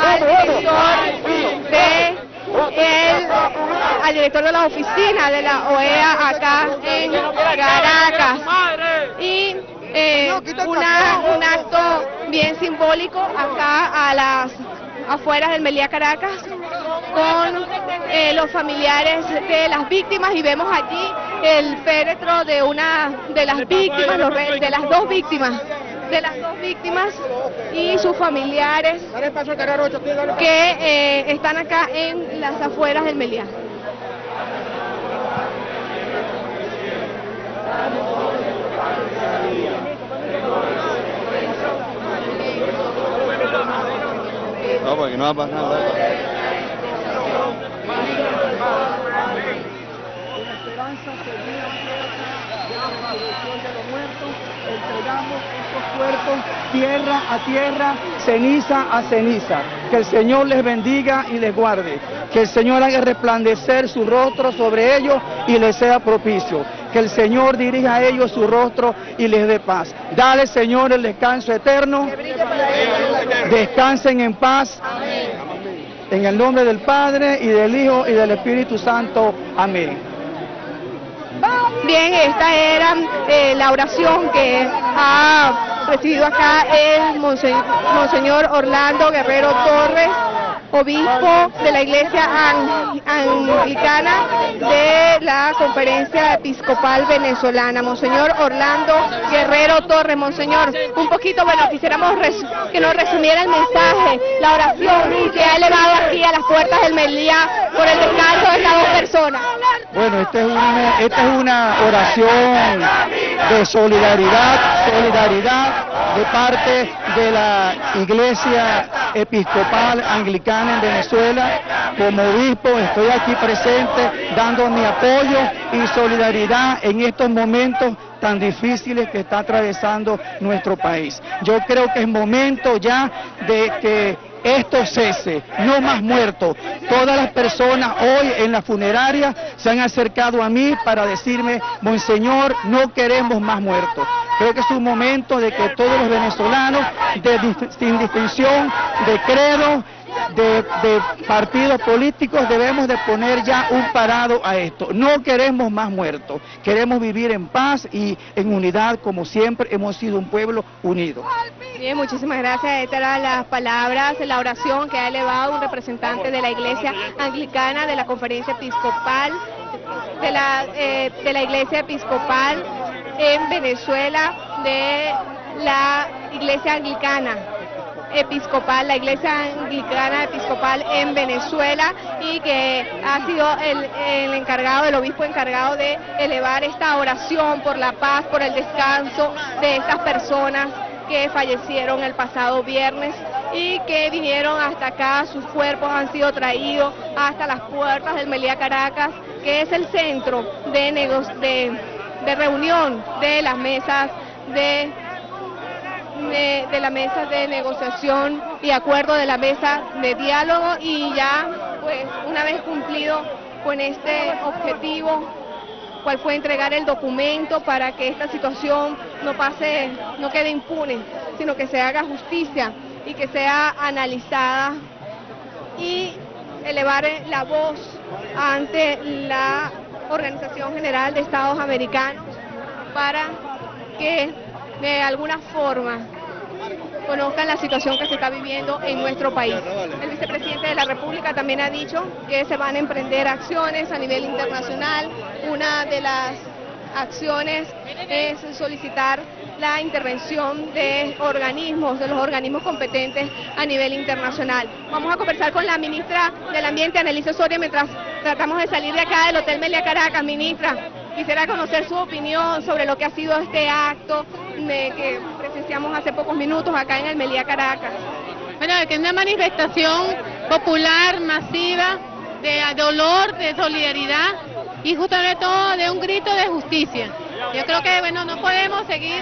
al director de la oficina de la OEA acá en Caracas. Y un acto bien simbólico acá a las afueras del Meliá Caracas con los familiares de las víctimas, y vemos allí el féretro de una de las víctimas, de las dos víctimas y sus familiares que están acá en las afueras del Meliá. No, porque no va a pasar nada. Entregamos estos cuerpos tierra a tierra, ceniza a ceniza. Que el Señor les bendiga y les guarde. Que el Señor haga resplandecer su rostro sobre ellos y les sea propicio. Que el Señor dirija a ellos su rostro y les dé paz. Dale, Señor, el descanso eterno. Descansen en paz. En el nombre del Padre y del Hijo y del Espíritu Santo. Amén. Bien, esta era la oración que ha recibido acá el Monseñor Orlando Guerrero Torres, obispo de la Iglesia Anglicana de la Conferencia Episcopal Venezolana. Monseñor Orlando Guerrero Torres. Monseñor, un poquito, bueno, quisiéramos que nos resumiera el mensaje, la oración que ha elevado aquí a las puertas del Meliá por el descanso de estas dos personas. Bueno, esta es una oración de solidaridad de parte de la Iglesia Episcopal Anglicana en Venezuela. Como obispo estoy aquí presente dando mi apoyo y solidaridad en estos momentos tan difíciles que está atravesando nuestro país. Yo creo que es momento ya de que esto cese, no más muertos. Todas las personas hoy en la funeraria se han acercado a mí para decirme: Monseñor, no queremos más muertos. Creo que es un momento de que todos los venezolanos, sin distinción de credo, de partidos políticos, debemos de poner ya un parado a esto. No queremos más muertos, queremos vivir en paz y en unidad, como siempre hemos sido un pueblo unido. Bien, muchísimas gracias. Estas eran las palabras, la oración que ha elevado un representante de la Iglesia Anglicana, de la Conferencia Episcopal, de la Iglesia Episcopal en Venezuela, de la Iglesia Anglicana Episcopal, la Iglesia Anglicana Episcopal en Venezuela, y que ha sido el encargado, el obispo encargado de elevar esta oración por la paz, por el descanso de estas personas que fallecieron el pasado viernes y que vinieron hasta acá. Sus cuerpos han sido traídos hasta las puertas del Meliá Caracas, que es el centro de reunión de las mesas de la mesa de negociación y acuerdo, de la mesa de diálogo, y ya pues una vez cumplido con este objetivo, cual fue entregar el documento para que esta situación no quede impune, sino que se haga justicia y que sea analizada, y elevar la voz ante la Organización General de Estados Americanos para que de alguna forma conozcan la situación que se está viviendo en nuestro país. El vicepresidente de la República también ha dicho que se van a emprender acciones a nivel internacional. Una de las acciones es solicitar la intervención de organismos, de los organismos competentes a nivel internacional. Vamos a conversar con la ministra del Ambiente, Annelise Osorio, mientras tratamos de salir de acá del Hotel Meliá Caracas. Ministra, quisiera conocer su opinión sobre lo que ha sido este acto que presenciamos hace pocos minutos acá en el Meliá Caracas. Bueno, que es una manifestación popular, masiva, de dolor, de solidaridad y justamente todo de un grito de justicia. Yo creo que bueno, no podemos seguir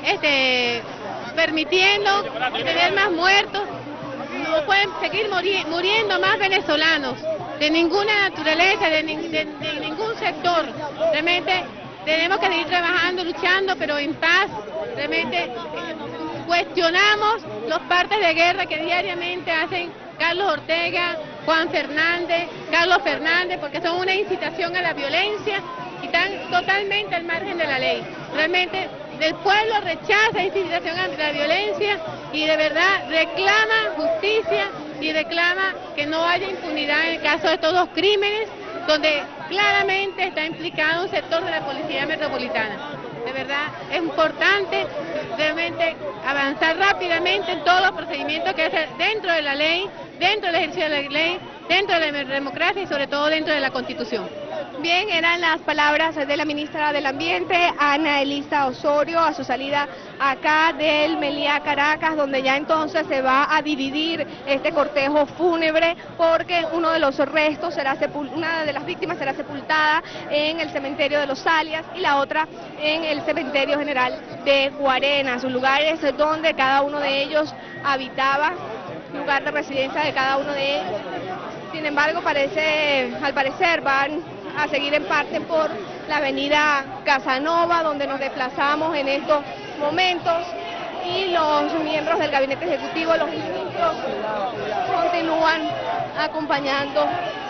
permitiendo tener más muertos, no pueden seguir muriendo más venezolanos, de ninguna naturaleza, de ningún sector. Realmente tenemos que seguir trabajando, luchando, pero en paz. Realmente cuestionamos los partes de guerra que diariamente hacen Carlos Ortega, Juan Fernández, Carlos Fernández, porque son una incitación a la violencia y están totalmente al margen de la ley. Realmente el pueblo rechaza esta incitación a la violencia y de verdad reclama justicia y reclama que no haya impunidad en el caso de estos dos crímenes, donde claramente está implicado un sector de la Policía Metropolitana. De verdad es importante realmente avanzar rápidamente en todos los procedimientos que hacen dentro de la ley, dentro del ejercicio de la ley, dentro de la democracia y sobre todo dentro de la Constitución. Bien, eran las palabras de la ministra del Ambiente, Annelise Osorio, a su salida acá del Meliá Caracas, donde ya entonces se va a dividir este cortejo fúnebre, porque uno de los restos una de las víctimas será sepultada en el cementerio de Los Alias y la otra en el cementerio general de Guarena, sus lugares donde cada uno de ellos habitaba, lugar de residencia de cada uno de ellos. Sin embargo, al parecer van a seguir en parte por la avenida Casanova, donde nos desplazamos en estos momentos, y los miembros del gabinete ejecutivo, los ministros, continúan acompañando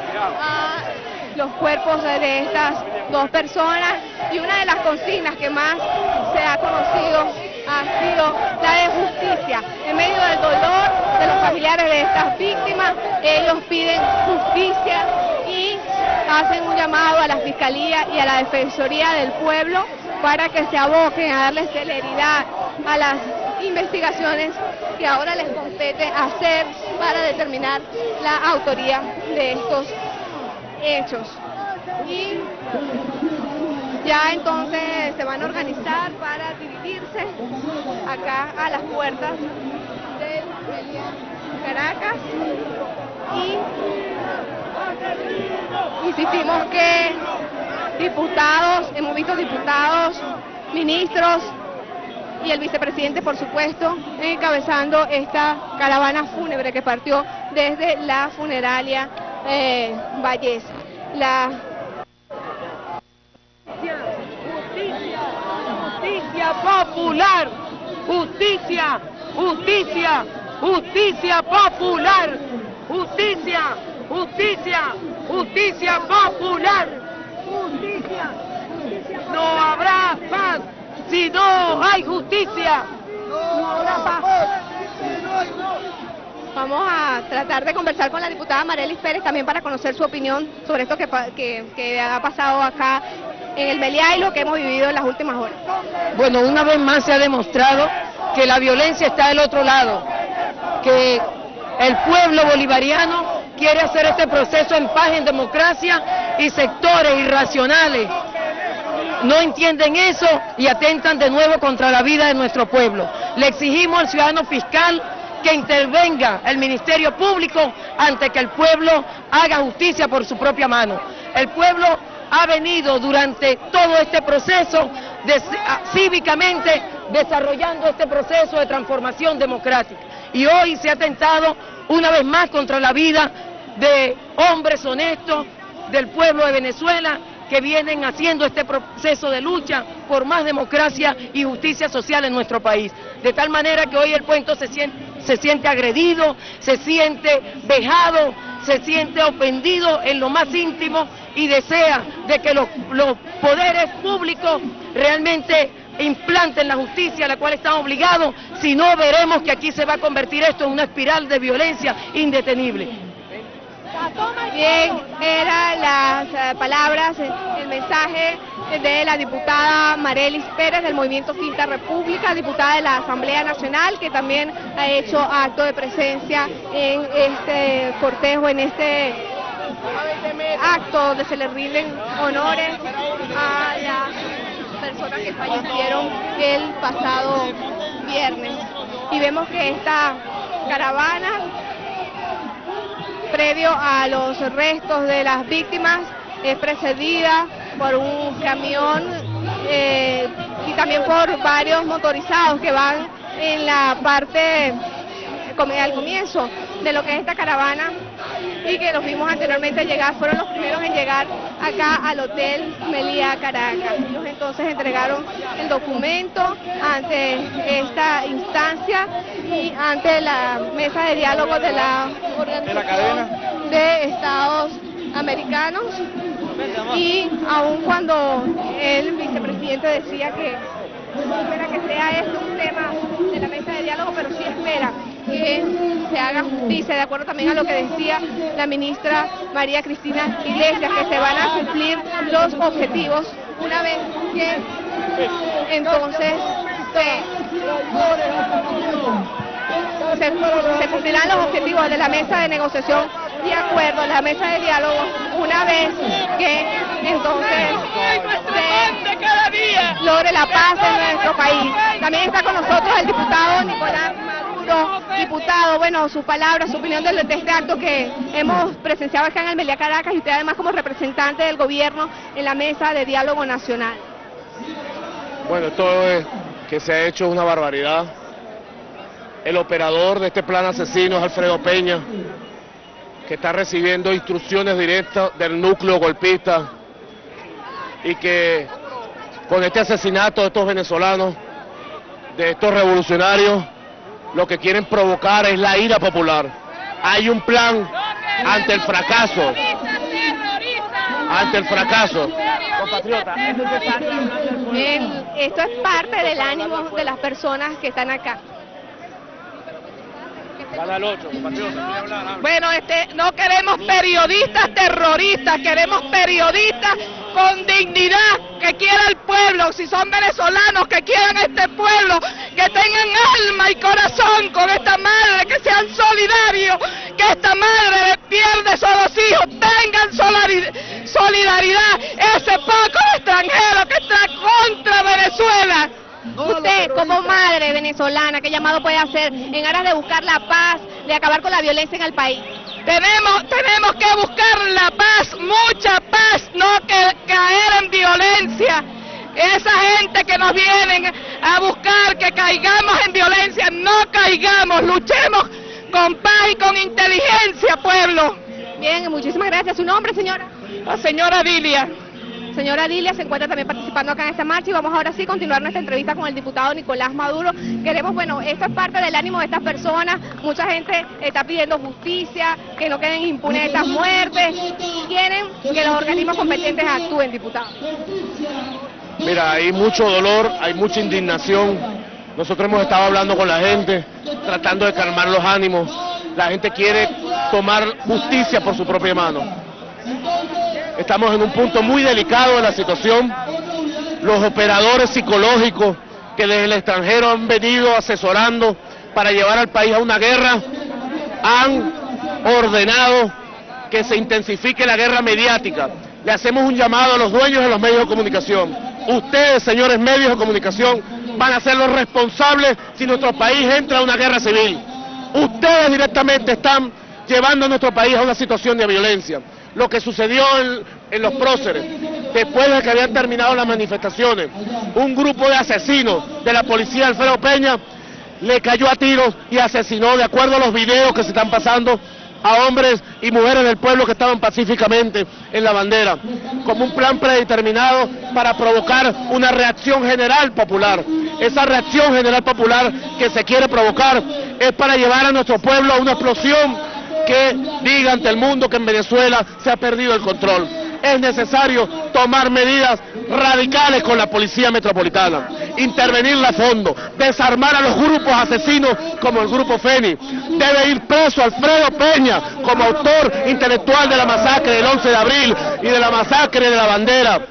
a los cuerpos de estas dos personas, y una de las consignas que más se ha conocido ha sido la de justicia. En medio del dolor de los familiares de estas víctimas, ellos piden justicia y hacen un llamado a la Fiscalía y a la Defensoría del Pueblo para que se aboquen a darle celeridad a las investigaciones que ahora les compete hacer para determinar la autoría de estos hechos. Y ya entonces se van a organizar para dividirse acá a las puertas del Meliá Caracas, y insistimos que hemos visto diputados, ministros y el vicepresidente, por supuesto, encabezando esta caravana fúnebre que partió desde la funeraria Vallés. Justicia popular, justicia, justicia, justicia popular, justicia, justicia, justicia popular, justicia. No habrá paz si no hay justicia. No habrá paz. Vamos a tratar de conversar con la diputada Marelis Pérez también para conocer su opinión sobre esto que ha pasado acá en el Meliá y lo que hemos vivido en las últimas horas. Bueno, una vez más se ha demostrado que la violencia está del otro lado, que el pueblo bolivariano quiere hacer este proceso en paz, en democracia, y sectores irracionales no entienden eso y atentan de nuevo contra la vida de nuestro pueblo. Le exigimos al ciudadano fiscal que intervenga el Ministerio Público ante que el pueblo haga justicia por su propia mano. El pueblo ha venido durante todo este proceso cívicamente desarrollando este proceso de transformación democrática, y hoy se ha atentado una vez más contra la vida de hombres honestos del pueblo de Venezuela que vienen haciendo este proceso de lucha por más democracia y justicia social en nuestro país. De tal manera que hoy el pueblo se siente agredido, se siente vejado, se siente ofendido en lo más íntimo y desea de que los poderes públicos realmente implanten la justicia a la cual están obligados, si no veremos que aquí se va a convertir esto en una espiral de violencia indetenible. Bien, eran las palabras, el mensaje de la diputada Marelis Pérez del Movimiento Quinta República, diputada de la Asamblea Nacional, que también ha hecho acto de presencia en este cortejo, en este acto donde se le rinden honores a las personas que fallecieron el pasado viernes. Y vemos que esta caravana, previo a los restos de las víctimas, es precedida por un camión y también por varios motorizados que van en la parte al comienzo de lo que es esta caravana, y que los vimos anteriormente llegar, fueron los primeros en llegar acá al Hotel Meliá Caracas. Ellos entonces entregaron el documento ante esta instancia y ante la mesa de diálogo de la Organización de Estados Americanos, y aun cuando el vicepresidente decía que no espera que sea esto un tema de la mesa de diálogo, pero sí espera que se haga justicia, de acuerdo también a lo que decía la ministra María Cristina Iglesias, que se van a cumplir los objetivos una vez que entonces se cumplirán los objetivos de la mesa de negociación y acuerdo, la mesa de diálogo, una vez que entonces se logre la paz en nuestro país. También está con nosotros el diputado Nicolás Maduro. Diputado, bueno, sus palabras, su opinión de este acto que hemos presenciado acá en el Meliá Caracas, y usted además como representante del gobierno en la mesa de diálogo nacional. Bueno, esto que se ha hecho es una barbaridad. El operador de este plan asesino es Alfredo Peña, que está recibiendo instrucciones directas del núcleo golpista, y que con este asesinato de estos venezolanos, de estos revolucionarios, lo que quieren provocar es la ira popular. Hay un plan ante el fracaso. Ante el fracaso. Compatriota, esto es parte del ánimo de las personas que están acá. Bueno, no queremos periodistas terroristas, queremos periodistas con dignidad, que quieran al pueblo, si son venezolanos, que quieran este pueblo, que tengan alma y corazón con esta madre, que sean solidarios, que esta madre pierde solos hijos, tengan solidaridad, ese poco extranjero que está contra Venezuela. Usted, como madre venezolana, ¿qué llamado puede hacer en aras de buscar la paz, de acabar con la violencia en el país? Tenemos que buscar la paz, mucha paz, no caer en violencia. Esa gente que nos vienen a buscar que caigamos en violencia, no caigamos, luchemos con paz y con inteligencia, pueblo. Bien, muchísimas gracias. ¿Su nombre, señora? La señora Dilia. Señora Dilia se encuentra también participando acá en esta marcha, y vamos ahora sí a continuar nuestra entrevista con el diputado Nicolás Maduro. Queremos, bueno, esto es parte del ánimo de estas personas, mucha gente está pidiendo justicia, que no queden impunes estas muertes, quieren que los organismos competentes actúen, diputado. Mira, hay mucho dolor, hay mucha indignación. Nosotros hemos estado hablando con la gente, tratando de calmar los ánimos. La gente quiere tomar justicia por su propia mano. Estamos en un punto muy delicado de la situación. Los operadores psicológicos que desde el extranjero han venido asesorando para llevar al país a una guerra, han ordenado que se intensifique la guerra mediática. Le hacemos un llamado a los dueños de los medios de comunicación. Ustedes, señores medios de comunicación, van a ser los responsables si nuestro país entra a una guerra civil. Ustedes directamente están llevando a nuestro país a una situación de violencia. Lo que sucedió en los próceres, después de que habían terminado las manifestaciones, un grupo de asesinos de la policía Alfredo Peña le cayó a tiros y asesinó, de acuerdo a los videos que se están pasando, a hombres y mujeres del pueblo que estaban pacíficamente en la bandera, como un plan predeterminado para provocar una reacción general popular. Esa reacción general popular que se quiere provocar es para llevar a nuestro pueblo a una explosión que diga ante el mundo que en Venezuela se ha perdido el control. Es necesario tomar medidas radicales con la Policía Metropolitana. intervenirla a fondo, desarmar a los grupos asesinos como el Grupo Fénix. Debe ir preso Alfredo Peña como autor intelectual de la masacre del 11 de abril y de la masacre de la Bandera.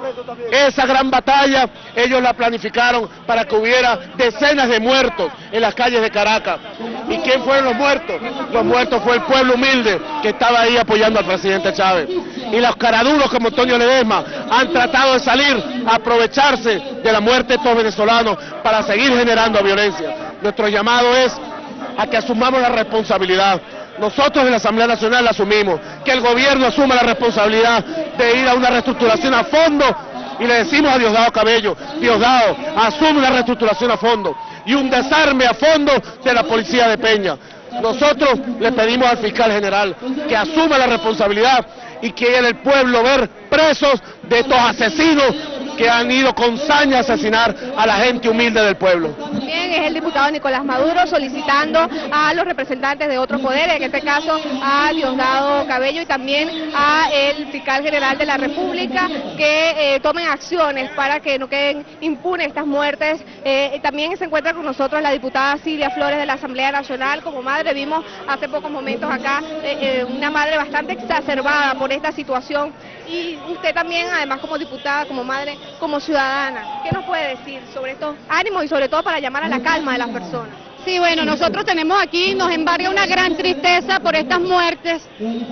Esa gran batalla ellos la planificaron para que hubiera decenas de muertos en las calles de Caracas. ¿Y quién fueron los muertos? Los muertos fue el pueblo humilde que estaba ahí apoyando al presidente Chávez. Y los caraduros como Antonio Ledesma han tratado de salir a aprovecharse de la muerte de estos venezolanos para seguir generando violencia. Nuestro llamado es a que asumamos la responsabilidad. Nosotros en la Asamblea Nacional la asumimos, que el gobierno asuma la responsabilidad de ir a una reestructuración a fondo, y le decimos a Diosdado Cabello: Diosdado, asume una reestructuración a fondo y un desarme a fondo de la policía de Peña. Nosotros le pedimos al fiscal general que asuma la responsabilidad y que quiere el pueblo ver presos de estos asesinos que han ido con saña a asesinar a la gente humilde del pueblo. Bien, es el diputado Nicolás Maduro solicitando a los representantes de otros poderes, en este caso a Diosdado Cabello y también a el fiscal general de la República, que tomen acciones para que no queden impunes estas muertes. También se encuentra con nosotros la diputada Silvia Flores de la Asamblea Nacional. Como madre vimos hace pocos momentos acá una madre bastante exacerbada por esta situación, y usted también, además como diputada, como madre, como ciudadana, ¿qué nos puede decir sobre estos ánimos y sobre todo para llamar a la calma de las personas? Sí, bueno, nosotros tenemos aquí, nos embarga una gran tristeza por estas muertes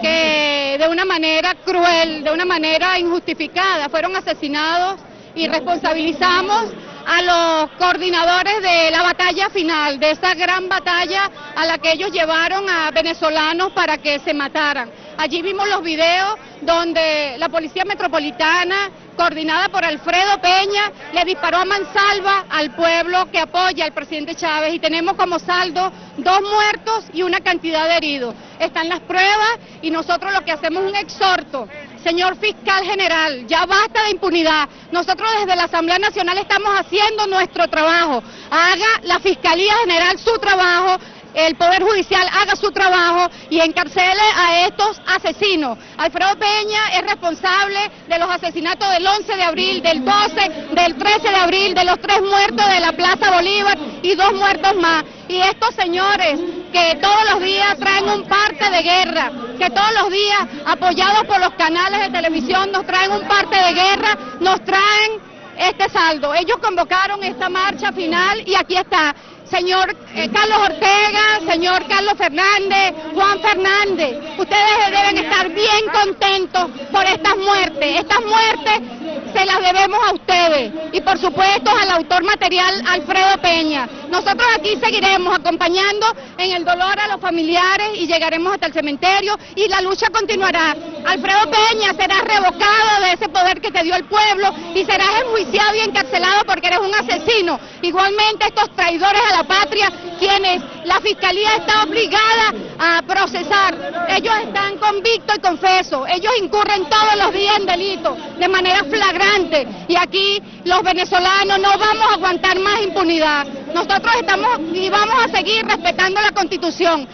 que de una manera cruel, de una manera injustificada, fueron asesinados, y responsabilizamos a los coordinadores de la batalla final, de esa gran batalla a la que ellos llevaron a venezolanos para que se mataran. Allí vimos los videos donde la Policía Metropolitana, coordinada por Alfredo Peña, le disparó a mansalva al pueblo que apoya al presidente Chávez, y tenemos como saldo 2 muertos y una cantidad de heridos. Están las pruebas y nosotros lo que hacemos es un exhorto. Señor fiscal general, ya basta de impunidad. Nosotros desde la Asamblea Nacional estamos haciendo nuestro trabajo. Haga la Fiscalía General su trabajo, el Poder Judicial haga su trabajo y encarcele a estos asesinos. Alfredo Peña es responsable de los asesinatos del 11 de abril, del 12, del 13 de abril, de los 3 muertos de la Plaza Bolívar y 2 muertos más. Y estos señores que todos los días traen un parte de guerra, que todos los días, apoyados por los canales de televisión, nos traen un parte de guerra, nos traen este saldo. Ellos convocaron esta marcha final y aquí está. Señor Carlos Ortega, señor Carlos Fernández, Juan Fernández, ustedes deben estar bien contentos por estas muertes. Estas muertes se las debemos a ustedes y por supuesto al autor material Alfredo Peña. Nosotros aquí seguiremos acompañando en el dolor a los familiares y llegaremos hasta el cementerio y la lucha continuará. Alfredo Peña será revocado de ese poder que te dio el pueblo y serás enjuiciado y encarcelado porque eres un asesino. Igualmente estos traidores a la patria, quienes la Fiscalía está obligada a procesar, ellos están convictos y confesos, ellos incurren todos los días en delitos de manera flagrante y aquí los venezolanos no vamos a aguantar más impunidad. Nosotros estamos y vamos a seguir respetando la Constitución,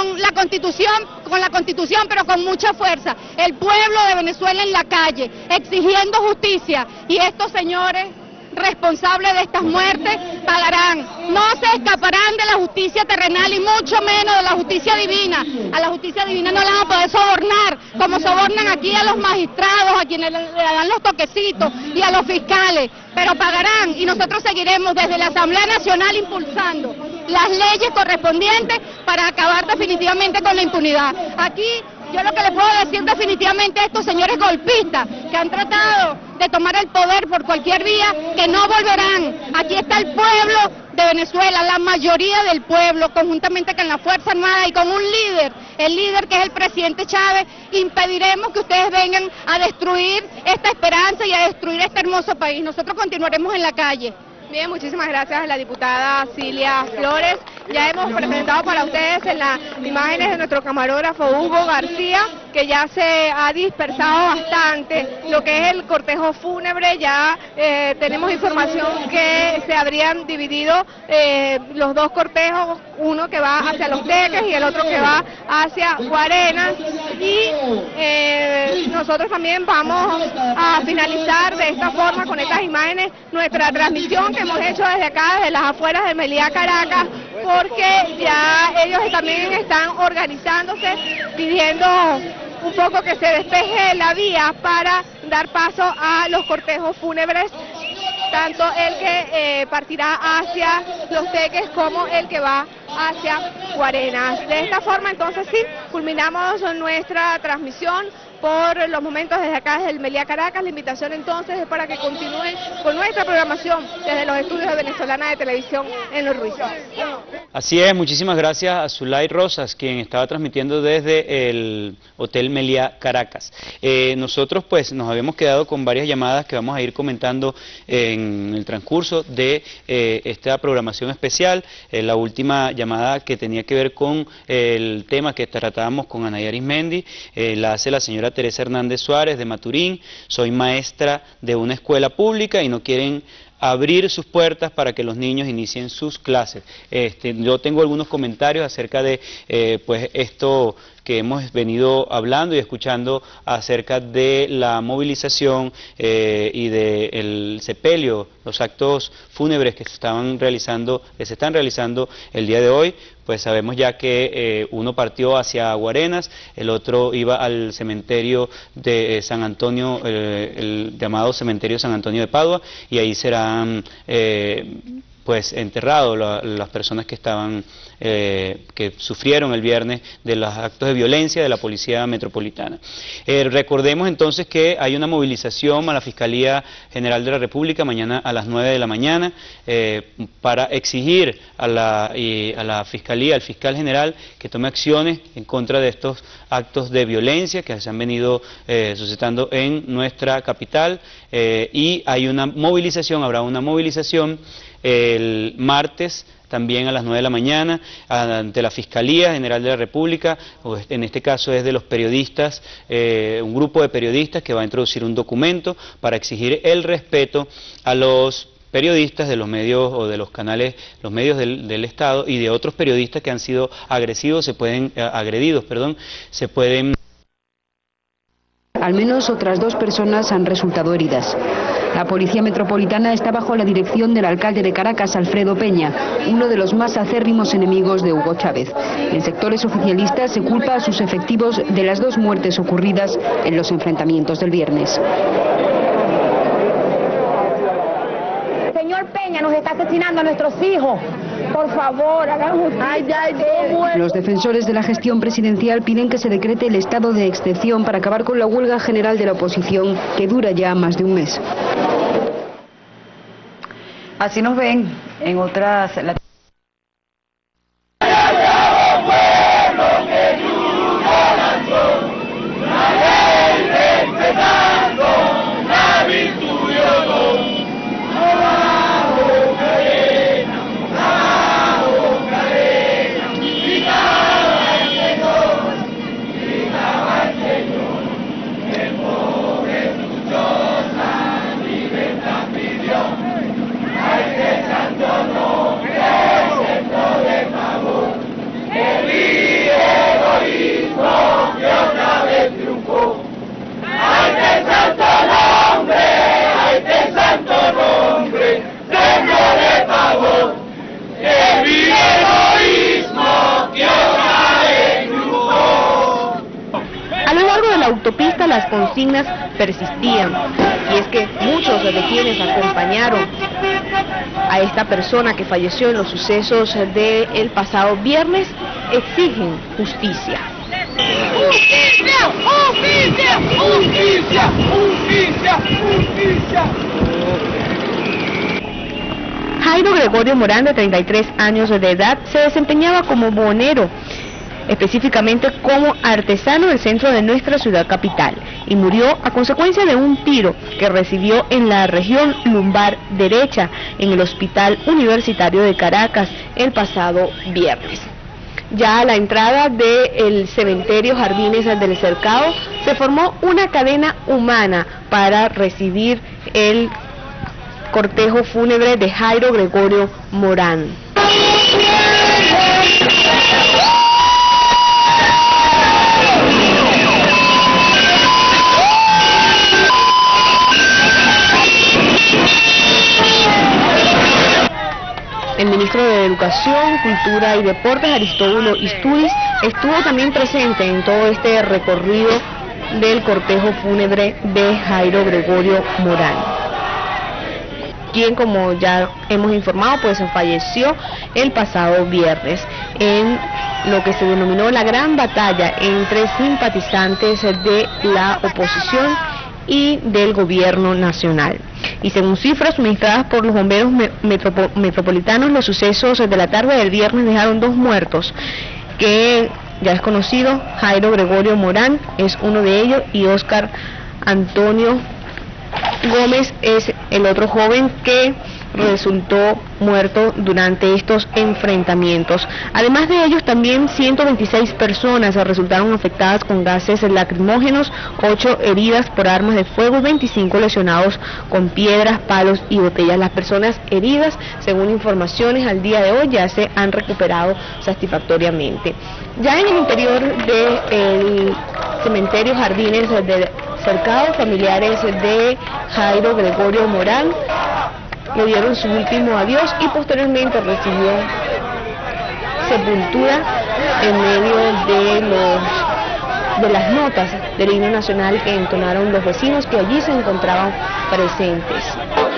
pero con mucha fuerza. El pueblo de Venezuela en la calle, exigiendo justicia, y estos señores responsables de estas muertes pagarán. No se escaparán de la justicia terrenal y mucho menos de la justicia divina. A la justicia divina no la van a poder sobornar como sobornan aquí a los magistrados, a quienes le dan los toquecitos, y a los fiscales, pero pagarán, y nosotros seguiremos desde la Asamblea Nacional impulsando las leyes correspondientes para acabar definitivamente con la impunidad. Aquí yo lo que les puedo decir definitivamente a estos señores golpistas que han tratado de tomar el poder por cualquier vía, que no volverán. Aquí está el pueblo de Venezuela, la mayoría del pueblo, conjuntamente con la Fuerza Armada y con un líder, el líder que es el presidente Chávez. Impediremos que ustedes vengan a destruir esta esperanza y a destruir este hermoso país. Nosotros continuaremos en la calle. Bien, muchísimas gracias a la diputada Silvia Flores. Ya hemos presentado para ustedes en las imágenes de nuestro camarógrafo Hugo García, que ya se ha dispersado bastante lo que es el cortejo fúnebre. Ya tenemos información que se habrían dividido los dos cortejos, uno que va hacia Los Teques y el otro que va hacia Guarenas, y nosotros también vamos a finalizar de esta forma, con estas imágenes, nuestra transmisión que hemos hecho desde acá, desde las afueras de Meliá, Caracas, porque ya ellos también están organizándose, pidiendo un poco que se despeje la vía para dar paso a los cortejos fúnebres, tanto el que partirá hacia Los Teques como el que va hacia Guarenas. De esta forma, entonces sí, culminamos nuestra transmisión por los momentos desde acá, desde el Meliá, Caracas. La invitación entonces es para que continúen con nuestra programación desde los estudios de Venezolana de Televisión en Los Ruizos. Así es, muchísimas gracias a Zulay Rosas, quien estaba transmitiendo desde el Hotel Meliá, Caracas. Nosotros pues nos habíamos quedado con varias llamadas que vamos a ir comentando en el transcurso de esta programación especial. La última llamada que tenía que ver con el tema que tratábamos con Ana Arismendi, la hace la señora Teresa Hernández Suárez de Maturín. Soy maestra de una escuela pública y no quieren abrir sus puertas para que los niños inicien sus clases. Yo tengo algunos comentarios acerca de pues esto que hemos venido hablando y escuchando acerca de la movilización y del sepelio, los actos fúnebres que se están realizando el día de hoy. Pues sabemos ya que uno partió hacia Guarenas, el otro iba al cementerio de San Antonio, el llamado cementerio San Antonio de Padua, y ahí serán pues enterrados las personas que estaban que sufrieron el viernes de los actos de violencia de la Policía Metropolitana. Recordemos entonces que hay una movilización a la Fiscalía General de la República mañana a las 9 de la mañana para exigir a la Fiscalía, al Fiscal General, que tome acciones en contra de estos actos de violencia que se han venido suscitando en nuestra capital, y hay una movilización, habrá una movilización el martes también a las 9 de la mañana ante la Fiscalía General de la República. En este caso es de los periodistas, un grupo de periodistas que va a introducir un documento para exigir el respeto a los periodistas de los medios o de los canales, los medios del Estado, y de otros periodistas que han sido agredidos. Al menos otras 2 personas han resultado heridas. La Policía Metropolitana está bajo la dirección del alcalde de Caracas, Alfredo Peña, uno de los más acérrimos enemigos de Hugo Chávez. En sectores oficialistas se culpa a sus efectivos de las 2 muertes ocurridas en los enfrentamientos del viernes. Señor Peña, nos está asesinando a nuestros hijos. Por favor, hagan justicia. Los defensores de la gestión presidencial piden que se decrete el estado de excepción para acabar con la huelga general de la oposición, que dura ya más de un mes. Así nos ven en otras... autopista las consignas persistían, y es que muchos de quienes acompañaron a esta persona que falleció en los sucesos del pasado viernes exigen justicia. ¡Justicia! ¡Justicia! ¡Justicia! ¡Justicia! ¡Justicia! Jairo Gregorio Morán, de 33 años de edad, se desempeñaba como buhonero específicamente como artesano del centro de nuestra ciudad capital, y murió a consecuencia de un tiro que recibió en la región lumbar derecha en el Hospital Universitario de Caracas el pasado viernes. Ya a la entrada del cementerio Jardines del Cercado se formó una cadena humana para recibir el cortejo fúnebre de Jairo Gregorio Morán. El ministro de Educación, Cultura y Deportes, Aristóbulo Istúriz, estuvo también presente en todo este recorrido del cortejo fúnebre de Jairo Gregorio Morán, quien, como ya hemos informado, pues falleció el pasado viernes en lo que se denominó la gran batalla entre simpatizantes de la oposición y del gobierno nacional. Y según cifras suministradas por los bomberos metropolitanos, los sucesos de la tarde del viernes dejaron 2 muertos, que ya es conocido, Jairo Gregorio Morán es uno de ellos y Óscar Antonio Gómez es el otro joven que resultó muerto durante estos enfrentamientos. Además de ellos, también 126 personas resultaron afectadas con gases lacrimógenos, 8 heridas por armas de fuego y 25 lesionados con piedras, palos y botellas. Las personas heridas, según informaciones al día de hoy, ya se han recuperado satisfactoriamente. Ya en el interior del cementerio Jardines del Cercado, familiares de Jairo Gregorio Morán le dieron su último adiós y posteriormente recibió sepultura en medio de las notas del himno nacional que entonaron los vecinos que allí se encontraban presentes.